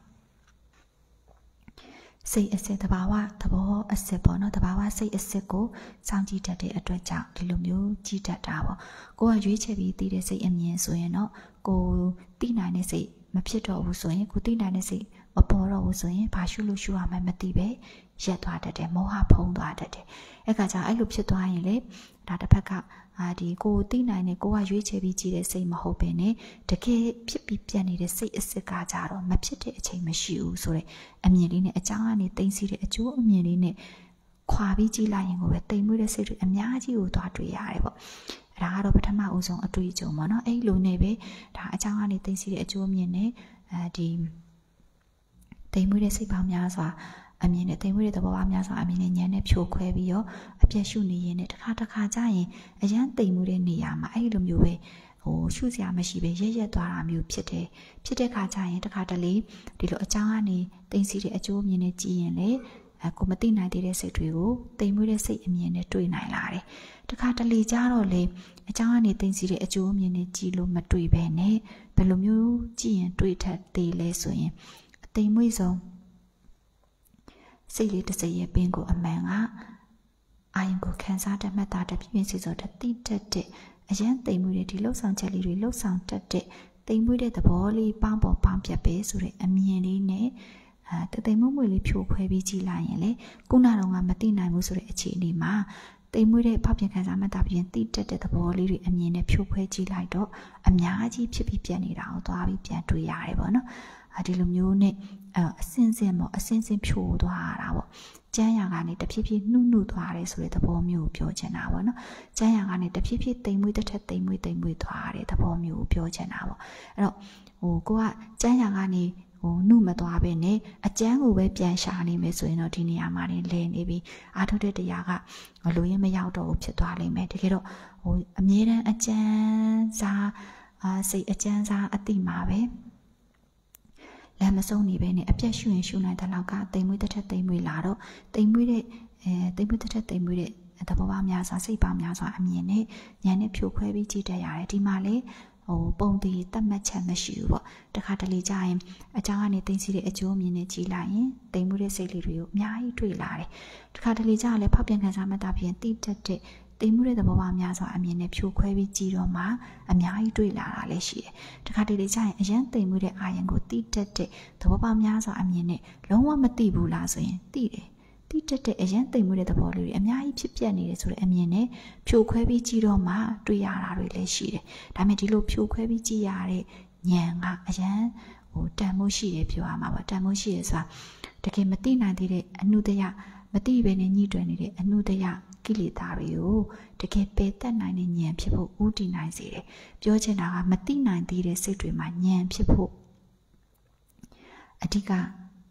စိတ်အစစ်တဘာဝသဘောအစစ်ပေါ့နော်တဘာဝစိတ်အစစ်ကိုစောင့်ကြည့်တတ်တဲ့အတွက်ကြောင့်ဒီလိုမျိုးကြည့်တတ်တာပေါ့ကိုကရွေးချယ်ပြီးသိတဲ့စိတ်အမြင်ဆိုရင်တော့ကိုသိနိုင်တဲ့စိတ်မဖြစ်တော့ဘူးဆိုရင်ကိုသိနိုင်တဲ့စိတ်မပေါ်တော့ဘူးဆိုရင်ဘာရှုလို့ရှုရမှန်းမသိပဲရက်သွားတတ်တယ်မောဟဖုံးသွားတတ်တယ်အဲ့ကကြောင့်အဲ့လိုဖြစ်သွားရင်လေဒါတစ်ဖက်ကဒီကိုသိနိုင်တဲ့ကိုကရွေးချယ်ပြီးကြည့်တဲ့စိတ်မဟုတ်ဘဲနဲ့တကယ်ဖြစ်ပြီးပြတ်နေတဲ့စိတ်အစစ်ကကြတော့မဖြစ်တဲ့အချိန်မရှိဘူးဆိုတဲ့အမြင်လေးနဲ့အကြောင်းကနေသိသိတဲ့အကျိုးအမြင်လေးနဲ့ခွာပြီးကြည့်လိုက်ရင်ကိုပဲတိမ်မွေးတဲ့စိတ်တွေအများကြီးကိုသွားတွေ့ရတယ်ပေါ့အဲ့ဒါကတော့ပထမဦးဆုံးအတွေ့အကြုံပေါ့နော်အဲ့လိုနဲ့ပဲဒါအကြောင်းကနေသိသိတဲ့အကျိုးအမြင်နဲ့ဒီတိမ်မွေးတဲ့စိတ်ပေါင်းများစွာအမြင်နဲ့တိမ်မွေးတဲ့သဘောပေါင်းများစွာအမြင်နဲ့ဉာဏ်နဲ့ဖြိုခွဲပြီးတော့အပြည့်ရှုနေရင်တစ်ခါကြာရင်အရန်တိမ်မွေးတဲ့နေရာမှာအဲ့လိုမျိုးပဲရှုစရာမရှိပဲရက်သွားတာမျိုးဖြစ်တယ်ဖြစ်တဲ့ခါကျရင်တစ်ခါတလေဒီလိုအကြောင်းကနေသိသိတဲ့အကျိုးအမြင်နဲ့ကြည့်ရင်လေကိုမသိနိုင်သေးတဲ့စိတ်တွေကိုတိမ်မွေးတဲ့စိတ်အမြင်နဲ့တွေ့နိုင်လာတယ်တစ်ခါတလေကြတော့လေအကြောင်းကနေသိသိတဲ့အကျိုးအမြင်နဲ့ကြည့်လို့မတွေ့ပဲနဲ့ဘယ်လိုမျိုးကြည့်ရင်တွေ့ထက်သေးလဲဆိုရင်အတိမ်မွေးဆုံးစိတ်လေးတစ်စိတ်ရဲ့ပင်ကိုအမှန်ကအာယုံကိုခံစားတတ်မှတ်တာတပြည့်ပြည့်စုံစုံတိတတ်တဲ့အရန်တိမ်မွေးတဲ့ဒီလှုပ်ဆောင်ချက်လေးတွေလှုပ်ဆောင်တတ်တဲ့တိမ်မွေးတဲ့သဘောလေးပေါင်းပေါ်ပေါင်းပြတ်ပဲဆိုတဲ့အမြင်လေးနဲ့တိမ်မွေးလေးဖြိုခွဲပြီးကြည့်လိုက်ရင်လေခုနကတော့မသိနိုင်ဘူးဆိုတဲ့အခြေအနေမှာတိမ်မွေးတဲ့ဖောက်ပြန်ခံစားမှတ်တာပြင်တိတတ်တဲ့သဘောလေးတွေအမြင်နဲ့ဖြိုခွဲကြည့်လိုက်တော့အများကြီးဖြစ်ပြီးပြန်နေတာကိုသွားပြီးပြန်တွေ့ရတယ်ပေါ့နော်ဒီလိုမျိုးနဲ့အစင်းစင်းပေါ့အစင်းစင်းဖြိုသွားတာပေါ့ကျန်းရာကနေတဖြည်းဖြည်းနှုတ်သွားတယ်ဆိုတဲ့သဘောမျိုးကိုပြောချင်တာပေါ့နော်ကျန်းရာကနေတဖြည်းဖြည်းတိမ်မွေးတစ်ထက်တိမ်မွေးသွားတဲ့သဘောမျိုးကိုပြောချင်တာပေါ့အဲ့တော့ကိုကကျန်းရာကနေနှုတ်မသွားပဲနဲ့အကျန်းကိုပဲပြန်ရှာနေမယ်ဆိုရင်တော့ဒီနေရာမှာလဲနေပြီးအာထုတ်တဲ့တရားကလိုရင်းမရောက်တော့ဘူးဖြစ်သွားလိမ့်မယ်တကယ်တော့အမြဲတမ်းအကျန်းစားစိတ်အကျန်းစားအတိမှာပဲလမ်းမဆုံးနေပဲနဲ့အပြတ်ရှုရင်ရှုနိုင်တဲ့လောက်ကတိမ်မွေးတစ်ထက်တိမ်မွေးလာတော့တိမ်မွေးတဲ့တိမ်မွေးတစ်ထက်တိမ်မွေးတဲ့သဘောပေါင်းများစွာစိတ်ပေါင်းများစွာအမြင်နဲ့ဉာဏ်နဲ့ဖြိုခွဲပြီးကြည့်တတ်ရတယ်ဒီမှာလေပုံတည်တတ်မှတ်ချက်မရှိဘူးပေါ့တခါတလေကြာရင်အကြောင်းကနေသိသိတဲ့အကျိုးအမြင်နဲ့ကြည့်လိုက်ရင်တိမ်မွေးတဲ့စိတ်လေးတွေကိုအများကြီးတွေ့လာတယ်တခါတလေကြာလည်းဖောက်ပြန်ခံစားမှတ်တာဖြင့်တိတတ်တဲ့တိမ်မွေးတဲ့သဘောပေါင်းများစွာအမြင်နဲ့ဖြိုခွဲပြီးကြည့်တော့မှအများကြီးတွေ့လာတာလည်းရှိတယ်တခါတလေကြာရင်အရန်တိမ်မွေးတဲ့အာရုံကိုတိတတ်တဲ့သဘောပေါင်းများစွာအမြင်နဲ့လုံးဝမသိဘူးလားဆိုရင်သိတယ်တိတက်တဲ့အရန်တိမ်မွေးတဲ့သဘောလေးတွေအများကြီးဖြစ်ပြနေတယ်ဆိုတဲ့အမြင်နဲ့ဖြိုခွဲပြီးကြည့်တော့မှတွေ့ရတာတွေလည်းရှိတယ်။ဒါပေမဲ့ဒီလိုဖြိုခွဲပြီးကြည့်ရတဲ့ဉာဏ်ကအရန်တန်မိုးရှိတယ်ပြောရမှာပါတန်မိုးရှိရဆိုတာတကယ်မသိနိုင်သေးတဲ့အနုတယမသိဘဲနဲ့ညှိတွယ်နေတဲ့အနုတယကိလေသာတွေကိုတကယ်ပယ်တတ်နိုင်တဲ့ဉာဏ်ဖြစ်ဖို့ဥတည်နိုင်စေတယ်။ပြောချင်တာကမသိနိုင်သေးတဲ့စိတ်တွေမှာဉာဏ်ဖြစ်ဖို့အဓိက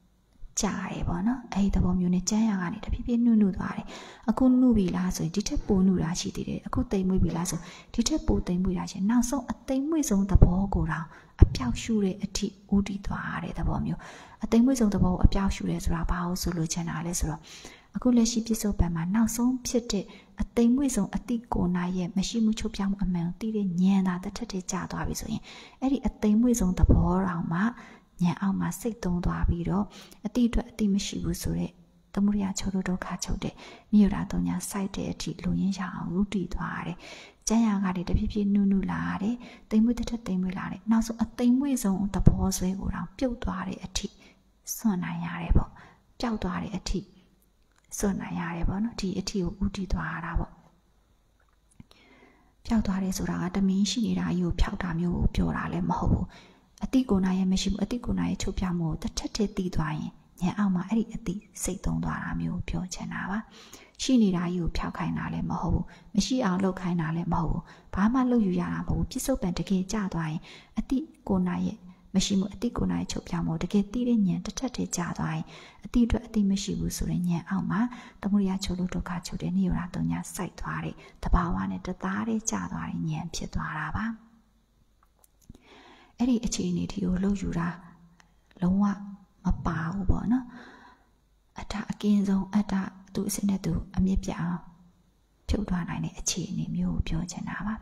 ကြားတယ်ပေါ့နော်အဲ့ဒီသဘောမျိုးနဲ့ကျန်းရကနေတဖြည်းဖြည်းနုသွားတယ်အခုနုပြီလားဆိုရင်ဒီထက်ပိုနုတာရှိသေးတယ်အခုတိမ်မွေ့ပြီလားဆိုဒီထက်ပိုတိမ်မွေ့တာရှိနောက်ဆုံးအတိမ်မွေ့ဆုံးသဘောကိုတောင်အပြောက်ရှုတဲ့အထိဥတည်သွားတဲ့သဘောမျိုးအတိမ်မွေ့ဆုံးသဘောကိုအပြောက်ရှုရဲဆိုတာဘာလို့ဆိုလို့ချင်တာလဲဆိုတော့အခုလက်ရှိပြစ္ဆုတ်ပံမှာနောက်ဆုံးဖြစ်တဲ့အတိမ်မွေ့ဆုံးအတိကိုနာရဲ့မရှိမှုချုပ်ပြောင်းမှုအမှန်ကိုသိတဲ့ဉာဏ်သာတစ်ထက်တည်းကြာသွားပြီဆိုရင်အဲ့ဒီအတိမ်မွေ့ဆုံးသဘောတောင်မှဉာဏ်အောက်မှာစိတ်သုံးသွားပြီးတော့အတိအတွက်အတိမရှိဘူးဆိုတဲ့သမုဒယချုပ်ဒုက္ခချုပ်တဲ့နိရောဓတုံညာစိုက်တဲ့အထိလူရင်းရအောင်ဥတည်သွားရတယ်။ကျမ်းရာကတည်းတဖြည်းဖြည်းနုလာတယ်။တိမ်မွေ့တစ်ထက်တိမ်မွေ့လာတယ်။နောက်ဆုံးအတိမ်မွေ့ဆုံးသဘောဆွဲကိုတောင်ပြုတ်သွားတဲ့အထိစွန့်နိုင်ရတယ်ပေါ့။ပျောက်သွားတဲ့အထိစွန့်နိုင်ရတယ်ပေါ့နော်။ဒီအထိကိုဥတည်သွားရတာပေါ့။ပျောက်သွားတယ်ဆိုတာကတမင်းရှိနေတာအယူဖြောက်တာမျိုးကိုပြောတာလည်းမဟုတ်ဘူး။အတိကိုနာရဲ့မရှိဘူးအတိကိုနာရဲ့ချုပ်ပြမှုကိုတစ်ထက်တည်းတည်သွားရင်ဉာဏ်အောက်မှာအဲ့ဒီအတိစိတ်သုံးသွားတာမျိုးပြောချင်တာပါရှိနေတာကြီးကိုဖျောက်ခိုင်းတာလည်းမဟုတ်ဘူးမရှိအောင်လုပ်ခိုင်းတာလည်းမဟုတ်ဘူးဘာမှလုပ်ယူရတာမဟုတ်ဘူးပြစ္ဆုတ်ပံတကယ်ကြသွားရင်အတိကိုနာရဲ့မရှိမှုအတိကိုနာရဲ့ချုပ်ပြမှုတကယ်သိတဲ့ဉာဏ်တစ်ထက်တည်းကြသွားရင်အတိအတွက်အတိမရှိဘူးဆိုရင်ဉာဏ်အောက်မှာသမုဒယချုပ်လို့ဒုက္ခချုပ်တဲ့နိရောဓတုံညာစိုက်သွားတဲ့တဘာဝနဲ့တသားတည်းကြသွားတဲ့ဉာဏ်ဖြစ်သွားတာပါအဲ့ဒီအခြေအနေဒီကိုလုပ်ယူတာလုံးဝမပါဘူးပေါ့နော်အတအကင်းဆုံးအတသူအစစ်နဲ့သူအမြင့်ပြအောင်ဖြုတ်သွားနိုင်တဲ့အခြေအနေမျိုးကိုပြောချင်တာပါ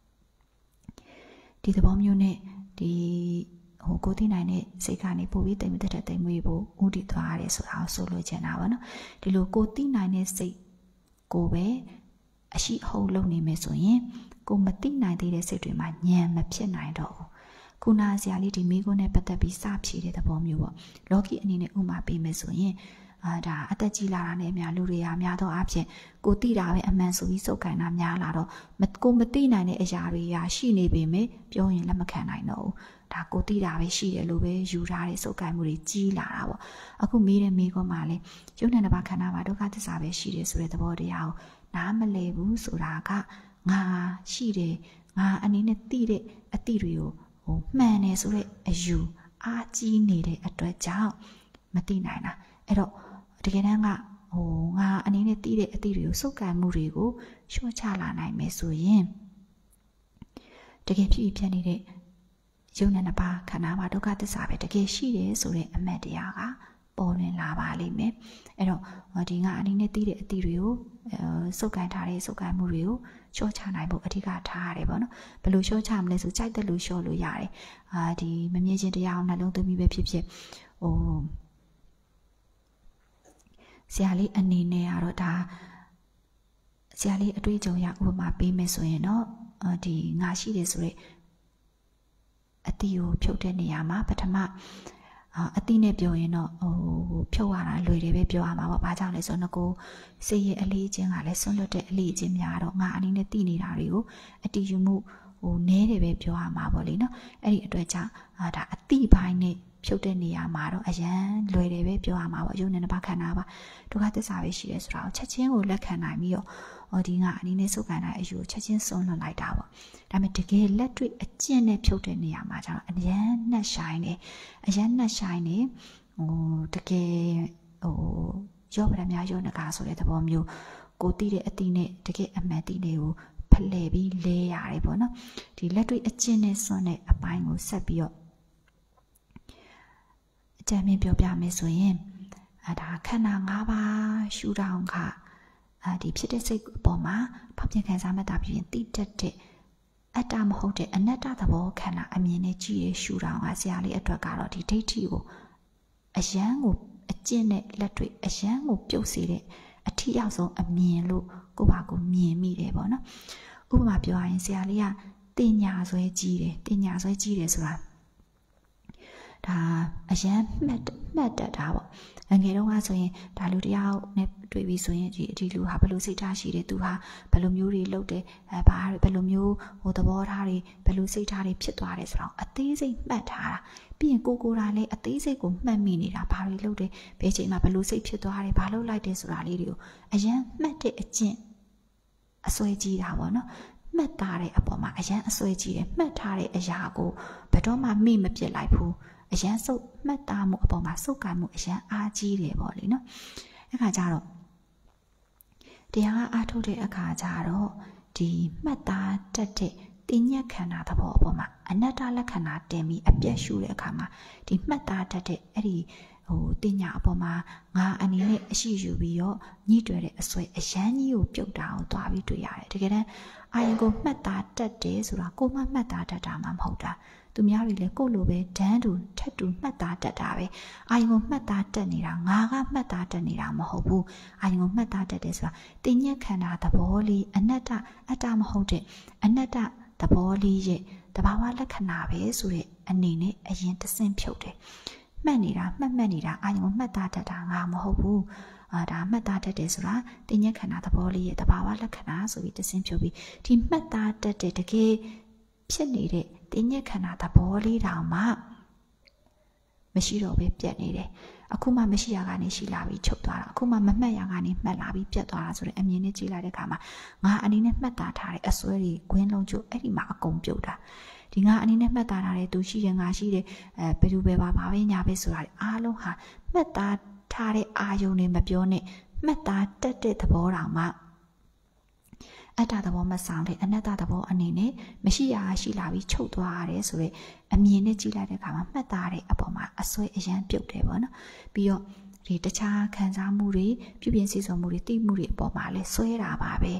ဒီသဘောမျိုးနဲ့ဒီကိုသိနိုင်တဲ့စိတ်ကနေပို့ပြီးတိမ်မတက်တဲ့တိမ်မွေးဖို့ဥတည်သွားရတယ်ဆိုတာကိုဆိုလိုချင်တာပါနော်ဒီလိုကိုသိနိုင်တဲ့စိတ်ကိုပဲအရှိအဟုတ်လုပ်နေမယ်ဆိုရင်ကိုမသိနိုင်သေးတဲ့စိတ်တွေမှာဉာဏ်မဖြစ်နိုင်တော့ဘူးခုနဆရာလေးဒီမိကုန်းနဲ့ပတ်သက်ပြီးစဖြေတဲ့သဘောမျိုးပေါ့လောကီအနေနဲ့ဥမာပေးမယ်ဆိုရင်ဒါအသက်ကြီးလာတာနဲ့အများလူတွေကများတော့အဖြစ်ကိုသိတာပဲအမှန်ဆိုပြီးစုပ်ကန်တာများလာတော့ကိုမသိနိုင်တဲ့အရာတွေရာရှိနေပေမဲ့ပြောရင်လက်မခံနိုင်တော့ဘူးဒါကိုသိတာပဲရှိတယ်လို့ပဲယူထားတဲ့စုပ်ကန်မှုတွေကြီးလာတာပေါ့အခုမေးတဲ့မိကုန်းမှာလေရုပ်နဲ့တစ်ပါးခန္ဓာမှာဒုက္ခသစ္စာပဲရှိတယ်ဆိုတဲ့သဘောတရားကိုနားမလည်ဘူးဆိုတာကငါရှိတယ်ငါအနေနဲ့သိတဲ့အသိတွေကိုမှန်တယ်ဆိုတဲ့အယူအားကြီးနေတဲ့အတွက်ကြောင့်မသိနိုင်တာအဲ့တော့တကယ်တမ်းကငါအနေနဲ့သိတဲ့အသည့်တွေကိုစုပ်ကန်မှုတွေကိုလျှော့ချလာနိုင်မယ်ဆိုရင်တကယ်ဖြစ်နေတဲ့ယုံနဲ့နှစ်ပါးခန္ဓာမှာဒုက္ခသစ္စာပဲတကယ်ရှိတယ်ဆိုတဲ့အမှတ်တရားကပေါ်လွင်လာပါလိမ့်မယ်အဲ့တော့ဒီငါအနေနဲ့သိတဲ့အသည့်တွေကိုစုပ်ကန်ထားတဲ့စုပ်ကန်မှုတွေကိုလျှော့ချနိုင်ဖို့အဓိကထားရတယ်ပေါ့နော်ဘယ်လိုလျှော့ချမလဲဆိုကြိုက်တဲ့လူလျှော့လို့ရတယ်ဒီမမြင်ချင်းတရားအောင်နှလုံးသွင်းပြီးပဲဖြစ်ဖြစ်ဆရာလေးအနေနဲ့ကတော့ဒါဆရာလေးအတွေ့အကြုံရဥပမာပေးမယ်ဆိုရင်တော့ဒီငါရှိတယ်ဆိုတဲ့အတိကိုဖြုတ်တဲ့နေရာမှာပထမအတိနဲ့ပြောရင်တော့ဖြုတ်ရတာလွယ်တယ်ပဲပြောရမှာပေါ့။ဘာကြောင့်လဲဆိုတော့ကိုစိတ်ရဲ့အလေးချင်းကလည်းဆွန့်လွတ်တဲ့အလေးချင်းများတော့ငါအနေနဲ့တည်နေတာတွေကိုအတိယူမှုနဲတယ်ပဲပြောရမှာပေါ့လေနော်။အဲ့ဒီအတွက်ကြောင့်ဒါအတိပိုင်းနဲ့ဖြုတ်တဲ့နေရာမှာတော့အရန်လွယ်တယ်ပဲပြောရမှာပေါ့။ယုံနဲ့နှစ်ပါးခန္ဓာပါဒုက္ခသစ္စာပဲရှိတယ်ဆိုတာကိုချက်ချင်းကိုလက်ခံနိုင်ပြီးတော့ဒီငါအနေနဲ့စုပ်ကန်တဲ့အယူကိုချက်ချင်းစွန့်လွတ်လိုက်တာပေါ့။ဒါပေမဲ့တကယ်လက်တွေ့အကျင့်နဲ့ဖြုတ်တဲ့နေရာမှာကျတော့အရန်နှက်ဆိုင်တယ်။အရန်နှက်ဆိုင်နေတကယ်ရောပရများရောနကာဆိုတဲ့သဘောမျိုးကိုသိတဲ့အတိနဲ့တကယ်အမှန်တိတွေကိုဖလှယ်ပြီးလဲရတယ်ပေါ့နော်။ဒီလက်တွေ့အကျင့်နဲ့စွန့်တဲ့အပိုင်းကိုဆက်ပြီးတော့အကြံဉာဏ်ပြောပြမယ်ဆိုရင်ဒါခန္ဓာ၅ပါးရှုထောင့်ခဒီဖြစ်တဲ့စိတ်အပေါ်မှာဖောက်ပြန်ခံစားမှတ်တာဖြစ်ရင်တိတက်တဲ့အတ္တမဟုတ်တဲ့အနတ္တသဘောခန္ဓာအမြင်နဲ့ကြည့်ရရှုထောင့်ကဆရာလေးအတွက်ကတော့ဒီဒိဋ္ဌိကိုအယံကိုအကျင့်နဲ့လက်တွေ့အယံကိုပြုတ်စေတဲ့အထီးရောက်ဆုံးအမြင်လို့ကိုယ့်ဘာကိုမြင်မိတယ်ပေါ့နော်ဥပမာပြောရရင်ဆရာလေးကတင်ညာဆွဲကြီးတယ်တင်ညာဆွဲကြီးတယ်ဆိုတာဒါအရန်မှတ်တတ်တာပေါ့ငယ်တုန်းကဆိုရင်ဒါလူတယောက်နဲ့တွေ့ပြီးဆိုရင်ဒီလူဟာဘယ်လိုစိတ်ထားရှိတယ်သူဟာဘယ်လိုမျိုးတွေလုပ်တယ်ဘာဘယ်လိုမျိုးသဘောထားတွေဘယ်လိုစိတ်ထားတွေဖြစ်သွားတယ်ဆိုတော့အသေးစိတ်မှတ်ထားတာပြီးရင်ကိုယ်လည်းအသေးစိတ်ကိုမှတ်မိနေတာဘာတွေလုပ်တယ်ဘယ်ချိန်မှာဘယ်လိုစိတ်ဖြစ်သွားတယ်ဘာလုပ်လိုက်တယ်ဆိုတာလေးတွေကိုအရန်မှတ်တဲ့အကျင့်အစွဲကြီးတာပေါ့နော်မှတ်ထားတဲ့အပေါ်မှာအရန်အစွဲကြီးတယ်မှတ်ထားတဲ့အရာကိုဘယ်တော့မှမေ့မပြစ်လိုက်ဘူးအအရန်စုပ်မှတ်သားမှုအပေါ်မှာစုပ်ကိုင်မှုအရန်အားကြီးတယ်ပေါ့လေနော်အခါကျတော့တရားအားထုတ်တဲ့အခါကျတော့ဒီမှတ်သားတတ်တဲ့တင်ညက်ခန္ဓာသဘောအပေါ်မှာအနတ္တလက္ခဏာတင်ပြီးအပြည့်ရှုတဲ့အခါမှာဒီမှတ်သားတတ်တဲ့အဲ့ဒီတင်ညာအပေါ်မှာငါအနေနဲ့အရှိယူပြီးတော့ညှိတွယ်တဲ့အစွဲအရန်ကြီးကိုပြုတ်တာကိုတွားပြီးတွေ့ရတယ်တကယ်တမ်းအာယုံကိုမှတ်သားတတ်တယ်ဆိုတာကိုမှမှတ်သားတတ်တာမှမဟုတ်တာသူများတွေလည်းကိုလိုပဲဒန်းတူထက်တူမှတ်သားတတ်တာပဲအာယုံကိုမှတ်သားတတ်နေတာငါကမှတ်သားတတ်နေတာမဟုတ်ဘူးအာယုံကိုမှတ်သားတတ်တယ်ဆိုတာတင်ညက်ခန္ဓာသဘောလေးအနတ္တအတ္တမဟုတ်တဲ့အနတ္တသဘောလေးရဲ့တဘာဝလက္ခဏာပဲဆိုတဲ့အနေနဲ့အရင်တဆင့်ဖြုတ်တယ်မှတ်နေတာမှတ်နေတာအာယုံမှတ်သားတတ်တာငါမဟုတ်ဘူးဒါမှတ်သားတတ်တယ်ဆိုတာတင်ညက်ခန္ဓာသဘောလေးရဲ့တဘာဝလက္ခဏာဆိုပြီးတဆင့်ဖြုတ်ပြီးဒီမှတ်သားတတ်တဲ့တကယ်ဖြစ်နေတဲ့တင်ညက်ခန္ဓာသဘောလေးတောင်မှမရှိတော့ပဲပြတ်နေတယ်အခုမှမရှိရကနေရှိလာပြီးချုပ်သွားတာအခုမှမမှတ်ရကနေမှတ်လာပြီးပြတ်သွားတာဆိုတဲ့အမြင်နဲ့ကြည့်လိုက်တဲ့အခါမှာငါအနေနဲ့မှတ်သားထားတဲ့အစွဲတွေဂွင်းလုံးကျအဲ့ဒီမှာအကုန်ပြုတ်တာဒီငါအနေနဲ့မှတ်သားထားတဲ့သူရှိတယ်ငါရှိတယ်ဘယ်သူပဲပါဘာပဲညာပဲဆိုတာအားလုံးဟာမှတ်သားထားတဲ့အာယုံတွေမပြောနဲ့မှတ်သားတတ်တဲ့သဘောတောင်မှအတ္တသဘောမဆောင်တဲ့အနတ္တသဘောအနေနဲ့မရှိရရှိလာပြီးချုပ်သွားရတယ်ဆိုတော့အမြင်နဲ့ကြည့်လိုက်တဲ့အခါမှာမှတ်သားတဲ့အပေါ်မှာအစွဲအရန်ပြုတ်တယ်ပေါ့နော်ပြီးတော့ဒီတခြားခံစားမှုတွေပြုပြင်စီစဉ်မှုတွေသိမှုတွေအပေါ်မှာလဲဆွဲတာပါပဲ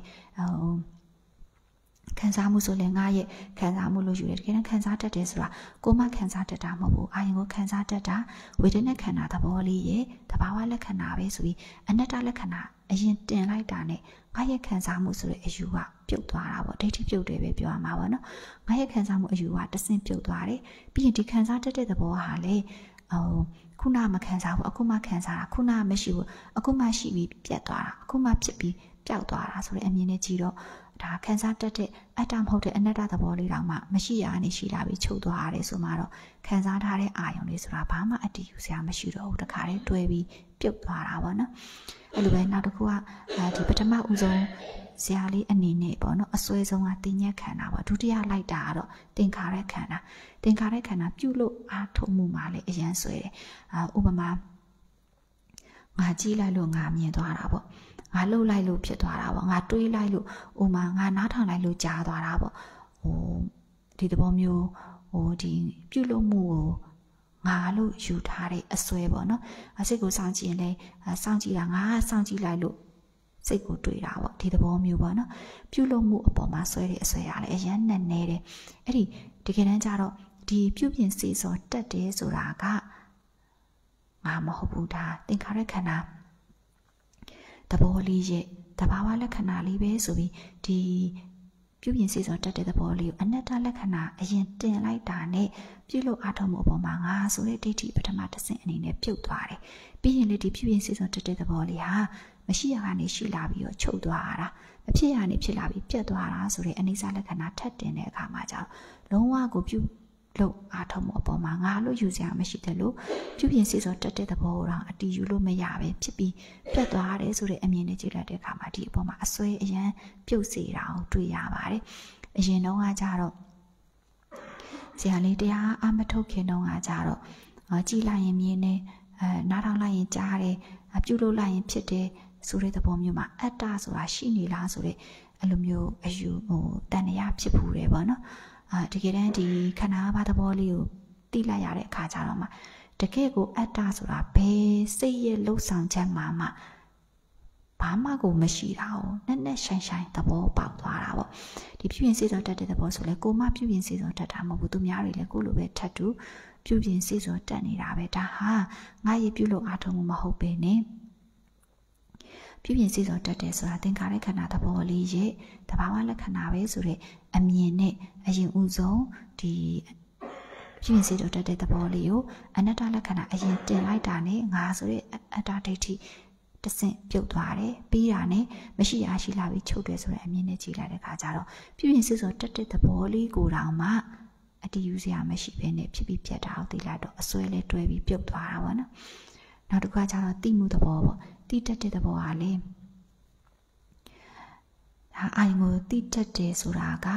ခံစားမှုဆိုလည်းငါရဲ့ခံစားမှုလို့ယူတယ်တကယ်တမ်းခံစားတတ်တယ်ဆိုတာကိုမှခံစားတတ်တာမဟုတ်ဘူးအာယုံကိုခံစားတတ်တာဝေဒနာခန္ဓာသဘောလေးရဲ့တဘာဝလက္ခဏာပဲဆိုပြီးအနတ္တလက္ခဏာအရင်တင်လိုက်တာနဲ့ငါရဲ့ခံစားမှုဆိုတဲ့အယူကပြုတ်သွားတာပေါ့ဒိဋ္ဌိပြုတ်တယ်ပဲပြောရမှာပေါ့နော်ငါရဲ့ခံစားမှုအယူကတဆင့်ပြုတ်သွားတယ်ပြီးရင်ဒီခံစားတတ်တဲ့သဘောဟာလေခုနမခံစားဘူးအခုမှခံစားတာခုနမရှိဘူးအခုမှရှိပြီးပြတ်သွားတာအခုမှဖြစ်ပြီးပျောက်သွားတာဆိုတဲ့အမြင်နဲ့ကြည့်တော့ဒါခံစားတတ်တဲ့အတ္တမဟုတ်တဲ့အနတ္တသဘောလေးတောင်မှမရှိရအနေရှိလာပြီးချုပ်သွားရတယ်ဆိုမှတော့ခံစားထားတဲ့အာယုံလေးဆိုတာဘာမှအတည်ယူစရာမရှိတော့ဘူးတခါတည်းတွဲပြီးပြုတ်သွားတာပေါ့နော်အဲ့လိုပဲနောက်တစ်ခုကဒီပထမဦးဆုံးဇာလေးအနေနဲ့ပေါ့နော်အစွဲဆုံးကတင်ညက်ခန္ဓာပေါ့ဒုတိယလိုက်တာကတော့သင်္ခါရခန္ဓာသင်္ခါရခန္ဓာပြုလို့အားထုတ်မှုမှာလည်းအရန်ဆွဲတယ်ဥပမာငါကြည့်လိုက်လို့ငါမြင်သွားတာပေါ့ငါလှုပ်လိုက်လို့ဖြစ်သွားတာပေါ့ငါတွေးလိုက်လို့ဥမာငါနားထောင်လိုက်လို့ကြားသွားတာပေါ့ဒီသဘောမျိုးဒီပြုလုပ်မှုကိုငါလို့ယူထားတဲ့အစွဲပေါ့နော်စိတ်ကိုစောင့်ကြည့်ရင်လည်းစောင့်ကြည့်တာငါစောင့်ကြည့်လိုက်လို့စိတ်ကိုတွေးတာပေါ့ဒီသဘောမျိုးပေါ့နော်ပြုလုပ်မှုအပေါ်မှာဆွဲတဲ့အစွဲရတယ်အရန်နဲ့နေတယ်အဲ့ဒီတကယ်တမ်းကျတော့ဒီပြုပြင်စေစောတက်တယ်ဆိုတာကငါမဟုတ်ဘူးဒါသင်္ခါရခန္ဓာသဘောလေးရဲ့တဘာဝလက္ခဏာလေးပဲဆိုပြီးဒီပြုပြင်စေစောတက်တဲ့သဘောလေးကိုအနတ္တလက္ခဏာအရင်တင်လိုက်တာနဲ့ပြုလို့အားထုတ်မှုအပေါ်မှာငါဆိုတဲ့ဒိဋ္ဌိပထမတစ်ဆင့်အနေနဲ့ပြုတ်သွားတယ်ပြီးရင်လေဒီပြုပြင်စေစောတက်တဲ့သဘောလေးဟာမရှိရကနေရှိလာပြီးတော့ချုပ်သွားတာမဖြစ်ရနေဖြစ်လာပြီးပြတ်သွားတာဆိုတဲ့အနိစ္စလက္ခဏာထပ်တင်တဲ့အခါမှာကျတော့လုံးဝကိုပြုလို့အားထုတ်မှုအပေါ်မှာငါလို့ယူစရာမရှိတယ်လို့ပြုပြင်စေစောတက်တဲ့သဘောကိုတော့အတီးယူလို့မရပဲဖြစ်ပြီးပြတ်သွားတယ်ဆိုတဲ့အမြင်နဲ့ကြည့်လိုက်တဲ့အခါမှာဒီအပေါ်မှာအစွဲအရန်ပြုတ်စေတာကိုတွေ့ရပါတယ်အရင်တော့ကကြတော့ဆရာလေးတရားအမထုတ်ခင်တော့ကကြတော့ကြည်လိုက်ရင်မြင်နေနားထောင်လိုက်ရင်ကြားတယ်ပြုလို့လိုက်ရင်ဖြစ်တယ်ဆိုတဲ့သဘောမျိုးမှာအတ္တဆိုတာရှိနေလားဆိုတဲ့အဲ့လိုမျိုးအယူတန်တရားဖြစ်ဘူးတယ်ပေါ့နော်တကယ်တမ်းဒီခန္ဓာဘာသဘောလေးကိုသိလိုက်ရတဲ့အခါကျတော့မှတကယ်ကိုအတ္တဆိုတာဘယ်စိတ်ရဲ့လှုပ်ဆောင်ချက်မှဘာမှကိုမရှိတာ哦နဲ့နဲ့ဆိုင်ဆိုင်သဘောပေါက်သွားတာပေါ့ဒီပြုပြင်စေစောတတ်တဲ့သဘောဆိုလဲကိုမပြုပြင်စေစောတတ်တာမဟုတ်ဘူးသူများတွေလည်းကိုလိုပဲထပ်တူပြုပြင်စေစောတတ်နေတာပဲဒါဟာငါရဲ့ပြုလို့အားထုတ်မှုမဟုတ်ပဲနဲ့ပြုပြင်စေစောတတ်တယ်ဆိုတာသင်္ခါရခန္ဓာသဘောလေးရဲ့တဘာဝလက္ခဏာပဲဆိုတဲ့အမြင်နဲ့အရင်ဦးဆုံးဒီပြုပြင်စေစောတတ်တဲ့သဘောလေးကိုအနတ္တလက္ခဏာအရင်တင်လိုက်တာနဲ့ငါဆိုတဲ့အတ္တဒိဋ္ဌိတဆင့်ပြုတ်သွားတယ်ပြီးတာနဲ့မရှိရရှိလာပြီးချုပ်တယ်ဆိုတဲ့အမြင်နဲ့ကြည့်လိုက်တဲ့အခါကျတော့ပြုပြင်စေစောတတ်တဲ့သဘောလေးကိုတောင်မှအတည်ယူစရာမရှိဘဲနဲ့ဖြစ်ပြီးပြတ်တာကိုသိလိုက်တော့အစွဲလေးတွဲပြီးပြုတ်သွားတာပေါ့နော်နောက်တစ်ခါကျတော့တိမှုသဘောပေါ့တိတတ်တဲ့သဘောဟာလေအာယုံကိုတိတတ်တယ်ဆိုတာက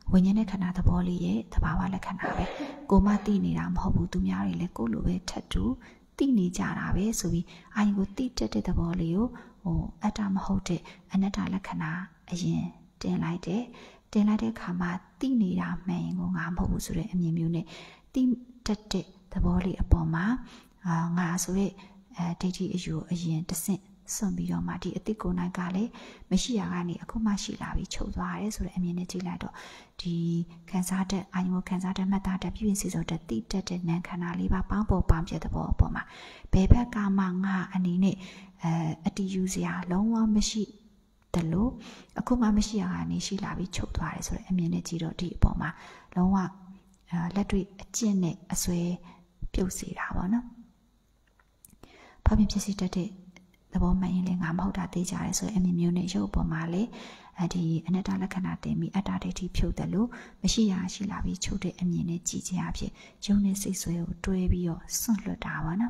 ဝိညာဉ်နဲ့ခန္ဓာသဘောလေးရဲ့သဘာဝလက္ခဏာပဲကိုမသိနေတာမဟုတ်ဘူးသူများတွေလည်းကိုလိုပဲထပ်တူသိနေကြတာပဲဆိုပြီးအာယုကိုသိတတ်တဲ့သဘောလေးကိုအတ္တမဟုတ်တဲ့အနတ္တလက္ခဏာအရင်တင်လိုက်တဲ့အခါမှာသိနေတာမှန်ရင်ကိုငါမဟုတ်ဘူးဆိုတဲ့အမြင်မျိုးနဲ့သိတတ်တဲ့သဘောလေးအပေါ်မှာငါဆိုတဲ့ဒိဋ္ဌိအယူအရင်တဆင့်စွန့်ပြီးတော့မှဒီအတိတ်ကိုယ်၌ကလည်းမရှိရကနေအခုမှရှိလာပြီးချုပ်သွားတယ်ဆိုတဲ့အမြင်နဲ့ကြည့်လိုက်တော့ဒီခံစားတဲ့အာယုံခံစားတဲ့မှတ်သားတဲ့ပြည့်ပြည့်စုံစုံတဲ့တိတက်တဲ့နာမ်ခန္ဓာလေးပါပေါင်းပေါ်ပေါင်းပြတဲ့ဘောအပေါ်မှာဘယ်ဘက်ကမှငါအနေနဲ့အတီးယူစရာလုံးဝမရှိတယ်လို့အခုမှမရှိရကနေရှိလာပြီးချုပ်သွားတယ်ဆိုတဲ့အမြင်နဲ့ကြည့်တော့ဒီအပေါ်မှာလုံးဝလက်တွေ့အကျင့်နဲ့အစွဲပြုတ်စေတာပေါ့နော်ဘာဖြစ်ဖြစ်စီတတ်တဲ့သဘောမှန်ရင်လည်းငါမဟုတ်တာသိကြရဲဆိုရင်အမြင်မျိုးနဲ့ရုပ်ပေါ်မှာလေဒီအနတ္တလက္ခဏာတင်ပြီးအတ္တဒိဋ္ဌိဖြုတ်တယ်လို့မရှိရရှိလာပြီးချုပ်တဲ့အမြင်နဲ့ကြည်ခြင်းအဖြစ်ယုံနဲ့စိတ်ဆွဲကိုတွဲပြီးတော့စွန့်လွတ်တာပါနော်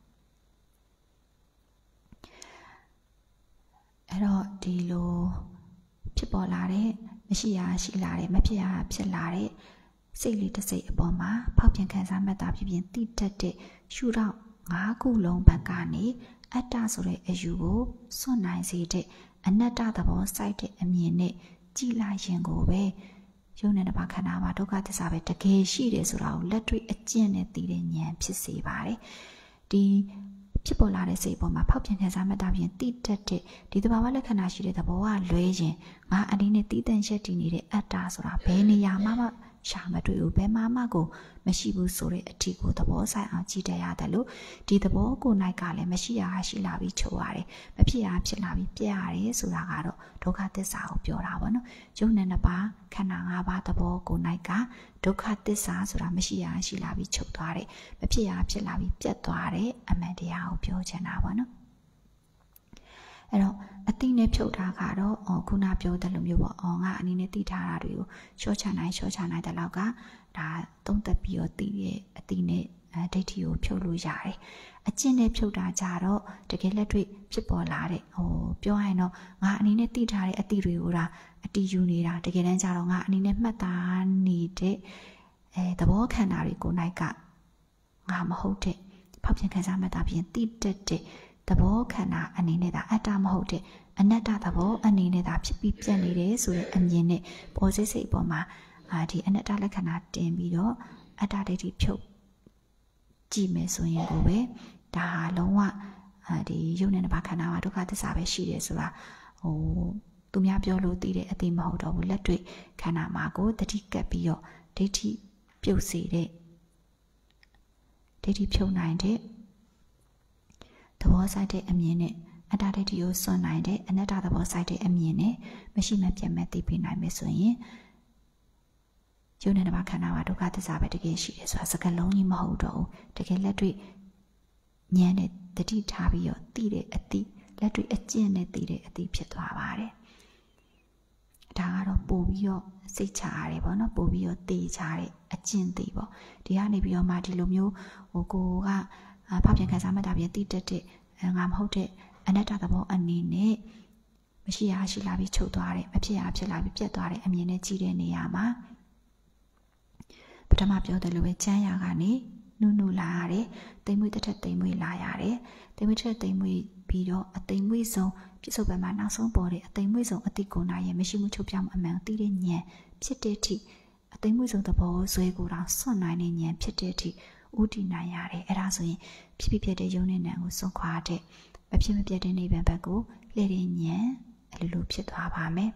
အဲ့တော့ဒီလိုဖြစ်ပေါ်လာတဲ့မရှိရရှိလာတဲ့မဖြစ်ရဖြစ်လာတဲ့စိတ်လေးတစ်စိတ်အပေါ်မှာဖောက်ပြန်ခံစားမှတ်တာဖြစ်ဖြစ်တိတက်တဲ့ရှုထောင့်၅ခုလုံးဘက်ကနေအတ္တဆိုတဲ့အယူကိုစွန့်နိုင်စေတဲ့အနတ္တသဘောစိုက်တဲ့အမြင်နဲ့ကြည်လိုက်ရင်ကိုပဲယုံနဲ့တစ်ပါးခန္ဓာမှာဒုက္ခသစ္စာပဲတကယ်ရှိတယ်ဆိုတာကိုလက်တွေ့အကျင့်နဲ့သိတဲ့ဉာဏ်ဖြစ်စေပါတယ်ဒီဖြစ်ပေါ်လာတဲ့စိတ်ပေါ်မှာဖောက်ပြန်ခံစားမှတ်တာပြင်တိတက်တဲ့ဒီသဘာဝလက္ခဏာရှိတဲ့သဘောကလွဲရင်ငါအနေနဲ့တည်တံ့ရက်တည်နေတဲ့အတ္တဆိုတာဘယ်နေရာမှရှာမတွေ့ဘူးဘယ်မှကိုမရှိဘူးဆိုတဲ့အထီကိုသဘောဆိုင်အောင်ကြည့်တတ်ရတယ်လို့ဒီသဘောကိုနိုင်ကလည်းမရှိရရှိလာပြီးချုပ်ရတယ်မဖြစ်ရဖြစ်လာပြီးပြရတယ်ဆိုတာကတော့ဒုက္ခသစ္စာကိုပြောတာပေါ့နော်ယုံနဲ့နှစ်ပါးခန္ဓာ၅ပါးသဘောကိုနိုင်ကဒုက္ခသစ္စာဆိုတာမရှိရရှိလာပြီးချုပ်သွားတယ်မဖြစ်ရဖြစ်လာပြီးပြတ်သွားတယ်အမှန်တရားကိုပြောချင်တာပေါ့နော်အဲ့တော့အတိနဲ့ဖြုတ်တာကတော့ခုနပြောတဲ့လိုမျိုးပေါ့ငါအနေနဲ့သိထားတာတွေကိုရှော့ချနိုင်တဲ့လောက်ကဒါသုံးသက်ပြီးတော့သိတဲ့အတိနဲ့ဒိဋ္ဌိကိုဖြုတ်လို့ရတယ်အကျင့်နဲ့ဖြုတ်တာကြတော့တကယ်လက်တွေ့ဖြစ်ပေါ်လာတဲ့ပြောရရင်တော့ငါအနေနဲ့သိထားတဲ့အတိတွေကိုဒါအတိယူနေတာတကယ်တမ်းကြတော့ငါအနေနဲ့မှတ်သားနေတဲ့သဘောခန္ဓာတွေကိုနိုင်ကငါမဟုတ်တဲ့ဖောက်ပြန်ခံစားမှတ်တာပြင်တိတက်တဲ့သဘောခန္ဓာအနေနဲ့ဒါအတ္တမဟုတ်တဲ့အနတ္တသဘောအနေနဲ့ဒါဖြစ်ပြီးပြတ်နေတယ်ဆိုတဲ့အမြင်နဲ့ပေါ်စိတ်ပေါ်မှာဒီအနတ္တလက္ခဏာတင်ပြီးတော့အတ္တဒိဋ္ဌိဖြုတ်ကြည့်မယ်ဆိုရင်ကိုပဲဒါဟာလုံးဝဒီယုံနဲ့တစ်ပါးခန္ဓာမှာဒုက္ခသစ္စာပဲရှိတယ်ဆိုတာသူများပြောလို့သိတဲ့အသိမဟုတ်တော့ဘူးလက်တွေ့ခန္ဓာမှာကိုတတိကပ်ပြီးတော့ဒိဋ္ဌိပြုတ်စေတဲ့ဒိဋ္ဌိဖြုတ်နိုင်တဲ့သဘောဆိုင်တဲ့အမြင်နဲ့အတ္တဒိဋ္ဌိကိုစွန့်နိုင်တဲ့အနတ္တသဘောဆိုင်တဲ့အမြင်နဲ့မရှိမပြတ်မဲ့သိပြီးနိုင်မယ်ဆိုရင်ယုံနဲ့တစ်ပါးခန္ဓာမှာဒုက္ခသစ္စာပဲတကယ်ရှိတယ်ဆိုတာစကားလုံးကြီးမဟုတ်တော့ဘူးတကယ်လက်တွေ့ဉာဏ်နဲ့တတိထားပြီးတော့သိတဲ့အသိလက်တွေ့အကျင့်နဲ့သိတဲ့အသိဖြစ်သွားပါတယ်ဒါကတော့ပို့ပြီးတော့စိတ်ချရတယ်ပေါ့နော်ပို့ပြီးတော့သိချတဲ့အကျင့်သိပေါ့ဒီကနေပြီးတော့မှဒီလိုမျိုးကိုကဖောက်ပြန်ခံစားမှတ်တာပြင်တိတက်တဲ့ငါမဟုတ်တဲ့အနတ္တသဘောအနေနဲ့မရှိရရှိလာပြီးချုပ်သွားတယ်မဖြစ်ရဖြစ်လာပြီးပြတ်သွားတဲ့အမြင်နဲ့ကြည့်တဲ့နေရာမှာပထမပြောတယ်လို့ပဲချမ်းရကနေနုလာရတယ်တိမ်မွေးတစ်ထက်တိမ်မွေးလာရတယ်တိမ်မွေးတစ်ထက်တိမ်မွေးပြီးတော့အတိမ်မွေးဆုံးပြစ္ဆုတ်ပံမှာနောက်ဆုံးပေါ်တဲ့အတိမ်မွေးဆုံးအတိကိုနာရဲ့မရှိမှုချုပ်ပြောင်းအမှန်သိတဲ့ဉာဏ်ဖြစ်တဲ့အထိအတိမ်မွေးဆုံးသဘောဇွဲကိုတောင်စွန့်နိုင်တဲ့ဉာဏ်ဖြစ်တဲ့အထိဥတည်နိုင်ရတယ်အဲ့ဒါဆိုရင်ဖြစ်ဖြစ်ပြတဲ့ယုံနဲ့နံကိုစွန့်ခွာတဲ့မဖြစ်မပြတ်တဲ့နိဗ္ဗာန်ဘက်ကိုလှည့်တဲ့ဉာဏ်အလိုလိုဖြစ်သွားပါမယ်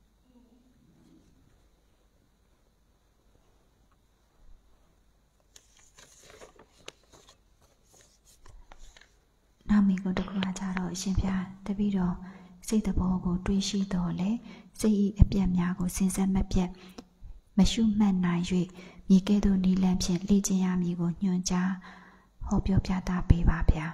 နောက်မိကိုတကူကကြတော့အရှင်ဖျားတပည့်တော်စိတ်တဘောကိုတွေးရှိတော်လေစိတ်ဤအပြတ်များကိုစဉ်ဆက်မပြတ်မရှုမှတ်နိုင်၍မြေကဲ့သို့နီလန်းဖြင့်လေ့ကျင့်ရမည်ကိုညွှန်ကြားဟောပြောပြသပေးပါဗျာ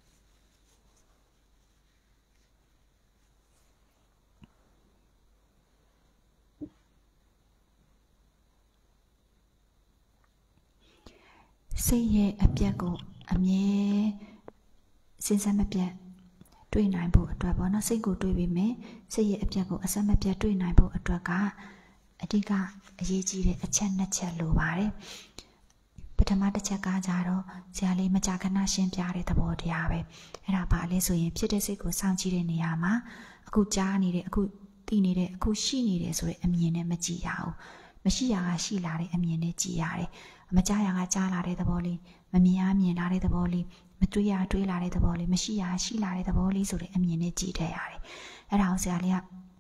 စိတ်ရဲ့အပြတ်ကိုအမြဲစဉ်ဆက်မပြတ်တွေ့နိုင်ဖို့အတွက်ပေါ့နော်စိတ်ကိုတွေးပြီးမယ်စိတ်ရဲ့အပြတ်ကိုအဆက်မပြတ်တွေ့နိုင်ဖို့အတွက်ကအတိကအရေးကြီးတဲ့အချက်နှစ်ချက်လိုပါတယ်ပထမတစ်ချက်ကကြတော့ဆရာလေးမကြာခဏရှင်းပြတဲ့သဘောတရားပဲအဲ့ဒါပါလဲဆိုရင်ဖြစ်တဲ့စိတ်ကိုစောင့်ကြည့်တဲ့နေရာမှာအခုကြားနေတဲ့အခုသိနေတဲ့အခုရှိနေတယ်ဆိုတဲ့အမြင်နဲ့မကြည့်ရဘူးမရှိရကရှိလာတဲ့အမြင်နဲ့ကြည့်ရတယ်မကြားရကကြားလာတဲ့သဘောလေးမမြင်ရမြင်လာတဲ့သဘောလေးမတွေးရတွေးလာတဲ့သဘောလေးမရှိရရှိလာတဲ့သဘောလေးဆိုတဲ့အမြင်နဲ့ကြည့်တတ်ရတယ်အဲ့ဒါကိုဆရာလေးက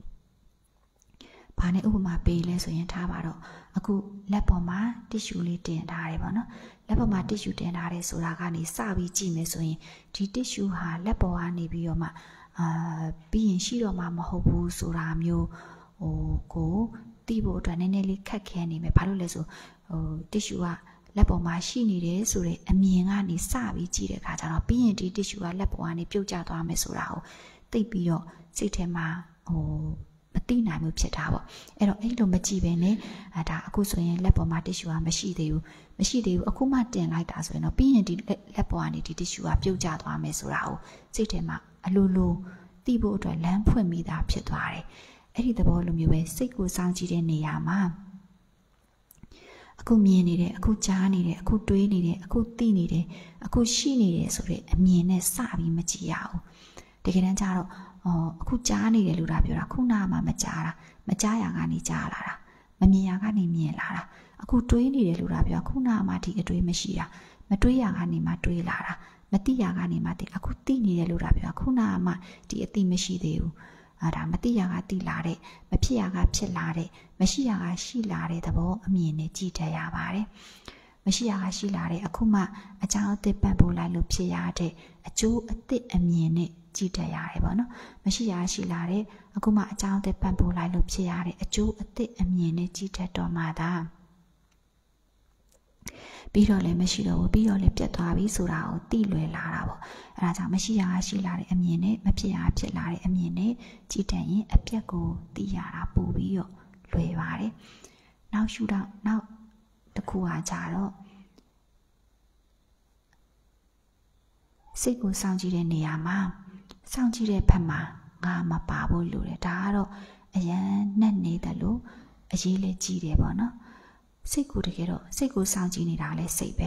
ဘာနဲ့ဥပမာပေးလဲဆိုရင်ထားပါတော့အခုလက်ပေါ်မှာတစ်ရှူလေးတင်ထားတယ်ပေါ့နော်လက်ပေါ်မှာတစ်ရှူတင်ထားတယ်ဆိုတာကနေစပြီးကြည့်မယ်ဆိုရင်ဒီတစ်ရှူဟာလက်ပေါ်ကနေပြီးတော့မှပြီးရင်ရှိတော့မှမဟုတ်ဘူးဆိုတာမျိုးကိုသိဖို့အတွက်နည်းနည်းလေးခက်ခဲနေမယ်ဘာလို့လဲဆိုတစ်ရှူကလက်ပေါ်မှာရှိနေတယ်ဆိုတဲ့အမြင်ကနေစပြီးကြည့်တဲ့အခါကျတော့ပြီးရင်ဒီတစ်ရှူကလက်ပေါ်ကနေပြုတ်ကျသွားမယ်ဆိုတာကိုသိပြီးတော့စိတ်ထဲမှာမသိနိုင်ဘူးဖြစ်တာပေါ့အဲ့တော့အဲ့လိုမကြည့်ပဲနဲ့ဒါအခုဆိုရင်လက်ပေါ်မှာတစ်ရှူကမရှိသေးဘူးအခုမှတင်လိုက်တာဆိုရင်တော့ပြီးရင်ဒီလက်ပေါ်ကနေဒီတစ်ရှူကပြုတ်ကျသွားမယ်ဆိုတာကိုစိတ်ထဲမှာအလိုလိုသိဖို့အတွက်လမ်းဖွင့်မိတာဖြစ်သွားတယ်အဲ့ဒီသဘောလိုမျိုးပဲစိတ်ကိုစောင့်ကြည့်တဲ့နေရာမှာအခုမြင်နေတယ်အခုကြားနေတယ်အခုတွေးနေတယ်အခုသိနေတယ်အခုရှိနေတယ်ဆိုတဲ့အမြင်နဲ့စပြီးမကြည့်ရဘူးတကယ်တမ်းကျတော့အခုကြားနေတယ်လို့ပြောတာခုနမှမကြားတာမကြားရကနေကြားလာတာမမြင်ရကနေမြင်လာတာအခုတွေးနေတယ်လို့ပြောခုနမှဒီအတွေးမရှိတာမတွေးရကနေမှတွေးလာတာမသိရကနေမှသိအခုသိနေတယ်လို့ပြောခုနမှဒီအသိမရှိသေးဘူးဒါမသိရကသိလာတဲ့မဖြစ်ရကဖြစ်လာတဲ့မရှိရကရှိလာတဲ့သဘောအမြင်နဲ့ကြည့်တတ်ရပါတယ်မရှိရကရှိလာတဲ့အခုမှအကြောင်းအသစ်ပံ့ပိုးလိုက်လို့ဖြစ်ရတဲ့အကျိုးအသစ်အမြင်နဲ့ကြည့်တတ်ရတယ်ပေါ့နော်မရှိရရှိလာတဲ့အခုမှအကြောင်းအသစ်ပံ့ပိုးလိုက်လို့ဖြစ်ရတဲ့အကျိုးအသစ်အမြင်နဲ့ကြည့်တတ်တော့မှသာပြီးတော့လည်းမရှိတော့ဘူးပြီးတော့လည်းပြတ်သွားပြီဆိုတာကိုသိလွယ်လာတာပေါ့အဲဒါကြောင့်မရှိရရှိလာတဲ့အမြင်နဲ့မဖြစ်ရဖြစ်လာတဲ့အမြင်နဲ့ကြည့်တတ်ရင်အပြတ်ကိုသိရတာပို့ပြီးတော့လွယ်ပါတယ်နောက်ရှုတော့နောက်တစ်ခုကကြတော့စိတ်ကိုစောင့်ကြည့်တဲ့နေရာမှာစောင့်ကြည့်တဲ့ဘက်မှာငါမပါဘူးလို့လေဒါကတော့အရန်နဲ့နေတယ်လို့အရေးလေးကြီးတယ်ပေါ့နော်စိတ်ကိုတကယ်တော့စိတ်ကိုစောင့်ကြည့်နေတာလဲစိတ်ပဲ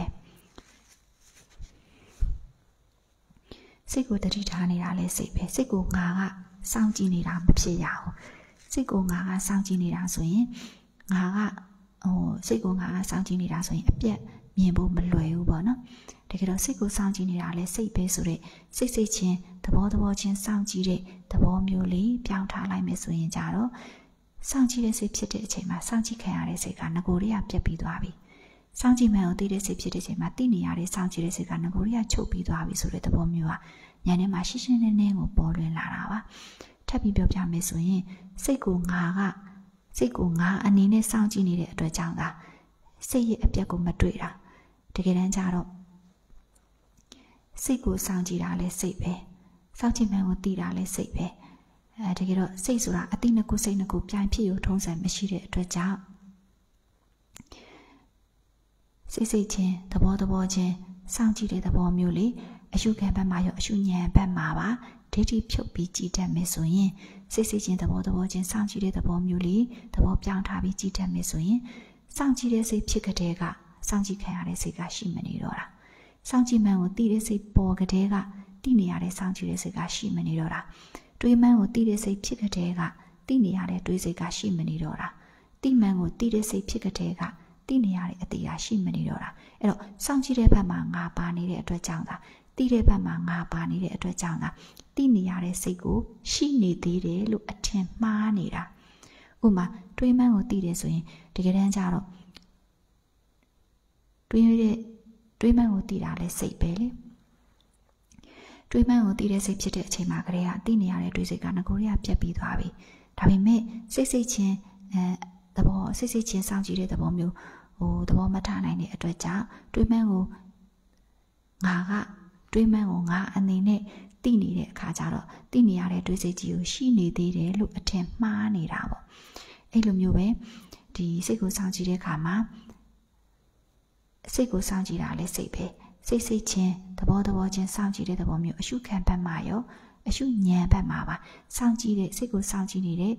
စိတ်ကိုတတိထားနေတာလဲစိတ်ပဲစိတ်ကိုငါကစောင့်ကြည့်နေတာမဖြစ်ရဘူးစိတ်ကိုငါကစောင့်ကြည့်နေတာဆိုရင်ငါကစိတ်ကိုငါကစောင့်ကြည့်နေတာဆိုရင်အပြတ်မြင်ဖို့မလွယ်ဘူးပေါ့နော်တကယ်တော့စိတ်ကိုစောင့်ကြည့်နေတာလဲစိတ်ပဲဆိုတဲ့စိတ်ချင်းသဘောချင်းစောင့်ကြည့်တဲ့သဘောမျိုးလေးပြောင်းထားလိုက်မယ်ဆိုရင်ကြတော့စောင့်ကြည့်တဲ့စိတ်ဖြစ်တဲ့အချိန်မှာစောင့်ကြည့်ခံရတဲ့စိတ်ကငကိုတွေကပြတ်ပြီးသွားပြီစောင့်ကြည့်မှန်ကိုသိတဲ့စိတ်ဖြစ်တဲ့အချိန်မှာသိနေရတဲ့စောင့်ကြည့်တဲ့စိတ်ကငကိုတွေကချုပ်ပြီးသွားပြီဆိုတဲ့သဘောမျိုးကဉာဏ်ထဲမှာရှင်းရှင်းလင်းလင်းကိုပေါ်လွင်လာတာပါထပ်ပြီးပြောပြမယ်ဆိုရင်စိတ်ကိုငါအနေနဲ့စောင့်ကြည့်နေတဲ့အတွက်ကြောင့်ကစိတ်ရဲ့အပြတ်ကိုမတွေ့တာတကယ်တမ်းကျတော့စိတ်ကိုစောင့်ကြည့်တာလဲစိတ်ပဲစောင့်ကြည့်မှန်ကိုသိတာလဲစိတ်ပဲတကယ်တော့စိတ်ဆိုတာအသိနှစ်ခုစိတ်နှစ်ခုပြိုင်ဖြစ်ရထုံးစံမရှိတဲ့အတွက်ကြောင့်စိတ်ချင်းသဘောချင်းစောင့်ကြည့်တဲ့သဘောမျိုးလေးအရှုခံဘက်မှာရောအရှုဉဏ်ဘက်မှာပါဒိဋ္ဌိဖြုတ်ပြီးကြည့်တတ်မယ်ဆိုရင်စိတ်ချင်းသဘောချင်းစောင့်ကြည့်တဲ့သဘောမျိုးလေးသဘောပြောင်းထားပြီးကြည့်တတ်မယ်ဆိုရင်စောင့်ကြည့်တဲ့စိတ်ဖြစ်ကြတဲ့ကစောင့်ကြည့်ခံရတဲ့စိတ်ကရှိမနေတော့တာစောင့်ကြည့်မှန်ကိုသိတဲ့စိတ်ပေါ်ကြတဲ့ကသိနေရတဲ့စောင့်ကြည့်တဲ့စိတ်ကရှိမနေတော့တာတွေးမှန်းကိုသိတဲ့စိတ်ဖြစ်ကြတဲ့ကသိနေရတဲ့တွေးစိတ်ကရှိမနေတော့တာသိမှန်းကိုသိတဲ့စိတ်ဖြစ်ကြတဲ့ကသိနေရတဲ့အတိအကျရှိမနေတော့တာအဲ့တော့စောင့်ကြည့်တဲ့ဘက်မှာငါပါနေတဲ့အတွက်ကြောင့်သာသိတဲ့ဘက်မှာငါပါနေတဲ့အတွက်ကြောင့်သာသိနေရတဲ့စိတ်ကိုရှိနေသေးတယ်လို့အထင်မှားနေတာဥပမာတွေးမှန်းကိုသိတယ်ဆိုရင်တကယ်တမ်းကျတော့တွေးမှန်းကိုသိတာလဲစိတ်ပဲလေတွေးမှန်းကိုသိတဲ့စိတ်ဖြစ်တဲ့အချိန်မှာကလေးကသိနေရတဲ့တွေးစိတ်ကငကိုတွေကပြတ်ပြီးသွားပြီဒါပေမဲ့စိတ်ချင်းသဘောစိတ်ချင်းစောင့်ကြည့်တဲ့သဘောမျိုးသဘောမထားနိုင်တဲ့အတွက်ကြောင့်တွေးမှန်းကိုငါအနေနဲ့သိနေတဲ့အခါကျတော့သိနေရတဲ့တွေးစိတ်ကြီးကိုရှိနေသေးတယ်လို့အထင်မှားနေတာပေါ့အဲ့လိုမျိုးပဲဒီစိတ်ကိုစောင့်ကြည့်တဲ့အခါမှာစိတ်ကိုစောင့်ကြည့်တာလဲစိတ်ပဲစိတ်ချင်းသဘောချင်းစောင့်ကြည့်တဲ့သဘောမျိုးအရှုခံဘက်မှာရောအရှုဉဏ်ဘက်မှာပါစောင့်ကြည့်တဲ့စိတ်ကိုစောင့်ကြည့်နေတဲ့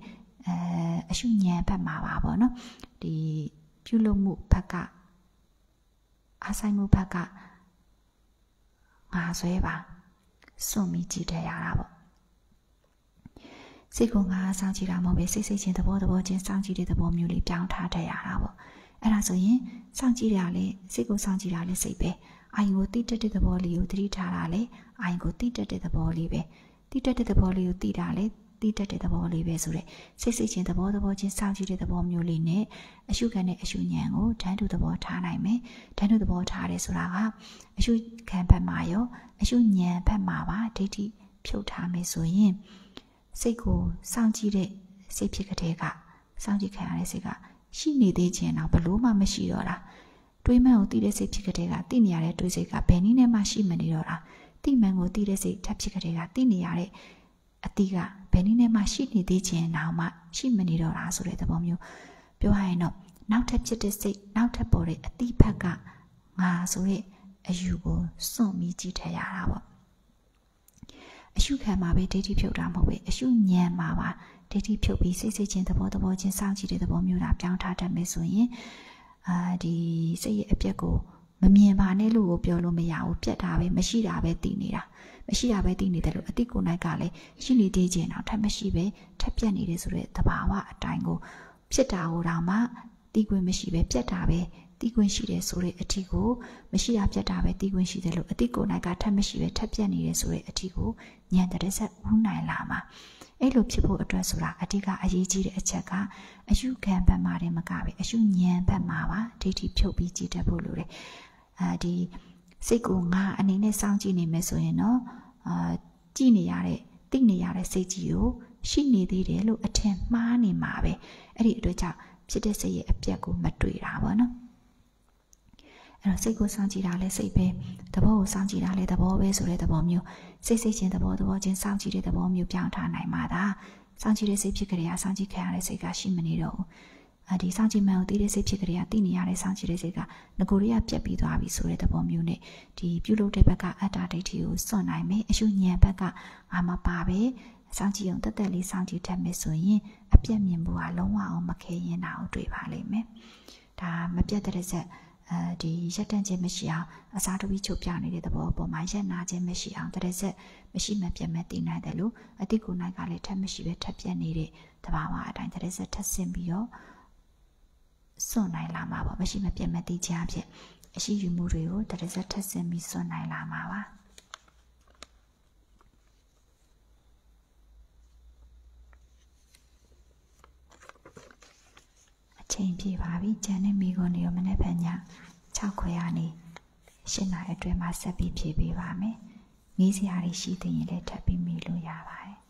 အရှုဉဏ်ဘက်မှာပါပေါ့နော်ဒီပြုလုပ်မှုဘက်ကအားဆိုင်မှုဘက်ကငါဆွဲပါစွန့်ပြီးကြည့်တတ်ရတာပေါ့စိတ်ကငါစောင့်ကြည့်တာမဟုတ်ပဲစိတ်ချင်းသဘောချင်းစောင့်ကြည့်တဲ့သဘောမျိုးလေးပြောင်းထားတတ်ရတာပေါ့အဲ့ဒါဆိုရင်စောင့်ကြည့်ရလေစိတ်ကိုစောင့်ကြည့်တာလေစိတ်ပဲအာယုကိုတိတက်တဲ့သဘောလေးကိုသတိထားတာလေအာယုကိုတိတက်တဲ့သဘောလေးပဲတိတက်တဲ့သဘောလေးကိုတိတာလေတိတက်တဲ့သဘောလေးပဲဆိုတဲ့စိတ်ချင်းသဘောချင်းစောင့်ကြည့်တဲ့သဘောမျိုးလေးနဲ့အရှုခံနဲ့အရှုဉဏ်ကိုတန်းတူသဘောထားနိုင်မယ်တန်းတူသဘောထားတယ်ဆိုတာကအရှုခံဘက်မှာရောအရှုဉဏ်ဘက်မှာပါဒိဋ္ဌိဖြုတ်ထားမယ်ဆိုရင်စိတ်ကိုစောင့်ကြည့်တဲ့စိတ်ဖြစ်တဲ့ကစောင့်ကြည့်ခံရတဲ့စိတ်ကရှိနေသေးခြင်းတော့ဘလို့မှမရှိတော့တာတွေးမှန်ကိုသိတဲ့စိတ်ဖြစ်တဲ့ကသိနေရတဲ့တွေးစိတ်ကဘယ်နည်းနဲ့မှရှိမနေတော့တာသိမှန်ကိုသိတဲ့စိတ်ထပ်ဖြစ်တဲ့ကသိနေရတဲ့အတိကဘယ်နည်းနဲ့မှရှိနေသေးခြင်းတော့မှရှိမနေတော့တာဆိုတဲ့သဘောမျိုးပြောရရင်တော့နောက်ထပ်ဖြစ်တဲ့စိတ်နောက်ထပ်ပေါ်တဲ့အတိဖက်ကငါဆိုတဲ့အယူကိုစွန့်ပြီးကြည့်ထရတာပေါ့အရှုခံမှာပဲဒိဋ္ဌိဖြုတ်တာမဟုတ်ပဲအရှုဉဏ်မှာပါဒိဋ္ဌိဖြုတ်ပြီးစိတ်ချင်းသဘောချင်းစောင့်ကြည့်တဲ့သဘောမျိုးတာပြောင်းထားတတ်မယ်ဆိုရင်ဒီစိတ်ရဲ့အပြက်ကိုမမြင်ပါနဲ့လို့ပြောလို့မရဘူးပြက်တာပဲမရှိတာပဲသိနေတာမရှိတာပဲသိနေတယ်လို့အတိကိုယ်နိုင်ကလည်းရှိနေသေးခြင်းတော့ထပ်မရှိပဲထပ်ပြက်နေတယ်ဆိုတဲ့သဘာဝအတိုင်းကိုဖြစ်တာကိုတော့မှသိခွင့်မရှိပဲပြက်တာပဲသိခွင့်ရှိတယ်ဆိုတဲ့အထီကိုမရှိတာပြက်တာပဲသိခွင့်ရှိတယ်လို့အတိကိုယ်နိုင်ကထပ်မရှိပဲထပ်ပြက်နေတယ်ဆိုတဲ့အထီကိုဉာဏ်တရက်ဥနိုင်လာမှာအဲ့လိုဖြစ်ဖို့အတွက်ဆိုတာအဓိကအရေးကြီးတဲ့အချက်ကအရှုခံဘက်မှာတည်းမကပဲအရှုဉဏ်ဘက်မှာပါဒိဋ္ဌိဖြုတ်ပြီးကြည့်တတ်ဖို့လိုတယ်ဒီစိတ်ကိုငါအနေနဲ့စောင့်ကြည့်နေမယ်ဆိုရင်တော့ကြည့်နေရတဲ့သိနေရတဲ့စိတ်ကြီးကိုရှိနေသေးတယ်လို့အထင်မှားနေမှာပဲအဲ့ဒီအတွက်ကြောင့်ဖြစ်တဲ့စိတ်ရဲ့အပြက်ကိုမတွေ့တာပေါ့နော်အဲ့တော့စိတ်ကိုစောင့်ကြည့်တာလဲစိတ်ပဲသဘောကိုစောင့်ကြည့်တာလဲသဘောပဲဆိုတဲ့သဘောမျိုးစိတ်ချင်းသဘောချင်းစောင့်ကြည့်တဲ့သဘောမျိုးပြောင်းထားနိုင်မှာဒါစောင့်ကြည့်တဲ့စိတ်ဖြစ်ကြတဲ့စောင့်ကြည့်ခံရတဲ့စိတ်ကရှိမနေတော့ဘူးဒီစောင့်ကြည့်မှန်ကိုသိတဲ့စိတ်ဖြစ်ကြတဲ့သိနေရတဲ့စောင့်ကြည့်တဲ့စိတ်ကငကိုရီးယားပြက်ပြီးသွားပြီဆိုတဲ့သဘောမျိုးနဲ့ဒီပြုလုပ်တဲ့ဘက်ကအတ္တဒိဋ္ဌိကိုစွန့်နိုင်မယ်အရှုဉဏ်ဘက်ကငါမပါပဲစောင့်ကြည့်အောင်တက်တက်လေးစောင့်ကြည့်တတ်မယ်ဆိုရင်အပြက်မြင်ဖို့ကလုံးဝအောင်မခဲရင်တာကိုတွေ့ပါလိမ့်မယ်ဒါမပြတ်တဲ့ဆက်ဒီရက်တန့်ခြင်းမရှိအောင်အစားတဝီချုပ်ပြနေတဲ့သဘောပေါ်မှာရက်နာခြင်းမရှိအောင်တရက်ဆက်မရှိမပြတ်မဲ့တည်နိုင်တယ်လို့အတိကိုနိုင်ကလည်းထပ်မရှိပဲထပ်ပြတ်နေတဲ့တဘာဝအတိုင်းတရက်ဆက်ထပ်ဆင်ပြီးတော့စွန့်နိုင်လာမှာပါမရှိမပြတ်မဲ့တည်ခြင်းအဖြစ်အရှိယူမှုတွေကိုတရက်ဆက်ထပ်ဆင်ပြီးစွန့်နိုင်လာမှာပါချိန်ပြပါပြီကျန်တဲ့မိခွန်းတွေမနေ့ဖက်ည6ခွဲကနေ8နာရီအတွင်းမှာဆက်ပြီးဖြည့်ပေးပါမယ်။ငေးစရာတွေရှိသေးရင်လည်းထပ်ပြီးမေးလို့ရပါတယ်။